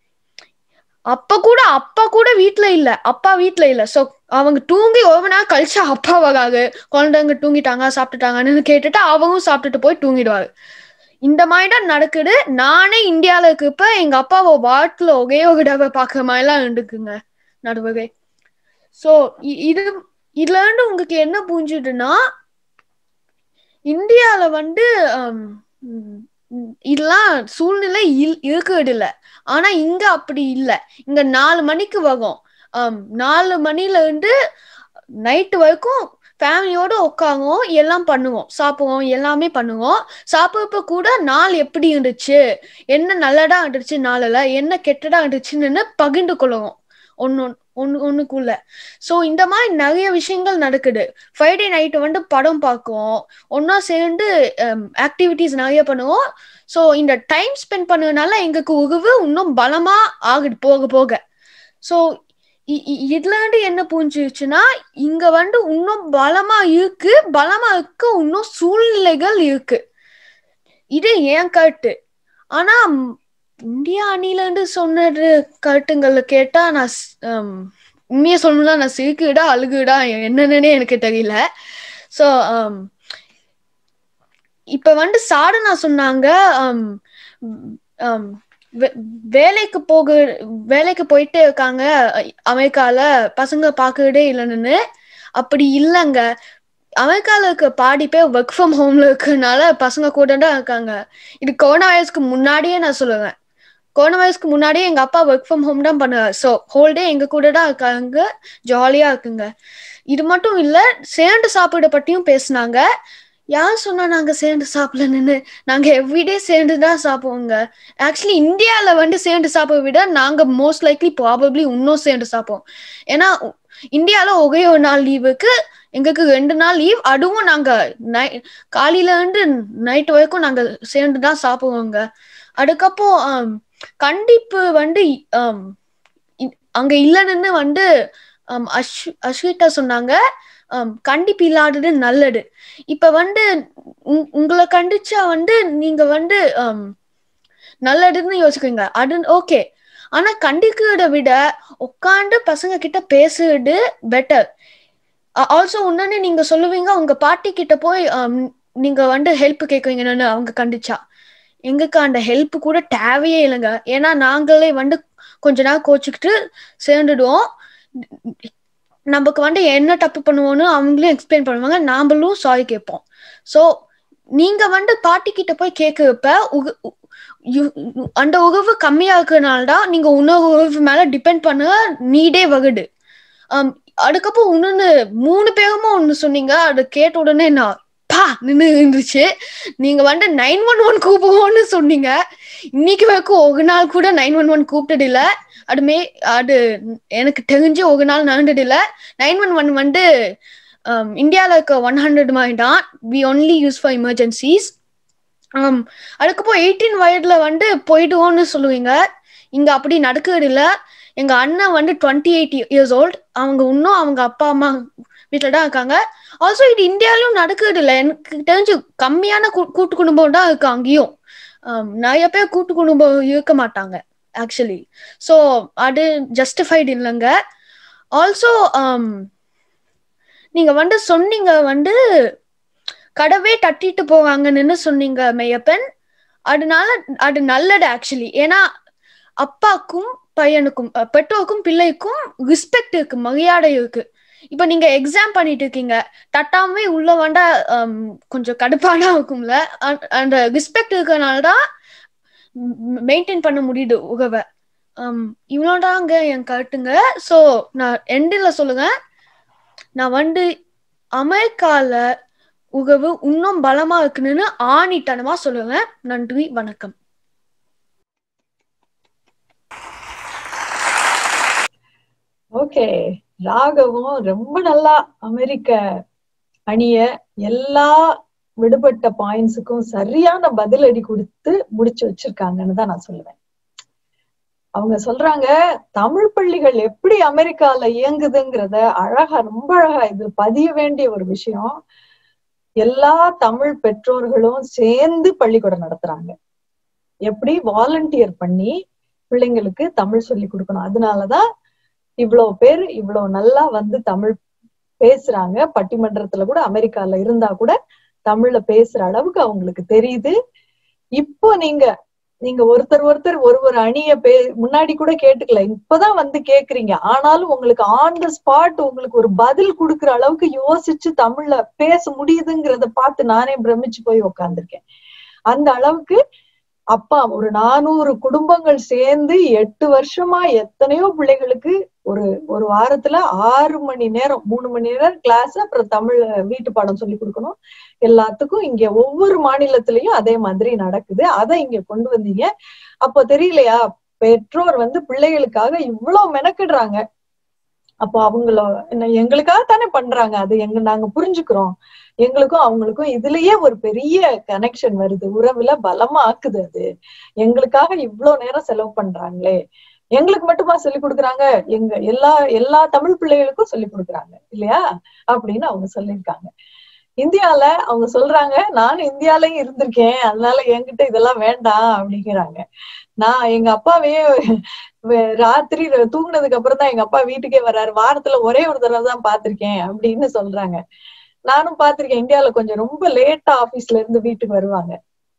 அப்பா கூட அப்பா வீட்டுல இல்ல. சோ அவங்க தூங்கி 1 மணி நேரம் கழிச்சு அப்பா வராது. குழந்தைங்க தூங்கிட்டாங்க, சாப்பிட்டுட்டாங்கன்னு கேட்டுட்டு அவங்க சாப்பிட்டுட்டு போய் தூங்கிடுவாரு. இந்த மாதிரிதான் நடக்குது. நானே இந்தியால இருக்கப்ப எங்க அப்பாவை வாரத்துல ஒரே ஒரு தடவை பாக்குற மாதிரிலாம் இருந்துக்குங்க நடுவகை. சோ இதுல இருந்து உங்களுக்கு என்ன புரிஞ்சுதுன்னா, இந்தியால இதெல்லாம் சூழ்நிலை இருக்கிறது இல்ல. ஆனா இங்க அப்படி இல்ல. இங்க 4 மணிக்கு வரும். 4 மணில இருந்து நைட்டு வரைக்கும் ஃபேமிலியோட உட்காருவோம், எல்லாம் பண்ணுவோம், சாப்பிடுவோம், எல்லாமே பண்ணுவோம். சாப்பிட்றப்ப கூட நாள் எப்படி இருந்துச்சு, என்ன நல்லதா இருந்துச்சு, நாளில் என்ன கெட்டதா இருந்துச்சுன்னு பகிர்ந்து கொள்ளுவோம் ஒண்ணுக்குள்ள. ஸோ இந்த மாதிரி நிறைய விஷயங்கள் நடக்குது. ஃப்ரைடே நைட்டு படம் பார்க்குவோம், ஒன்னா சேர்ந்து ஆக்டிவிட்டிஸ் நிறைய பண்ணுவோம். ஸோ இந்த டைம் ஸ்பெண்ட் பண்ணதுனால எங்களுக்கு உறவு இன்னும் பலமா ஆகுது போக போக. ஸோ இதுல இருந்து என்ன புரிஞ்சிருச்சுன்னா, இங்க இன்னும் பலமா இருக்கு, பலமா இருக்கு இன்னும் சூழ்நிலைகள் இருக்கு. இது ஏன் கருத்து. ஆனா இந்தியா அணில இருந்து சொன்னது கருத்துங்களை கேட்டா நான் உண்மையை சொல்லணும்னா நான் சிரிக்குடா அழுகுடா என்னன்னே எனக்கு தெரியல. ஸோ இப்ப சாதனா சொன்னாங்க வேலைக்கு போயிட்டே இருக்காங்க அமெரிக்கால, பசங்க பாக்குறதே இல்லைன்னு. அப்படி இல்லைங்க, அமெரிக்கால இருக்க பாதி பேர் ஒர்க் ஃப்ரம் ஹோம்ல இருக்கிறதுனால பசங்க கூட தான் இருக்காங்க. இது கொரோனா வைரஸ்க்கு முன்னாடியே நான் சொல்லுவேன். கொரோனா வைரஸ்க்கு முன்னாடியே எங்க அப்பா ஒர்க் ஃப்ரம் ஹோம் தான் பண்ணுவார். ஸோ ஹோல் டே எங்க கூட தான் இருக்காங்க, ஜாலியா இருக்குங்க. இது மட்டும் இல்ல, சேர்ந்து சாப்பிட பற்றியும் பேசினாங்க. யார் சொன்னா நாங்க சேர்ந்து சாப்பிடலன்னு? நாங்க எவ்ரிடே சேர்ந்து தான் சாப்பிடுவோங்க. ஆக்சுவலி இந்தியால சேர்ந்து சாப்பிட விட நாங்க மோஸ்ட் லைக்லி ப்ராபப்ளி இன்னும் சேர்ந்து சாப்பிடுவோம். ஏன்னா இந்தியால ஒரே ஒரு நாள் லீவுக்கு எங்களுக்கு 2 நாள் லீவ். அதுவும் நாங்க காலையில இருந்து நைட்டு வரைக்கும் நாங்க சேர்ந்து தான் சாப்பிடுவோங்க. அதுக்கப்புறம் கண்டிப்பு அங்க இல்லைன்னு அஸ்விதா சொன்னாங்க. கண்டிப்பு இல்லாதது நல்லது. இப்ப உங்களை கண்டிச்சா நீங்க நல்லதுன்னு யோசிக்கிறீங்க, அது ஓகே. ஆனா கண்டிக்கிறத விட உட்காந்து பசங்க கிட்ட பேசுறது பெட்டர். ஆல்சோ இன்னொன்னு நீங்க சொல்லுவீங்க, உங்க பாட்டி கிட்ட போய் நீங்க ஹெல்ப் கேட்குறீங்கன்னு அவங்க கண்டிச்சா. எங்களுக்கு அந்த ஹெல்ப் கூட தேவையே இல்லைங்க. ஏன்னா நாங்களே கொஞ்ச நாள் கோச்சுக்கிட்டு சேர்ந்துடுவோம். நமக்கு என்ன தப்பு பண்ணுவோன்னு அவங்களும் எக்ஸ்பிளைன் பண்ணுவாங்க, நாமளும் சாரி கேட்போம். ஸோ நீங்க பாட்டி கிட்ட போய் கேட்கிறப்ப அந்த உறவு கம்மியா இருக்கிறதுனால்தான் நீங்க இன்னொரு உறவு மேல டிபெண்ட் பண்ண நீடே வருது. அதுக்கப்புறம் இன்னொன்னு 3 பேருமா ஒண்ணு சொன்னீங்க, அது கேட்ட உடனே நான் நின்று இருந்துச்சு. நீங்க 911 கூப்பிடுவோன்னு சொன்னீங்க. இன்னைக்கு வரைக்கும் ஒரு நாள் கூட 911 கூப்பிட்டது இல்ல. அது எனக்கு தெரிஞ்சு ஒரு நாள் நடந்தது இல்ல. 911 இந்தியால இருக்க 100 மாதிரி தான். we only use for emergencies. அதுக்கப்புறம் 18 வயதுல போயிடுவோன்னு சொல்லுவீங்க. இங்க அப்படி நடக்கிறது இல்ல. எங்க அண்ணன் 28 years old. அவங்க இன்னும் அவங்க அப்பா அம்மா வீட்டுல தான் இருக்காங்க. ஆல்சோ இது இந்தியாவிலும் நடக்கிறது இல்லை. எனக்கு தெரிஞ்சு கம்மியான கூட்டு குடும்பம் தான் இருக்கு அங்கேயும். நிறைய பேர் கூட்டு குடும்பம் இருக்க மாட்டாங்க ஆக்சுவலி. ஸோ அது ஜஸ்டிஃபைடு இல்லைங்க. ஆல்சோ நீங்க சொன்னீங்க கடவே தட்டிட்டு போவாங்கன்னு சொன்னீங்க மெய்யப்பன். அதனால அது நல்லது ஆக்சுவலி. ஏன்னா அப்பாக்கும் பையனுக்கும், பெற்றோருக்கும் பிள்ளைக்கும் ரெஸ்பெக்ட் இருக்கு, மரியாதை இருக்கு. இப்ப நீங்க எக்ஸாம் பண்ணிட்டு இருக்கீங்க, தட்டாமே உள்ள கொஞ்சம் கடுப்பானா இருக்கும்ல. அந்த ரெஸ்பெக்ட் இருக்கிறதுனாலதான் மெயின்டைன் பண்ண முடியுது உறவை. இவ்வளோதாங்க என் கருத்துங்க. ஸோ நான் எண்டில் சொல்லுங்க, நான் அமெரிக்கால உறவு இன்னும் பலமா இருக்குன்னு ஆணித்தனமா சொல்லுவேன். நன்றி, வணக்கம். ஓகே, ராகவும் ரொம்ப நல்லா அமெரிக்க அணிய எல்லா விடுபட்ட பாயிண்ட்ஸுக்கும் சரியான பதிலடி கொடுத்து முடிச்சு வச்சிருக்காங்கன்னு தான் நான் சொல்லுவேன். அவங்க சொல்றாங்க தமிழ் பள்ளிகள் எப்படி அமெரிக்கால இயங்குதுங்கிறத அழகா, ரொம்ப அழகா இது பதிய வேண்டிய ஒரு விஷயம். எல்லா தமிழ் பெற்றோர்களும் சேர்ந்து பள்ளிக்கூடம் நடத்துறாங்க. எப்படி வாலண்டியர் பண்ணி பிள்ளைங்களுக்கு தமிழ் சொல்லி கொடுக்கணும். அதனாலதான் இவ்வளவு பேர் இவ்வளவு நல்லா தமிழ் பேசுறாங்க. பட்டிமன்றத்துல கூட அமெரிக்கால இருந்தா கூட தமிழ்ல பேசுற அளவுக்கு அவங்களுக்கு தெரியுது. இப்போ நீங்க ஒருத்தர் ஒரு அணிய முன்னாடி கூட கேட்டுக்கல, இப்பதான் கேக்குறீங்க. ஆனாலும் உங்களுக்கு ஆன் த ஸ்பாட் உங்களுக்கு ஒரு பதில் கொடுக்குற அளவுக்கு யோசிச்சு தமிழ்ல பேச முடியுதுங்கிறத பார்த்து நானே பிரமிச்சு போய் உக்காந்துருக்கேன். அந்த அளவுக்கு அப்பா ஒரு 400 குடும்பங்கள் சேர்ந்து 8 வருஷமா எத்தனையோ பிள்ளைகளுக்கு ஒரு வாரத்துல 6 மணி நேரம் 3 மணி நேரம் கிளாஸ், அப்புறம் தமிழ் வீட்டு பாடம் சொல்லி கொடுக்கணும் எல்லாத்துக்கும். இங்க ஒவ்வொரு மாநிலத்திலயும் அதே மாதிரி நடக்குது. அதை இங்க கொண்டு வந்தீங்க. அப்போ தெரியலையா பெற்றோர் வந்து பிள்ளைகளுக்காக இவ்வளவு மெனக்கிடுறாங்க. அப்போ அவங்கள எங்களுக்காக தானே பண்றாங்க. அது நாங்க புரிஞ்சுக்கிறோம். எங்களுக்கும் அவங்களுக்கும் இதுலயே ஒரு பெரிய கனெக்ஷன் வருது, உறவுல பலமா ஆக்குது. அது எங்களுக்காக இவ்வளவு நேரம் செலவு பண்றாங்களே, எங்களுக்கு மட்டுமா சொல்லி கொடுக்குறாங்க, எங்க எல்லா தமிழ் பிள்ளைகளுக்கும் சொல்லி கொடுக்குறாங்க இல்லையா அப்படின்னு அவங்க சொல்லியிருக்காங்க. இந்தியால அவங்க சொல்றாங்க, நானும் இந்தியாலயும் இருந்திருக்கேன், அதனால என்கிட்ட இதெல்லாம் வேண்டாம் அப்படிங்கிறாங்க. நான் எங்க அப்பாவையே ராத்திரி தூங்குனதுக்கு அப்புறம் தான் எங்க அப்பா வீட்டுக்கே வர்றாரு, வாரத்துல ஒரே ஒரு தடவை தான் பாத்திருக்கேன் அப்படின்னு சொல்றாங்க. நானும் பாத்திருக்கேன், இந்தியால கொஞ்சம் ரொம்ப லேட்டா ஆபீஸ்ல இருந்து வீட்டுக்கு வருவாங்க.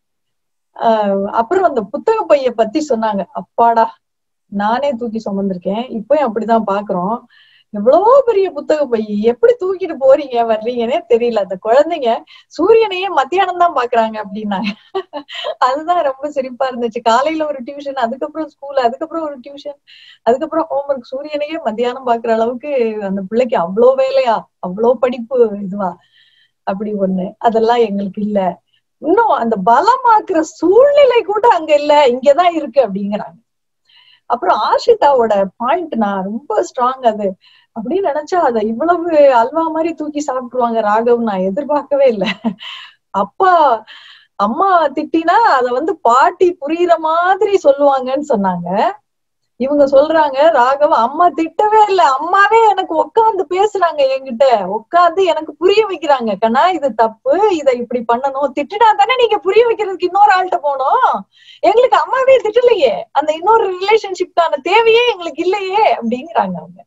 அப்புறம் அந்த புத்தக பைய பத்தி சொன்னாங்க. அப்பாடா, நானே தூக்கி சுமந்திருக்கேன், இப்பயும் அப்படிதான் பாக்குறோம். எவ்வளவு பெரிய புத்தக பை, எப்படி தூக்கிட்டு போறீங்க வர்றீங்கன்னே தெரியல. அந்த குழந்தைங்க சூரியனையே மத்தியானம் தான் பாக்குறாங்க அப்படின்னாங்க. அதுதான் ரொம்ப சிரிப்பா இருந்துச்சு. காலையில ஒரு டியூஷன், அதுக்கப்புறம் ஸ்கூல், அதுக்கப்புறம் ஒரு டியூஷன், அதுக்கப்புறம் ஹோம்ஒர்க், சூரியனையே மத்தியானம் பாக்குற அளவுக்கு அந்த பிள்ளைக்கு அவ்வளோ வேலையா, அவ்வளோ படிப்பு இதுவா அப்படி ஒண்ணு. அதெல்லாம் எங்களுக்கு இல்ல. இன்னும் அந்த பலமாக்குற சூழ்நிலை கூட அங்க இல்ல, இங்கதான் இருக்கு அப்படிங்கிறாங்க. அப்புறம் ஆஷிதாவோட பாயிண்ட் நான் ரொம்ப ஸ்ட்ராங். அது அப்படின்னு நினைச்சா அதை இவ்வளவு அல்வா மாதிரி தூக்கி சாப்பிட்டுருவாங்க ராகவ் நான் எதிர்பார்க்கவே இல்லை. அப்பா அம்மா திட்டினா அதை வந்து பாட்டி புரியுற மாதிரி சொல்லுவாங்கன்னு சொன்னாங்க. இவங்க சொல்றாங்க, ராகவ் அம்மா திட்டவே இல்லை, அம்மாவே எனக்கு உட்காந்து பேசுறாங்க, என்கிட்ட உட்காந்து எனக்கு புரிய வைக்கிறாங்க. கண்ணா இது தப்பு, இதை இப்படி பண்ணணும், திட்டுனா தானே நீங்க புரிய வைக்கிறதுக்கு இன்னொரு ஆள்கிட்ட போனோம், எங்களுக்கு அம்மாவே திட்டலையே, அந்த இன்னொரு ரிலேஷன்ஷிப்கான தேவையே எங்களுக்கு இல்லையே அப்படிங்கிறாங்க அவங்க.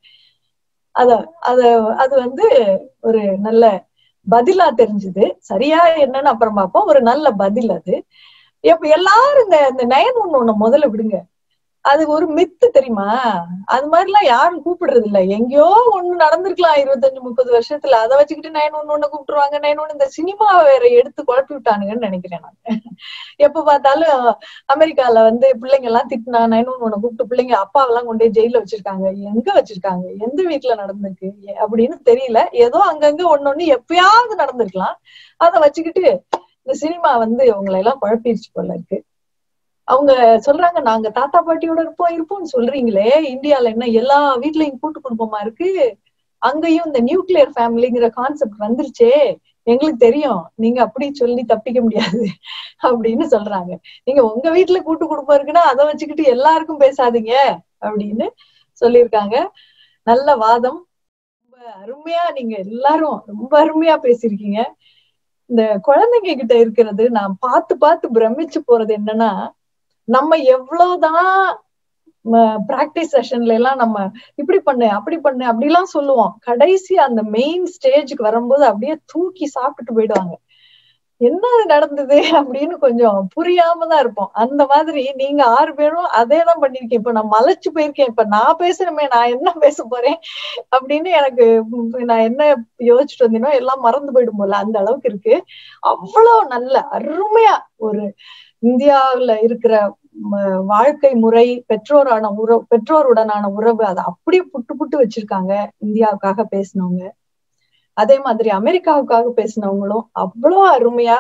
அது வந்து ஒரு நல்ல பதிலா தெரிஞ்சுது. சரியா என்னன்னு அப்புறம் பார்ப்போம். ஒரு நல்ல பதில் அது. இப்ப எல்லாரும் இந்த 911 முதல்ல விடுங்க. அது ஒரு மித்து தெரியுமா? அது மாதிரி எல்லாம் யாரும் கூப்பிடுறது இல்ல. எங்கேயோ ஒண்ணு நடந்திருக்கலாம் 25-30 வருஷத்துல, அதை வச்சுக்கிட்டு 911 கூப்பிட்டுருவாங்க. 911 இந்த சினிமா வேற எடுத்து குழப்பி விட்டானுங்கன்னு நினைக்கிறேன் நான். எப்ப பார்த்தாலும் அமெரிக்கால வந்து பிள்ளைங்க எல்லாம் திட்டினா 911 கூப்பிட்டு பிள்ளைங்க அப்பாவெல்லாம் கொண்டு போய் ஜெயில வச்சிருக்காங்க. எங்க வச்சிருக்காங்க, எந்த வீட்டுல நடந்திருக்கு அப்படின்னு தெரியல. ஏதோ அங்கங்க ஒண்ணு எப்பயாவது நடந்திருக்கலாம். அதை வச்சுக்கிட்டு இந்த சினிமா வந்து உங்களை எல்லாம் குழப்பிடுச்சு போல இருக்கு. அவங்க சொல்றாங்க, நாங்க தாத்தா பாட்டியோட இருப்போம்னு சொல்றீங்களே, இந்தியால என்ன எல்லா வீட்லயும் கூட்டு குடும்பமா இருக்கு, அங்கேயும் இந்த நியூக்ளியர் ஃபேமிலிங்கிற கான்செப்ட் வந்துருச்சே, எங்களுக்கு தெரியும், நீங்க அப்படி சொல்லி தப்பிக்க முடியாது அப்படின்னு சொல்றாங்க. நீங்க உங்க வீட்டுல கூட்டு குடும்பம் இருக்குன்னா அதை வச்சுக்கிட்டு எல்லாருக்கும் பேசாதீங்க அப்படின்னு சொல்லியிருக்காங்க. நல்ல வாதம், ரொம்ப அருமையா, நீங்க எல்லாரும் ரொம்ப அருமையா பேசியிருக்கீங்க. இந்த குழந்தைங்க கிட்ட இருக்கிறது நான் பார்த்து பிரமிச்சு போறது என்னன்னா, நம்ம எவ்வளவுதான் பிராக்டிஸ் செஷன்ல எல்லாம் நம்ம இப்படி பண்ணு அப்படி பண்ணு அப்படிலாம் சொல்லுவோம், கடைசி அந்த மெயின் ஸ்டேஜுக்கு வரும்போது அப்படியே தூக்கி சாப்பிட்டுட்டு போயிடுவாங்க. என்ன நடந்தது அப்படின்னு கொஞ்சம் புரியாம தான் இருப்போம். அந்த மாதிரி நீங்க 6 பேரும் அதேதான் பண்ணிருக்கேன். இப்ப நான் மலைச்சு போயிருக்கேன். இப்ப நான் பேசுறமே, நான் என்ன பேச போறேன் அப்படின்னு எனக்கு நான் என்ன யோசிச்சுட்டு வந்தேனோ எல்லாம் மறந்து போயிடும் போல, அந்த அளவுக்கு இருக்கு. அவ்வளவு நல்ல அருமையா ஒரு இந்தியாவுல இருக்கிற வாழ்க்கை முறை, பெற்றோருடனான உறவு, அதை அப்படியே புட்டு வச்சிருக்காங்க. இந்தியாவுக்காக பேசினவங்க, அதே மாதிரி அமெரிக்காவுக்காக பேசினவங்களும் அவ்வளவு அருமையா.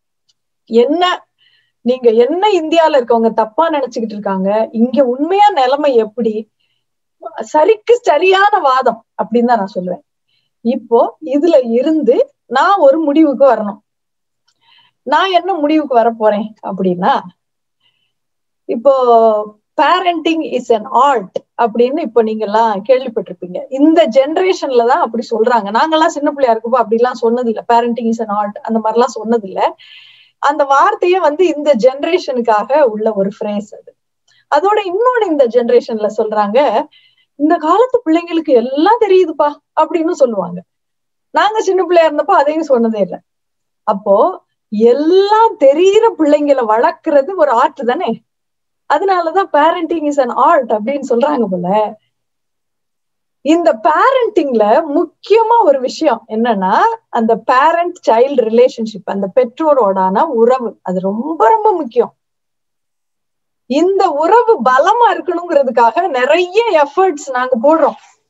நீங்க என்ன இந்தியால இருக்கவங்க தப்பா நினைச்சுக்கிட்டு இருக்காங்க, இங்க உண்மையா நிலைமை எப்படி, சரிக்கு சரியான வாதம் அப்படின்னு தான் நான் சொல்லுவேன். இப்போ இதுல இருந்து நான் ஒரு முடிவுக்கு வரணும். நான் என்ன முடிவுக்கு வர போறேன் அப்படின்னா, இப்போ பேரண்டிங் இஸ் அன் ஆர்ட் அப்படின்னு இப்ப நீங்க எல்லாம் கேள்விப்பட்டிருப்பீங்க. இந்த ஜெனரேஷன்ல தான் அப்படி சொல்றாங்க. நாங்கெல்லாம் சின்ன பிள்ளையா இருக்கப்போ அப்படி எல்லாம் சொன்னது இல்லை, பேரண்டிங் இஸ் அன் ஆர்ட் அந்த மாதிரி எல்லாம் சொன்னது இல்லை. அந்த வார்த்தையே வந்து இந்த ஜெனரேஷனுக்காக உள்ள ஒரு ஃப்ரேஸ் அது. அதோட இன்னொன்னு இந்த ஜெனரேஷன்ல சொல்றாங்க, இந்த காலத்து பிள்ளைங்களுக்கு எல்லாம் தெரியுதுப்பா அப்படின்னு சொல்லுவாங்க. நாங்க சின்ன பிள்ளையா இருந்தப்போ அதையும் சொன்னதே இல்லை. அப்போ எல்லாம் தெரியிற பிள்ளைங்களை வளர்க்கறது ஒரு ஆர்ட் தானே, அதனாலதான் பேரண்டிங் இஸ் அன் ஆர்ட் அப்படின்னு சொல்றாங்க போல. இந்த பேரண்டிங்ல முக்கியமா ஒரு விஷயம் என்னன்னா, அந்த பேரண்ட் சைல்டு ரிலேஷன்ஷிப், அந்த பெற்றோரோடான உறவு, அது ரொம்ப ரொம்ப முக்கியம். இந்த உறவு பலமா இருக்கணுங்கிறதுக்காக நிறைய எஃபர்ட்ஸ் நாங்க போடுறோம்.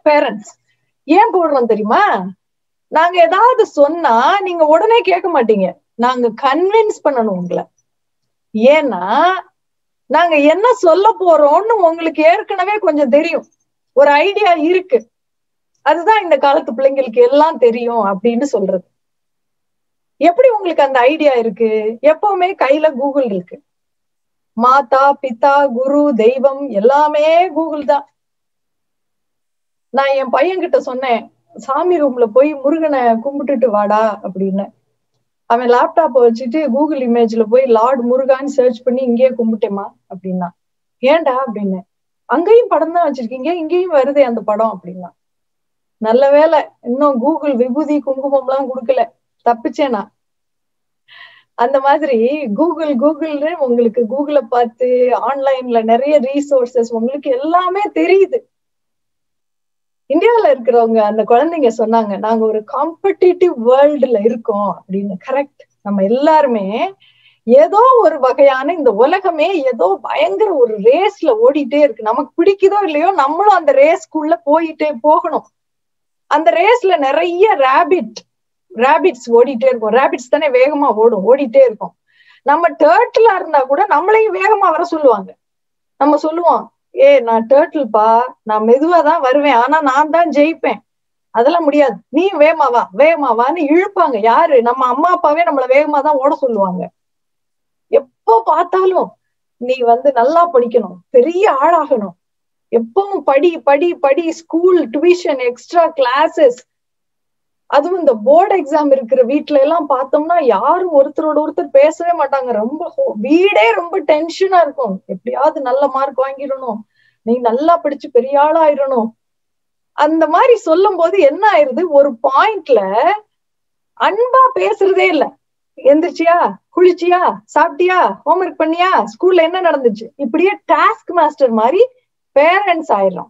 பேரண்ட்ஸ். ஏன் போடுறோம் தெரியுமா? நாங்க ஏதாவது சொன்னா நீங்க உடனே கேட்க மாட்டீங்க, நாங்க கன்வின்ஸ் பண்ணணும் உங்களை. ஏன்னா நாங்க என்ன சொல்ல போறோம்னு உங்களுக்கு ஏற்கனவே கொஞ்சம் தெரியும், ஒரு ஐடியா இருக்கு. அதுதான் இந்த காலத்து பிள்ளைங்களுக்கு எல்லாம் தெரியும் அப்படின்னு சொல்றது. எப்படி உங்களுக்கு அந்த ஐடியா இருக்கு? எப்பவுமே கையில கூகுள் இருக்கு. மாதா பிதா குரு தெய்வம் எல்லாமே கூகுள் தான். நான் என் பையன்கிட்ட சொன்னேன், சாமி ரூம்ல போய் முருகனை கும்பிட்டுட்டு வாடா அப்படின்னு. அவன் லேப்டாப்பை வச்சுட்டு கூகுள் இமேஜ்ல போய் லார்ட் முருகான்னு சர்ச் பண்ணி இங்கேயே கும்பிட்டேமா அப்படின்னா. ஏன்டா அப்படின்னு. அங்கேயும் படம் தான் வச்சிருக்கீங்க, இங்கேயும் வருதே அந்த படம் அப்படின்னா. நல்ல வேலை இன்னும் கூகுள் விபூதி குங்குமம் எல்லாம் கொடுக்கல, தப்பிச்சேனா. அந்த மாதிரி கூகுள்னு உங்களுக்கு கூகுளை பார்த்து ஆன்லைன்ல நிறைய ரீசோர்சஸ் உங்களுக்கு எல்லாமே தெரியுது. இந்தியாவில இருக்கிறவங்க அந்த குழந்தைங்க சொன்னாங்க, நாங்க ஒரு காம்படிட்டிவ் வேர்ல்டுல இருக்கோம் அப்படின்னு. கரெக்ட். நம்ம எல்லாருமே ஏதோ ஒரு வகையான, இந்த உலகமே ஏதோ பயங்கர ஒரு ரேஸ்ல ஓடிட்டே இருக்கு. நமக்கு பிடிக்குதோ இல்லையோ நம்மளும் அந்த ரேஸ்க்குள்ள போகணும். அந்த ரேஸ்ல நிறைய ரேபிட்ஸ் ஓடிட்டே இருக்கும். ரேபிட்ஸ் தானே வேகமா ஓடிட்டே இருக்கும். நம்ம டர்ட்டிலா இருந்தா கூட நம்மளையும் வேகமா வர சொல்லுவாங்க. நம்ம சொல்லுவோம், நான் டர்ட்டில்பா, நான் மெதுவாதான் வருவேன், ஆனா நான் தான் ஜெயிப்பேன். அதெல்லாம் முடியாது, நீ வேகமாவான்னு இழுப்பாங்க. யாரு? நம்ம அம்மா அப்பாவே நம்மள வேகமா தான் ஓட சொல்லுவாங்க. எப்போ பார்த்தாலும் நீ நல்லா படிக்கணும், பெரிய ஆளாகணும், எப்பவும் படி, ஸ்கூல், டியூஷன், எக்ஸ்ட்ரா கிளாஸஸ். அதுவும் இந்த போர்டு எக்ஸாம் இருக்கிற வீட்டுல எல்லாம் பார்த்தோம்னா யாரும் ஒருத்தரோட ஒருத்தர் பேசவே மாட்டாங்க. ரொம்ப வீடே ரொம்ப டென்ஷனா இருக்கும். எப்படியாவது நல்ல மார்க் வாங்கிடணும், நீ நல்லா படிச்சு பெரிய ஆளா ஆயிடணும். அந்த மாதிரி சொல்லும் போது என்ன ஆயிருது, ஒரு பாயிண்ட்ல அன்பா பேசுறதே இல்ல. எந்திரிச்சியா, குளிச்சியா, சாப்பிட்டியா, ஹோம்ஒர்க் பண்ணியா, ஸ்கூல்ல என்ன நடந்துச்சு, இப்படியே டாஸ்க் மாஸ்டர் மாதிரி பேரண்ட்ஸ் ஆயிடலாம்.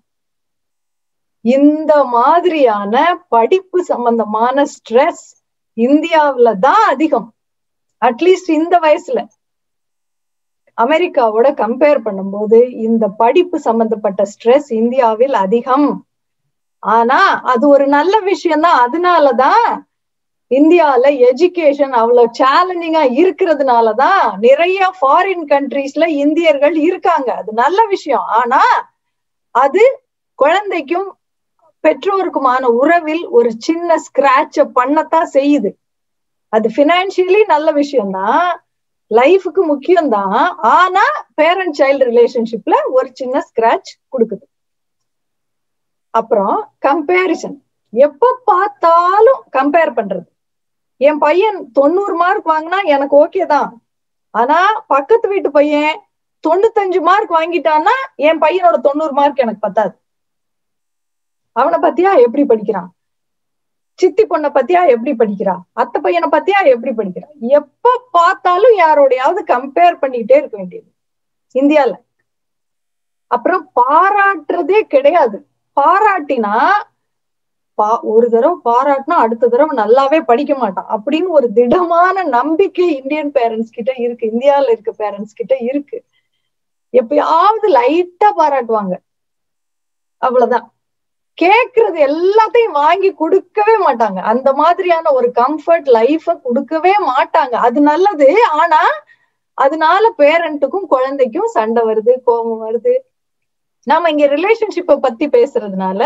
இந்த மாதிரியான படிப்பு சம்பந்தமான ஸ்ட்ரெஸ் இந்தியாவில தான் அதிகம். அட்லீஸ்ட் இந்த வயசுல அமெரிக்காவோட கம்பேர் பண்ணும்போது இந்த படிப்பு சம்பந்தப்பட்ட ஸ்ட்ரெஸ் இந்தியாவில் அதிகம். ஆனா அது ஒரு நல்ல விஷயம்தான். அதனாலதான் இந்தியால எஜுகேஷன் அவ்வளவு சேலஞ்சிங்கா இருக்கிறதுனாலதான் நிறைய ஃபாரின் கண்ட்ரீஸ்ல இந்தியர்கள் இருக்காங்க. அது நல்ல விஷயம். ஆனா அது குழந்தைக்கும் பெற்றோருக்குமான உறவில் ஒரு சின்ன ஸ்கிராட்ச பண்ணத்தான் செய்யுது. அது பினான்சியலி நல்ல விஷயம்தான், லைஃபுக்கு முக்கியம்தான். ஆனா பேரண்ட் சைல்டு ரிலேஷன்ஷிப்ல ஒரு சின்ன ஸ்கிராட்ச் கொடுக்குது. அப்புறம் கம்பேரிசன், எப்ப பார்த்தாலும் கம்பேர் பண்றது. என் பையன் 90 மார்க் வாங்கினா எனக்கு ஓகே தான், ஆனா பக்கத்து வீட்டு பையன் 95 மார்க் வாங்கிட்டான்னா என் பையனோட 90 மார்க் எனக்கு பத்தாது. அவனை பத்தியா எப்படி படிக்கிறான், சித்தி பொண்ணை பத்தியா எப்படி படிக்கிறா, அத்தை பையனை பத்தியா எப்படி படிக்கிறான். எப்ப பார்த்தாலும் யாரோடையாவது கம்பேர் பண்ணிட்டே இருக்க வேண்டியது இந்தியால. அப்புறம் பாராட்டுறதே கிடையாது. பாராட்டினா ஒரு தடவை பாராட்டினா அடுத்த தடவை நல்லாவே படிக்க மாட்டான் அப்படின்னு ஒரு திடமான நம்பிக்கை இந்தியன் பேரண்ட்ஸ் கிட்ட இருக்கு, இந்தியாவில இருக்க பேரண்ட்ஸ் கிட்ட இருக்கு. எப்பயாவது லைட்டா பாராட்டுவாங்க, அவ்வளவுதான். கேக்குறது எல்லாத்தையும் வாங்கி கொடுக்கவே மாட்டாங்க. அந்த மாதிரியான ஒரு கம்ஃபர்ட் லைஃப கொடுக்கவே மாட்டாங்க. அது நல்லது. ஆனா அதனால பேரண்ட்டுக்கும் குழந்தைக்கும் சண்டை வருது, கோபம் வருது. நாம இங்க ரிலேஷன்ஷிப்பை பத்தி பேசுறதுனால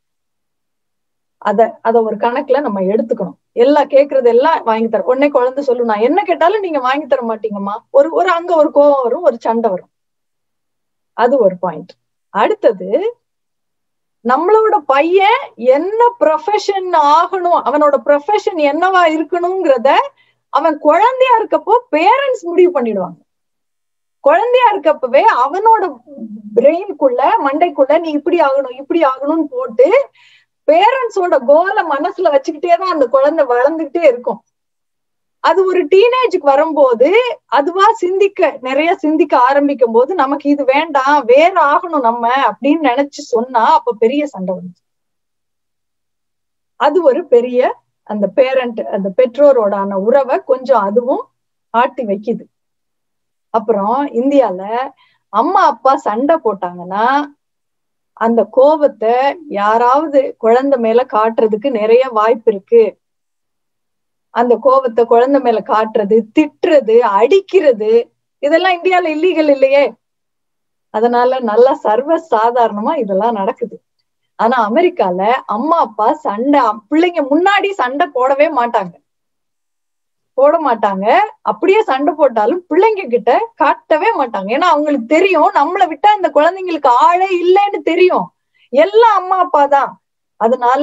அத ஒரு கணக்குல நம்ம எடுத்துக்கணும். எல்லாம் கேக்குறது எல்லாம் வாங்கி தர உடனே குழந்தை சொல்லும், நான் என்ன கேட்டாலும் நீங்க வாங்கி தர மாட்டீங்கம்மா. ஒரு அங்க ஒரு கோபம் வரும், ஒரு சண்டை வரும். அது ஒரு பாயிண்ட். அடுத்தது, நம்மளோட பையன் என்ன ப்ரொஃபஷன் ஆகணும், அவனோட ப்ரொஃபஷன் என்னவா இருக்கணும்ங்கிறத அவன் குழந்தையா இருக்கப்போ பேரண்ட்ஸ் முடிவு பண்ணிடுவாங்க. குழந்தையா இருக்கப்பவே அவனோட பிரெயினுக்குள்ள, மண்டைக்குள்ள நீ இப்படி ஆகணும் இப்படி ஆகணும்னு போட்டு பேரண்ட்ஸோட கோலை மனசுல வச்சுக்கிட்டே தான் அந்த குழந்தை வளர்ந்துகிட்டே இருக்கும். அது ஒரு டீனேஜுக்கு வரும்போது அதுவா நிறைய சிந்திக்க ஆரம்பிக்கும் போது நமக்கு இது வேண்டாம், வேற ஆகணும் நம்ம அப்படின்னு நினைச்சு சொன்னா அப்ப பெரிய சண்டை வந்துச்சு. அது ஒரு பெரிய அந்த பேரண்ட், அந்த பெற்றோரோடான உறவை கொஞ்சம் அதுவும் ஆட்டி வைக்குது. அப்புறம் இந்தியால அம்மா அப்பா சண்டை போட்டாங்கன்னா அந்த கோபத்தை யாராவது குழந்தை மேல காட்டுறதுக்கு நிறைய வாய்ப்பு இருக்கு. அந்த கோபத்தை குழந்தை மேல காட்டுறது, திட்டுறது, அடிக்கிறது, இதெல்லாம் இந்தியால இல்லீகல் இல்லையே. அதனால நல்லா சர்வ சாதாரணமா இதெல்லாம் நடக்குது. ஆனா அமெரிக்கால அம்மா அப்பா சண்டை, பிள்ளைங்க முன்னாடி சண்டை போட மாட்டாங்க. அப்படியே சண்டை போட்டாலும் பிள்ளைங்க கிட்ட காட்டவே மாட்டாங்க. ஏன்னா அவங்களுக்கு தெரியும், நம்மளை விட்டா இந்த குழந்தைங்களுக்கு ஆளே இல்லைன்னு தெரியும். எல்லாம் அம்மா அப்பா தான். அதனால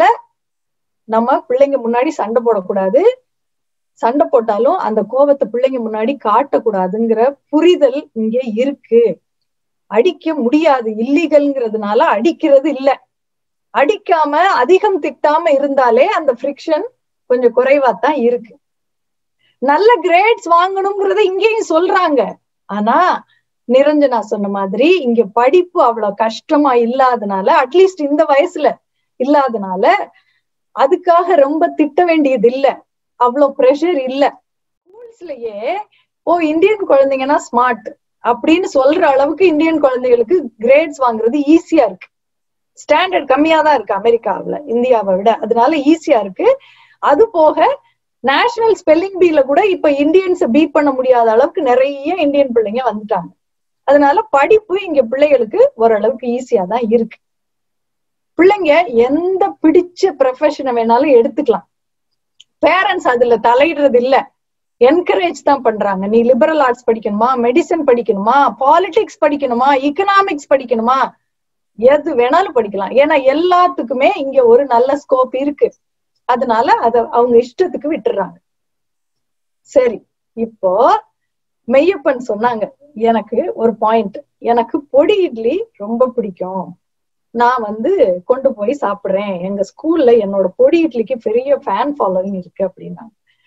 நம்ம பிள்ளைங்க முன்னாடி சண்டை போடக்கூடாது. சண்டை போட்டாலும் அந்த கோபத்தை பிள்ளைங்க முன்னாடி காட்டக்கூடாதுங்கிற புரிதல் இங்க இருக்கு. அடிக்க முடியாது, இல்லீகல்ங்கிறதுனால அடிக்கிறது இல்ல. அடிக்காம அதிகம் திட்டாம இருந்தாலே அந்த ஃப்ரிக்ஷன் கொஞ்சம் குறைவாத்தான் இருக்கு. நல்ல கிரேட்ஸ் வாங்கணுங்கிறத இங்கேயும் சொல்றாங்க. ஆனா நிரஞ்சனா சொன்ன மாதிரி இங்க படிப்பு அவ்வளவு கஷ்டமா இல்லாதனால, அட்லீஸ்ட் இந்த வயசுல இல்லாதனால அதுக்காக ரொம்ப திட்ட வேண்டியது இல்ல, அவ்வளவு ப்ரெஷர் இல்ல. ஸ்கூல்ஸ்லயே இந்தியன் குழந்தைங்கன்னா ஸ்மார்ட் அப்படின்னு சொல்ற அளவுக்கு இந்தியன் குழந்தைகளுக்கு கிரேட்ஸ் வாங்குறது ஈஸியா இருக்கு. ஸ்டாண்டர்ட் கம்மியா தான் இருக்கு அமெரிக்காவுல இந்தியாவை விட, அதனால ஈஸியா இருக்கு. அது போக நேஷனல் ஸ்பெல்லிங் பீல கூட இப்ப இந்தியன்ஸை பீட் பண்ண முடியாத அளவுக்கு நிறைய இந்தியன் பிள்ளைங்க வந்துட்டாங்க. அதனால படிப்பு இங்க பிள்ளைகளுக்கு ஓரளவுக்கு ஈஸியா தான் இருக்கு. பிள்ளைங்க எந்த பிடிச்ச ப்ரொஃபஷனை வேணாலும் எடுத்துக்கலாம். பேரண்ட்ஸ் அதுல தலையிடுறது இல்ல, என்கரேஜ் தான் பண்றாங்க. நீ லிபரல் ஆர்ட்ஸ் படிக்கணுமா, மெடிசன் படிக்கணுமா, பாலிடிக்ஸ் படிக்கணுமா, எக்கனாமிக்ஸ் படிக்கணுமா, எது வேணாலும் படிக்கலாம். ஏன்னா எல்லாத்துக்குமே இங்க ஒரு நல்ல ஸ்கோப் இருக்கு. அதனால அத அவங்க இஷ்டத்துக்கு விட்டுறாங்க. சரி, இப்போ மெய்யப்பன் சொன்னாங்க, எனக்கு ஒரு பாயிண்ட், எனக்கு பொடி இட்லி ரொம்ப பிடிக்கும், நான் கொண்டு போய் சாப்பிடுறேன், எங்க ஸ்கூல்ல என்னோட பொடி இட்லிக்கு பெரிய ஃபேன் ஃபாலோவிங் இருக்கு அப்படின்னா.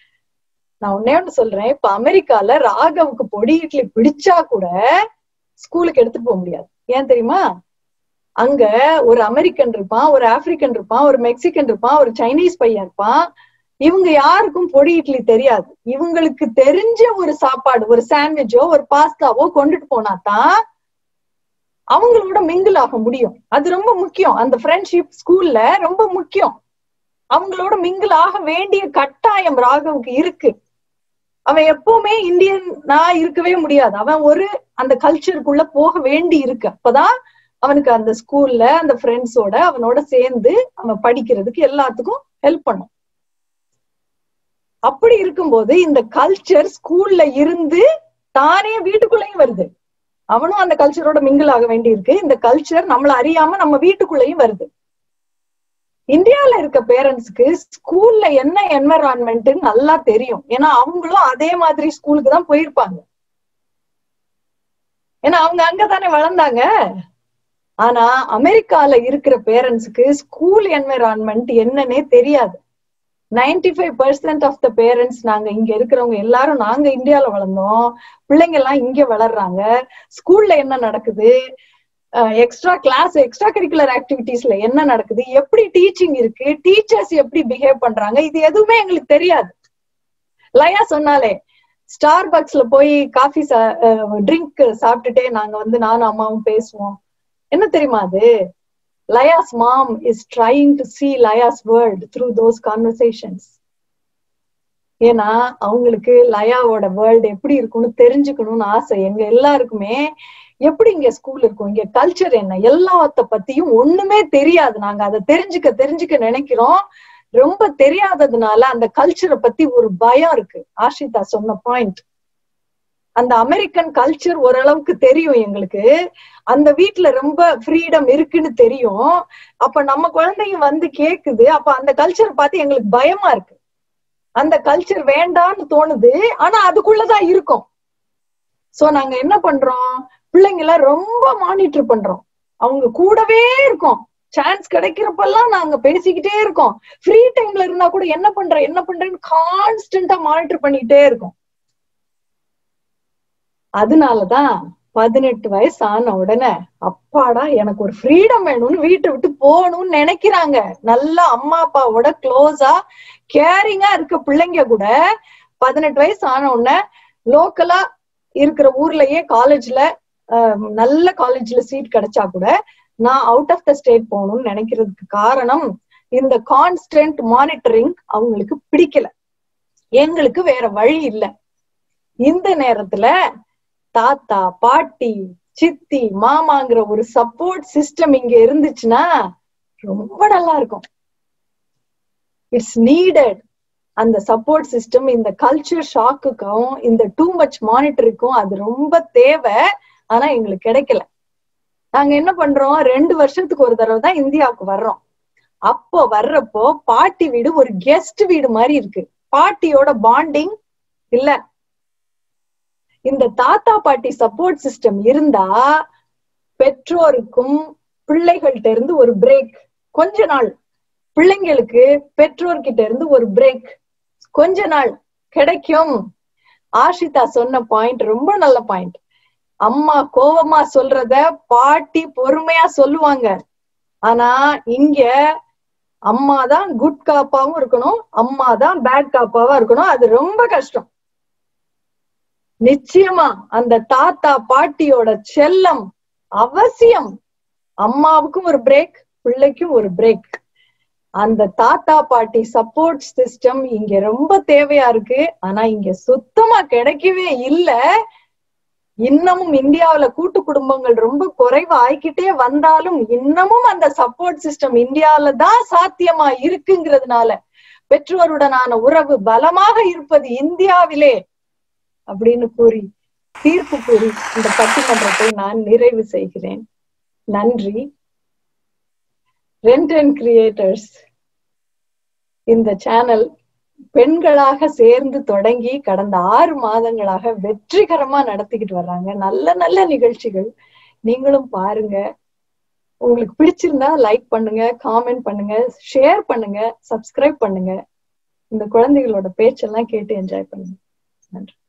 நான் ஒன்னே ஒண்ணு சொல்றேன், இப்ப அமெரிக்கால ராகவுக்கு பொடி இட்லி பிடிச்சா கூட ஸ்கூலுக்கு எடுத்துட்டு போக முடியாது. ஏன் தெரியுமா? அங்க ஒரு அமெரிக்கன் இருப்பான், ஒரு ஆப்பிரிக்கன் இருப்பான், ஒரு மெக்சிகன் இருப்பான், ஒரு சைனீஸ் பையன் இருப்பான். இவங்க யாருக்கும் பொடி இட்லி தெரியாது. இவங்களுக்கு தெரிஞ்ச ஒரு சாப்பாடு, ஒரு சாண்ட்விச்சோ ஒரு பாஸ்தாவோ கொண்டுட்டு போனாதான் அவங்களோட மிங்கிள் ஆக முடியும். அது ரொம்ப முக்கியம். அந்த ஃப்ரெண்ட்ஷிப் ஸ்கூல்ல ரொம்ப முக்கியம். அவங்களோட மிங்கிள் ஆக வேண்டிய கட்டாயம் ராகவுக்கு இருக்கு. அவன் எப்பவுமே இந்தியனா இருக்கவே முடியாது. அவன் அந்த கல்ச்சருக்குள்ள போக வேண்டி இருக்கு. அப்பதான் அவனுக்கு அந்த ஸ்கூல்ல அந்த ஃப்ரெண்ட்ஸோட அவனோட சேர்ந்து அவன் படிக்கிறதுக்கு எல்லாத்துக்கும் ஹெல்ப் பண்ணும். அப்படி இருக்கும்போது இந்த கல்ச்சர் ஸ்கூல்ல இருந்து தானே வீட்டுக்குள்ளேயும் வருது. அவனும் அந்த கல்ச்சரோட மிங்கிள் ஆக வேண்டி இருக்கு. இந்த கல்ச்சர் நம்மள அறியாம நம்ம வீட்டுக்குள்ளேயும் வருது. இந்தியால இருக்க பேரண்ட்ஸ்க்கு ஸ்கூல்ல என்ன என்விரான்மெண்ட் நல்லா தெரியும். ஏன்னா அவங்களும் அதே மாதிரி ஸ்கூலுக்கு தான் போயிருப்பாங்க. ஏன்னா அவங்க அங்கதானே வளர்ந்தாங்க. ஆனா அமெரிக்கால இருக்கிற பேரண்ட்ஸுக்கு ஸ்கூல் என்விரான்மெண்ட் என்னன்னே தெரியாது. 95% ஆஃப் த பேரண்ட்ஸ், நாங்க இங்க இருக்கிறவங்க எல்லாரும் நாங்க இந்தியால வளர்ந்தோம், பிள்ளைங்க எல்லாம் இங்க வளர்றாங்க. ஸ்கூல்ல என்ன நடக்குது, எக்ஸ்ட்ரா கிளாஸ், எக்ஸ்ட்ரா கரிக்குலர் ஆக்டிவிட்டிஸ்ல என்ன நடக்குது, எப்படி டீச்சிங் இருக்கு, டீச்சர்ஸ் எப்படி பிஹேவ் பண்றாங்க, இது எதுவுமே எங்களுக்கு தெரியாது. லயா சொன்னாலே, ஸ்டார்பக்ஸ்ல போய் காஃபி ட்ரிங்க் சாப்பிட்டுட்டே நாங்க நானும் அம்மாவும் பேசுவோம். என்ன தெரியுமா அது? Laya's mom is trying to see Laya's world through those conversations. ஏன்னா அவங்களுக்கு லயாவோட வேர்ல்டு எப்படி இருக்கும்னு தெரிஞ்சுக்கணும்னு ஆசை. எங்க எல்லாருக்குமே எப்படி இங்க ஸ்கூல் இருக்கும், இங்க கல்ச்சர் என்ன, எல்லாத்த பத்தியும் ஒண்ணுமே தெரியாது. நாங்க அதை தெரிஞ்சுக்க நினைக்கிறோம். ரொம்ப தெரியாததுனால அந்த கல்ச்சரை பத்தி ஒரு பயம் இருக்கு. ஆஷிதா சொன்ன பாயிண்ட், அந்த அமெரிக்கன் கல்ச்சர் ஓரளவுக்கு தெரியும் எங்களுக்கு. அந்த வீட்டுல ரொம்ப ஃப்ரீடம் இருக்குன்னு தெரியும். அப்ப நம்ம குழந்தைங்க கேக்குது. அப்ப அந்த கல்ச்சர் பார்த்து எங்களுக்கு பயமா இருக்கு. அந்த கல்ச்சர் வேண்டான்னு தோணுது. ஆனா அதுக்குள்ளதான் இருக்கும். சோ நாங்க என்ன பண்றோம், பிள்ளைங்களை ரொம்ப மானிட்டர் பண்றோம். அவங்க கூடவே இருக்கோம். சான்ஸ் கிடைக்கிறப்பெல்லாம் நாங்க பேசிக்கிட்டே இருக்கோம். ஃப்ரீ டைம்ல இருந்தா கூட என்ன பண்றேன்னு கான்ஸ்டன்டா மானிட்டர் பண்ணிக்கிட்டே இருக்கோம். அதனாலதான் 18 வயசு ஆன உடனே அப்பாடா எனக்கு ஒரு ஃப்ரீடம் வேணும்னு வீட்டை விட்டு போகணும்னு நினைக்கிறாங்க. நல்லா அம்மா அப்பாவோட க்ளோஸா கேரிங்கா இருக்க பிள்ளைங்க கூட 18 வயசு ஆன உடனே லோக்கலா இருக்கிற ஊர்லயே காலேஜ்ல நல்ல காலேஜ்ல சீட் கிடைச்சா கூட நான் அவுட் ஆஃப் த ஸ்டேட் போகணும்னு நினைக்கிறதுக்கு காரணம் இந்த கான்ஸ்டன்ட் மானிட்டரிங் அவங்களுக்கு பிடிக்கல. எங்களுக்கு வேற வழி இல்லை. இந்த நேரத்துல தாத்தா, பாட்டி, சித்தி, மாமாங்கிற ஒரு சப்போர்ட் சிஸ்டம் இங்க இருந்துச்சுன்னா ரொம்ப நல்லா இருக்கும். It's needed. அந்த சப்போர்ட் சிஸ்டம் இந்த கல்ச்சர் ஷாக்குக்கும் இந்த டூ மச் மானிட்டருக்கும் அது ரொம்ப தேவை. ஆனா எங்களுக்கு கிடைக்கல. நாங்க என்ன பண்றோம், 2 வருஷத்துக்கு ஒரு தடவை தான் இந்தியாவுக்கு வர்றோம். அப்போ வர்றப்போ பாட்டி வீடு ஒரு கெஸ்ட் வீடு மாதிரி இருக்கு. பாட்டியோட பாண்டிங் இல்ல. இந்த தாத்தா பாட்டி சப்போர்ட் சிஸ்டம் இருந்தா பெற்றோருக்கும் பிள்ளைகள்கிட்ட இருந்து ஒரு பிரேக், கொஞ்ச நாள் பிள்ளைங்களுக்கு பெற்றோர்கிட்ட இருந்து ஒரு பிரேக் கொஞ்ச நாள் கிடைக்கும். ஆஷிதா சொன்ன பாயிண்ட் ரொம்ப நல்ல பாயிண்ட். அம்மா கோவமா சொல்றத பாட்டி பொறுமையா சொல்லுவாங்க. ஆனா இங்க அம்மா தான் குட் காப்பாவும் இருக்கணும், அம்மா தான் பேட் காப்பாவா இருக்கணும். அது ரொம்ப கஷ்டம். நிச்சயமா அந்த தாத்தா பாட்டியோட செல்லம் அவசியம். அம்மாவுக்கும் ஒரு பிரேக், பிள்ளைக்கும் ஒரு பிரேக். அந்த தாத்தா பாட்டி சப்போர்ட் சிஸ்டம் இங்க ரொம்ப தேவையா இருக்கு. ஆனா இங்க சுத்தமா கிடைக்கவே இல்லை. இன்னமும் இந்தியாவில கூட்டு குடும்பங்கள் ரொம்ப குறைவா ஆயிக்கிட்டே வந்தாலும் இன்னமும் அந்த சப்போர்ட் சிஸ்டம் இந்தியாவில தான் சாத்தியமா இருக்குங்கிறதுனால பெற்றோருடனான உறவு பலமாக இருப்பது இந்தியாவிலே அப்படின்னு கூறி தீர்ப்பு கூறி இந்த பட்டிமன்றத்தை நான் நிறைவு செய்கிறேன். நன்றி. ரெண்ட் அண்ட் கிரியேட்டர்ஸ் இந்த சேனல் பெண்களாக சேர்ந்து தொடங்கி கடந்த 6 மாதங்களாக வெற்றிகரமா நடத்திக்கிட்டு வர்றாங்க. நல்ல நல்ல நிகழ்ச்சிகள். நீங்களும் பாருங்க. உங்களுக்கு பிடிச்சிருந்தா லைக் பண்ணுங்க, காமெண்ட் பண்ணுங்க, ஷேர் பண்ணுங்க, சப்ஸ்கிரைப் பண்ணுங்க. இந்த குழந்தைகளோட பேச்செல்லாம் கேட்டு என்ஜாய் பண்ணுங்க. நன்றி.